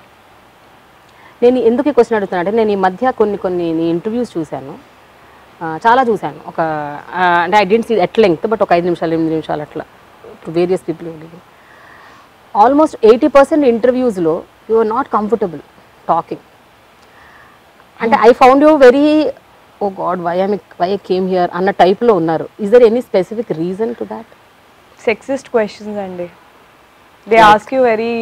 నేను ఎందుకు ఈ క్వశ్చన్ అడుగుతున్నా అంటే, నేను ఈ మధ్య కొన్ని కొన్ని ఇంటర్వ్యూస్ చూశాను, చాలా చూశాను. ఒక అంటే I didn't see at length, but ఒక ఐదు నిమిషాలు ఎనిమిది నిమిషాలు అట్లా to various people. Almost eighty percent ఇంటర్వ్యూస్లో you are not comfortable talking. అంటే I found you very oh god why I why I came here అన్న టైప్లో ఉన్నారు. Is there any specific reason to that? Sexist questions అండి. దే ఆస్క్ యూ వెరీ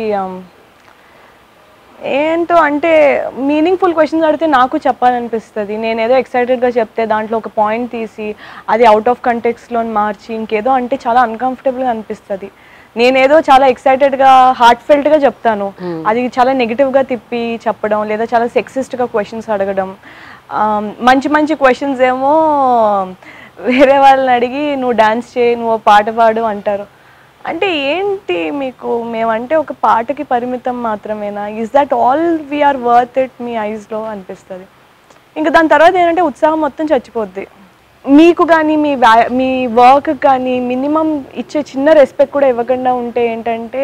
ఏంటో అంటే మీనింగ్ఫుల్ క్వశ్చన్స్ అడిగితే నాకు చెప్పాలనిపిస్తుంది. నేను ఏదో ఎక్సైటెడ్గా చెప్తే దాంట్లో ఒక పాయింట్ తీసి అది అవుట్ ఆఫ్ కంటెక్స్లో మార్చి ఇంకేదో అంటే చాలా అన్కంఫర్టబుల్గా అనిపిస్తుంది. నేనేదో చాలా ఎక్సైటెడ్గా హార్ట్ ఫెల్ట్గా చెప్తాను, అది చాలా నెగిటివ్గా తిప్పి చెప్పడం లేదా చాలా సెక్సిస్ట్గా క్వశ్చన్స్ అడగడం. మంచి మంచి క్వశ్చన్స్ ఏమో వేరే వాళ్ళని అడిగి నువ్వు డాన్స్ చేయి, నువ్వు పాట పాడు అంటారు. అంటే ఏంటి మీకు మేమంటే ఒక పాటకి పరిమితం మాత్రమేనా? Is that all we're worth it మీ ఐస్లో అనిపిస్తుంది. ఇంకా దాని తర్వాత ఏంటంటే ఉత్సాహం మొత్తం చచ్చిపోద్ది. మీకు కానీ మీ వ్యా మీ వర్క్ కానీ మినిమం ఇచ్చే చిన్న రెస్పెక్ట్ కూడా ఇవ్వకుండా ఉంటే ఏంటంటే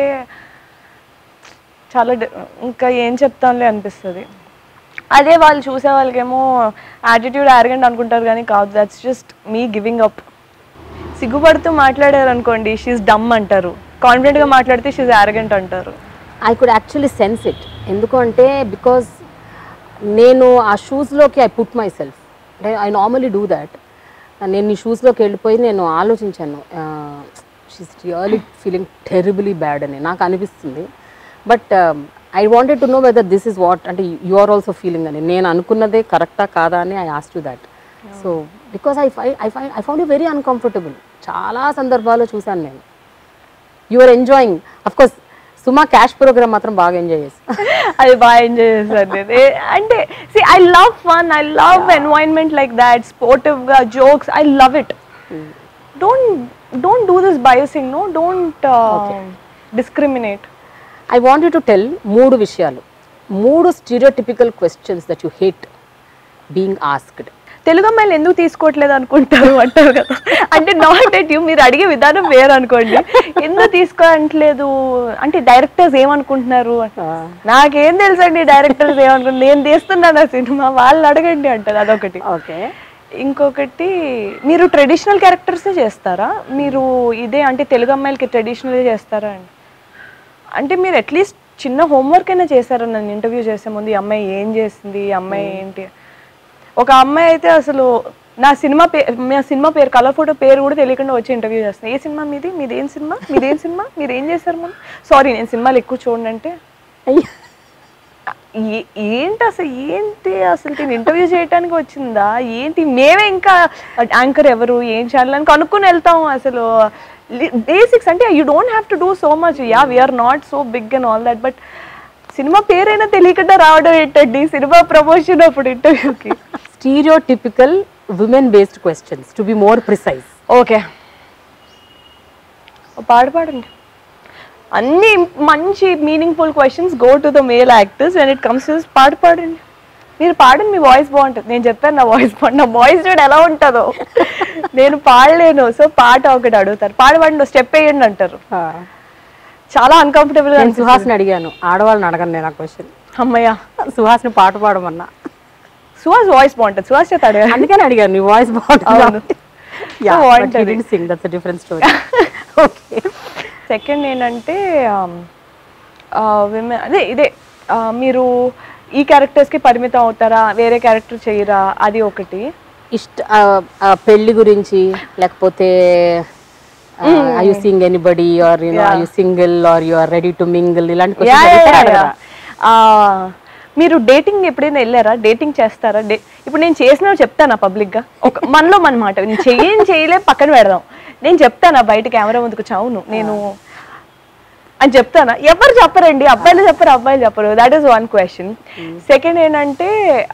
చాలా ఇంకా ఏం చెప్తానులే అనిపిస్తుంది. అదే వాళ్ళు చూసే వాళ్ళకేమో యాటిట్యూడ్ యారగెంట్ అనుకుంటారు కానీ కాదు, that's just me giving up. సిగ్గుపడుతూ మాట్లాడారు అనుకోండి షీఈస్ డమ్ అంటారు, కాన్ఫిడెంట్గా మాట్లాడితే షీఈస్ యారగెంట్ అంటారు. I could actually sense it. ఎందుకు అంటే బికాజ్ నేను ఆ షూస్లోకి ఐ పుట్ మై సెల్ఫ్, అంటే ఐ నార్మలీ డూ దాట్. నేను ఈ షూస్లోకి వెళ్ళిపోయి నేను ఆలోచించాను she's really feeling terribly bad అని నాకు అనిపిస్తుంది. But I wanted to know whether this is what అంటే యు ఆర్ ఆల్సో ఫీలింగ్ అని. నేను అనుకున్నదే కరెక్టా కాదా అని I asked you that. So because I ఫై ఐ ఫై I found you very uncomfortable. చాలా సందర్భాల్లో చూశాను నేను. You are enjoying. Of course Suma cash programme మాత్రం బాగా ఎంజాయ్ చేస్తాను. అది బాగా ఎంజాయ్ చేస్తాను అంటే see I love fun, I love environment like that, స్పోర్టివ్గా jokes, I love it. Don't don't do this biasing, no, don't discriminate. I want you to tell మూడు విషయాలు, మూడు stereotypical questions that you hate being asked. Telugu అమ్మాయిలు ఎందుకు తీసుకోవట్లేదు అనుకుంటారు అంటారు కదా, అంటే నాట్ ఎట్ యూ, మీరు అడిగే విధానం వేరు అనుకోండి. ఎందుకు తీసుకోవట్లేదు అంటే డైరెక్టర్స్ ఏమనుకుంటున్నారు, నాకేం తెలుసండి డైరెక్టర్స్ ఏమనుకుంటున్నారు, నేను తీస్తున్నాను ఆ సినిమా, వాళ్ళు అడగండి అంటారు. అదొకటి. ఓకే. ఇంకొకటి, మీరు ట్రెడిషనల్ క్యారెక్టర్సే చేస్తారా, మీరు ఇదే అంటే తెలుగు అమ్మాయిలకి ట్రెడిషనల్ చేస్తారా అండి? అంటే మీరు అట్లీస్ట్ చిన్న హోంవర్క్ అయినా చేశారా నన్ను ఇంటర్వ్యూ చేసే ముందు, ఈ అమ్మాయి ఏం చేసింది, ఈ అమ్మాయి ఏంటి? ఒక అమ్మాయి అయితే అసలు నా సినిమా పేరు నా సినిమా పేరు కలర్ ఫోటో పేరు కూడా తెలియకుండా వచ్చి ఇంటర్వ్యూ చేస్తాను. ఏ సినిమా మీది, మీదేం సినిమా, మీదేం సినిమా, మీరు ఏం చేశారు ముందు, సారీ నేను సినిమాలు ఎక్కువ చూడండి అంటే ఏంటి అసలు, ఏంటి అసలు నేను ఇంటర్వ్యూ చేయడానికి వచ్చిందా ఏంటి, మేమే ఇంకా యాంకర్ ఎవరు ఏం ఛానల్ అని కనుక్కొని వెళ్తాం. అసలు బేసిక్స్ అంటే you don't have to do so much, yeah we're not so big and all that, but cinema పేరైనా తెలియకుండా రావడం ఏంటండి సినిమా ప్రమోషన్ అప్పుడు ఇంటర్వ్యూకి. Stereotypical women based questions to be more precise. Okay, పాడు పాడండి. అన్ని మంచి meaningful questions go to the male actors when it comes to పాడు పాడండి. మీరు పాడండి, మీ వాయిస్ బాగుంటుంది. నేను చెప్పాను నా వాయిస్ బాగుంటుంది, నా వాయిస్ చూడ ఎలా ఉంటుందో, నేను పాడలేను. సో పాట ఒకటి అడుగుతారు, పాడబడి స్టెప్ వేయండి అంటారు. చాలా అన్కంఫర్టబుల్ గా. సుహాస్ని అడిగాను, ఆడవాళ్ళని అడగను నేను ఆ క్వశ్చన్. అమ్మయ్య, సుహాస్ని పాట పాడమన్నా. సుహాస్ వాయిస్ బాగుంటుంది, సుహాస్ చేత అడిగాను, అందుకని అడిగాను నీ వాయిస్ బాగుంటుంది. సెకండ్ ఏంటంటే విమెన్ అదే ఇదే మీరు ఈ క్యారెక్టర్స్కి పరిమితం అవుతారా, వేరే క్యారెక్టర్ చేయరా, అది ఒకటి. ఇష్ట పెళ్లి గురించి లేకపోతే are you seeing anybody or you know yeah. are you single or you are ready to mingle ఇలాంటి క్వశ్చన్స్. మీరు డేటింగ్ ఎప్పుడైనా వెళ్ళారా, డేటింగ్ చేస్తారా? డే ఇప్పుడు నేను చేసినా చెప్తానా పబ్లిక్గా, ఒక మనలో మన మాట నేను చెయ్యని చేయలే పక్కన పెడదాం, నేను చెప్తానా బయట కెమెరా ముందుకు చావును నేను అని చెప్తానా? ఎవరు చెప్పరండి, అబ్బాయిలు చెప్పరు అబ్బాయిలు చెప్పరు. That is one question. Second ఏంటంటే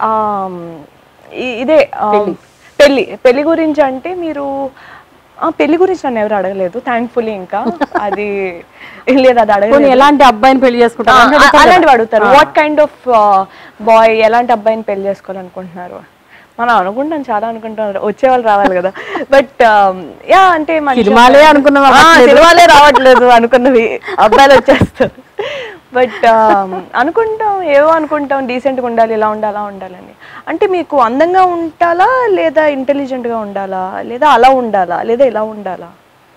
ఇదే పెళ్ళి పెళ్ళి గురించి అంటే మీరు పెళ్లి గురించి నన్ను ఎవరు అడగలేదు థ్యాంక్ఫుల్లీ. ఇంకా అది లేదు, అది అడగలేదు. ఎలాంటి అబ్బాయిని పెళ్లి చేసుకుంటారు అలాంటివి అడుగుతారు. వాట్ కైండ్ ఆఫ్ బాయ్, ఎలాంటి అబ్బాయిని పెళ్లి చేసుకోవాలనుకుంటున్నారు? మనం అనుకుంటాం, చాలా అనుకుంటాం, వచ్చేవాళ్ళు రావాలి కదా. బట్ యా అంటే సినిమాలే అనుకున్నాం, సినిమాలే రావట్లేదు, అనుకున్నవి అబ్బాయిలు వచ్చేస్తారు. బట్ అనుకుంటాం, ఏవో అనుకుంటాం, డీసెంట్గా ఉండాలి, ఇలా ఉండాలి, అలా ఉండాలని. అంటే మీకు అందంగా ఉండాలా, లేదా ఇంటెలిజెంట్గా ఉండాలా, లేదా అలా ఉండాలా, లేదా ఇలా ఉండాలా?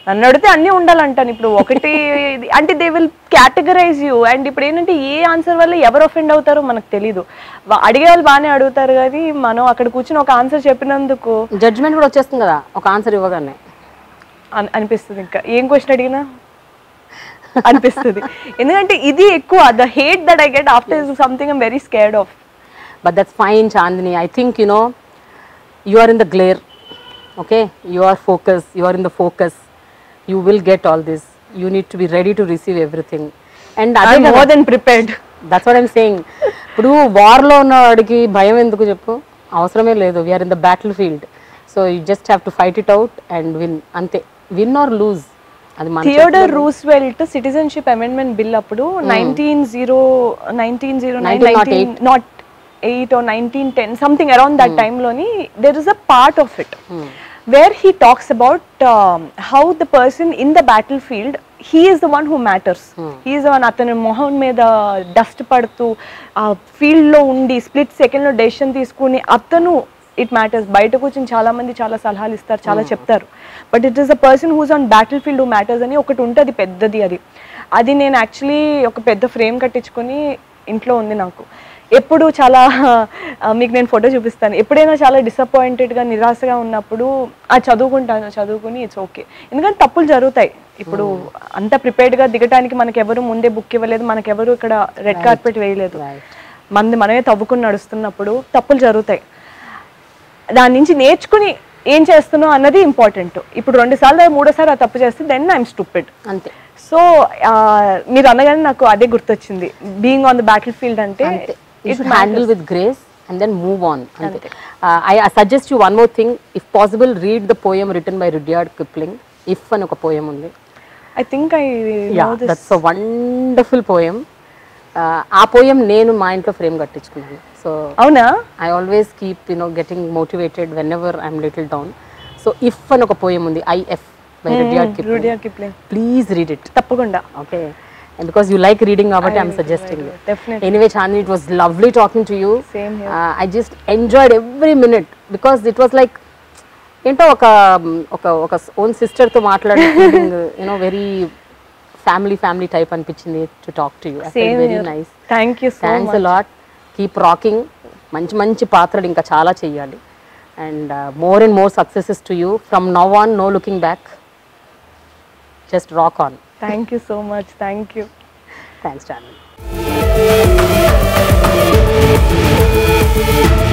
నన్ను అడిగితే అన్నీ ఉండాలంటాను. ఇప్పుడు ఒకటి అంటే they will categorise you. And ఇప్పుడు ఏంటంటే ఏ ఆన్సర్ వల్ల ఎవరు ఒఫెండ్ అవుతారో మనకు తెలీదు. అడిగే వాళ్ళు బాగానే అడుగుతారు కానీ మనం అక్కడ కూర్చొని ఒక ఆన్సర్ చెప్పినందుకు జడ్జ్మెంట్ కూడా వచ్చేస్తుంది కదా ఒక ఆన్సర్ ఇవ్వగానే అనిపిస్తుంది. ఇంకా ఏం క్వశ్చన్ అడిగినా అనిపిస్తుంది. ఎందుకంటే ఇది ఎక్కువ the hate that I get after something I'm very scared of. But that's fine Chandini. I think you know you are in the glare. Okay, you are focus, you are in the focus. You will get all this. You need to be ready to receive everything. And అదే more than prepared. That's what I'm saying. ఇప్పుడు వార్లో ఉన్న వాడికి భయం ఎందుకు చెప్పు? అవసరమే లేదు. We're in the battlefield. So you just have to fight it out and win. అంతే, విన్ ఆర్ లూజ్. అది మన Theodore Roosevelt citizenship amendment bill అప్పుడు nineteen zero nineteen zero nine not eight or nineteen ten something around that టైంలోని there is a part of it where he talks about um, how the person in the battlefield, he is the one who matters. Hmm. He is the one atanu moham meeda dust padtu uh, field lo undi split second lo decision తీసుకుని అతను it matters. బయట కూర్చొని చాలా మంది చాలా సలహాలు ఇస్తారు, చాలా చెప్తారు, but it is the person who's on battlefield who matters అని ఒకటి ఉంటుంది పెద్దది. అది అది నేను యాక్చువల్లీ ఒక పెద్ద ఫ్రేమ్ కట్టించుకొని ఇంట్లో ఉంది నాకు. ఎప్పుడు చాలా మీకు నేను ఫోటో చూపిస్తాను. ఎప్పుడైనా చాలా డిసప్పాయింటెడ్గా నిరాశగా ఉన్నప్పుడు ఆ చదువుకుంటాను, చదువుకుని ఇట్స్ ఓకే. ఎందుకంటే తప్పులు జరుగుతాయి. ఇప్పుడు అంత ప్రిపేర్డ్గా దిగటానికి మనకి ఎవరు ముందే బుక్ ఇవ్వలేదు, మనకెవరు ఇక్కడ రెడ్ కార్పెట్ వేయలేదు. మంది మనమే తవ్వుకుని నడుస్తున్నప్పుడు తప్పులు జరుగుతాయి. దాని నుంచి నేర్చుకుని ఏం చేస్తున్నావు అన్నది ఇంపార్టెంట్. ఇప్పుడు రెండు సార్లు మూడోసారి ఆ తప్పు చేస్తే దెన్ ఐఎమ్ స్టూపిడ్ అంతే. సో మీరు అనగానే నాకు అదే గుర్తొచ్చింది, being on the battlefield అంటే you should handle with grace and then move on. uh, I, I suggest you one more thing, if possible read the poem written by Rudyard Kipling, If an oka poem undi. I think I know yeah, this. That's a wonderful poem. aa poem nenu ma intlo frame kattichukunnanu. So avuna I always keep you know getting motivated whenever I'm little down. So if an oka poem undi, I F by mm, Rudyard Kipling. Rudyard Kipling, please read it tappagunda. Okay, and because you like reading about it, I'm suggesting it. Definitely. Anyway, Chandni, it was lovely talking to you. Same here. Uh, I just enjoyed every minute because it was like, ఏంటో ఒక ఒక ఒక ఓన్ సిస్టర్ తో మాట్లాడే feeling, you know very family family type అనిపించింది to talk to you. Very nice. Thank you so much. Thanks a lot. Keep rocking. మంచి మంచి పాత్రలు ఇంకా చాలా చేయాలి. And more and more successes to you. From now on no looking back. Just rock on. Thank you so much. Thank you. Thanks, Chandni.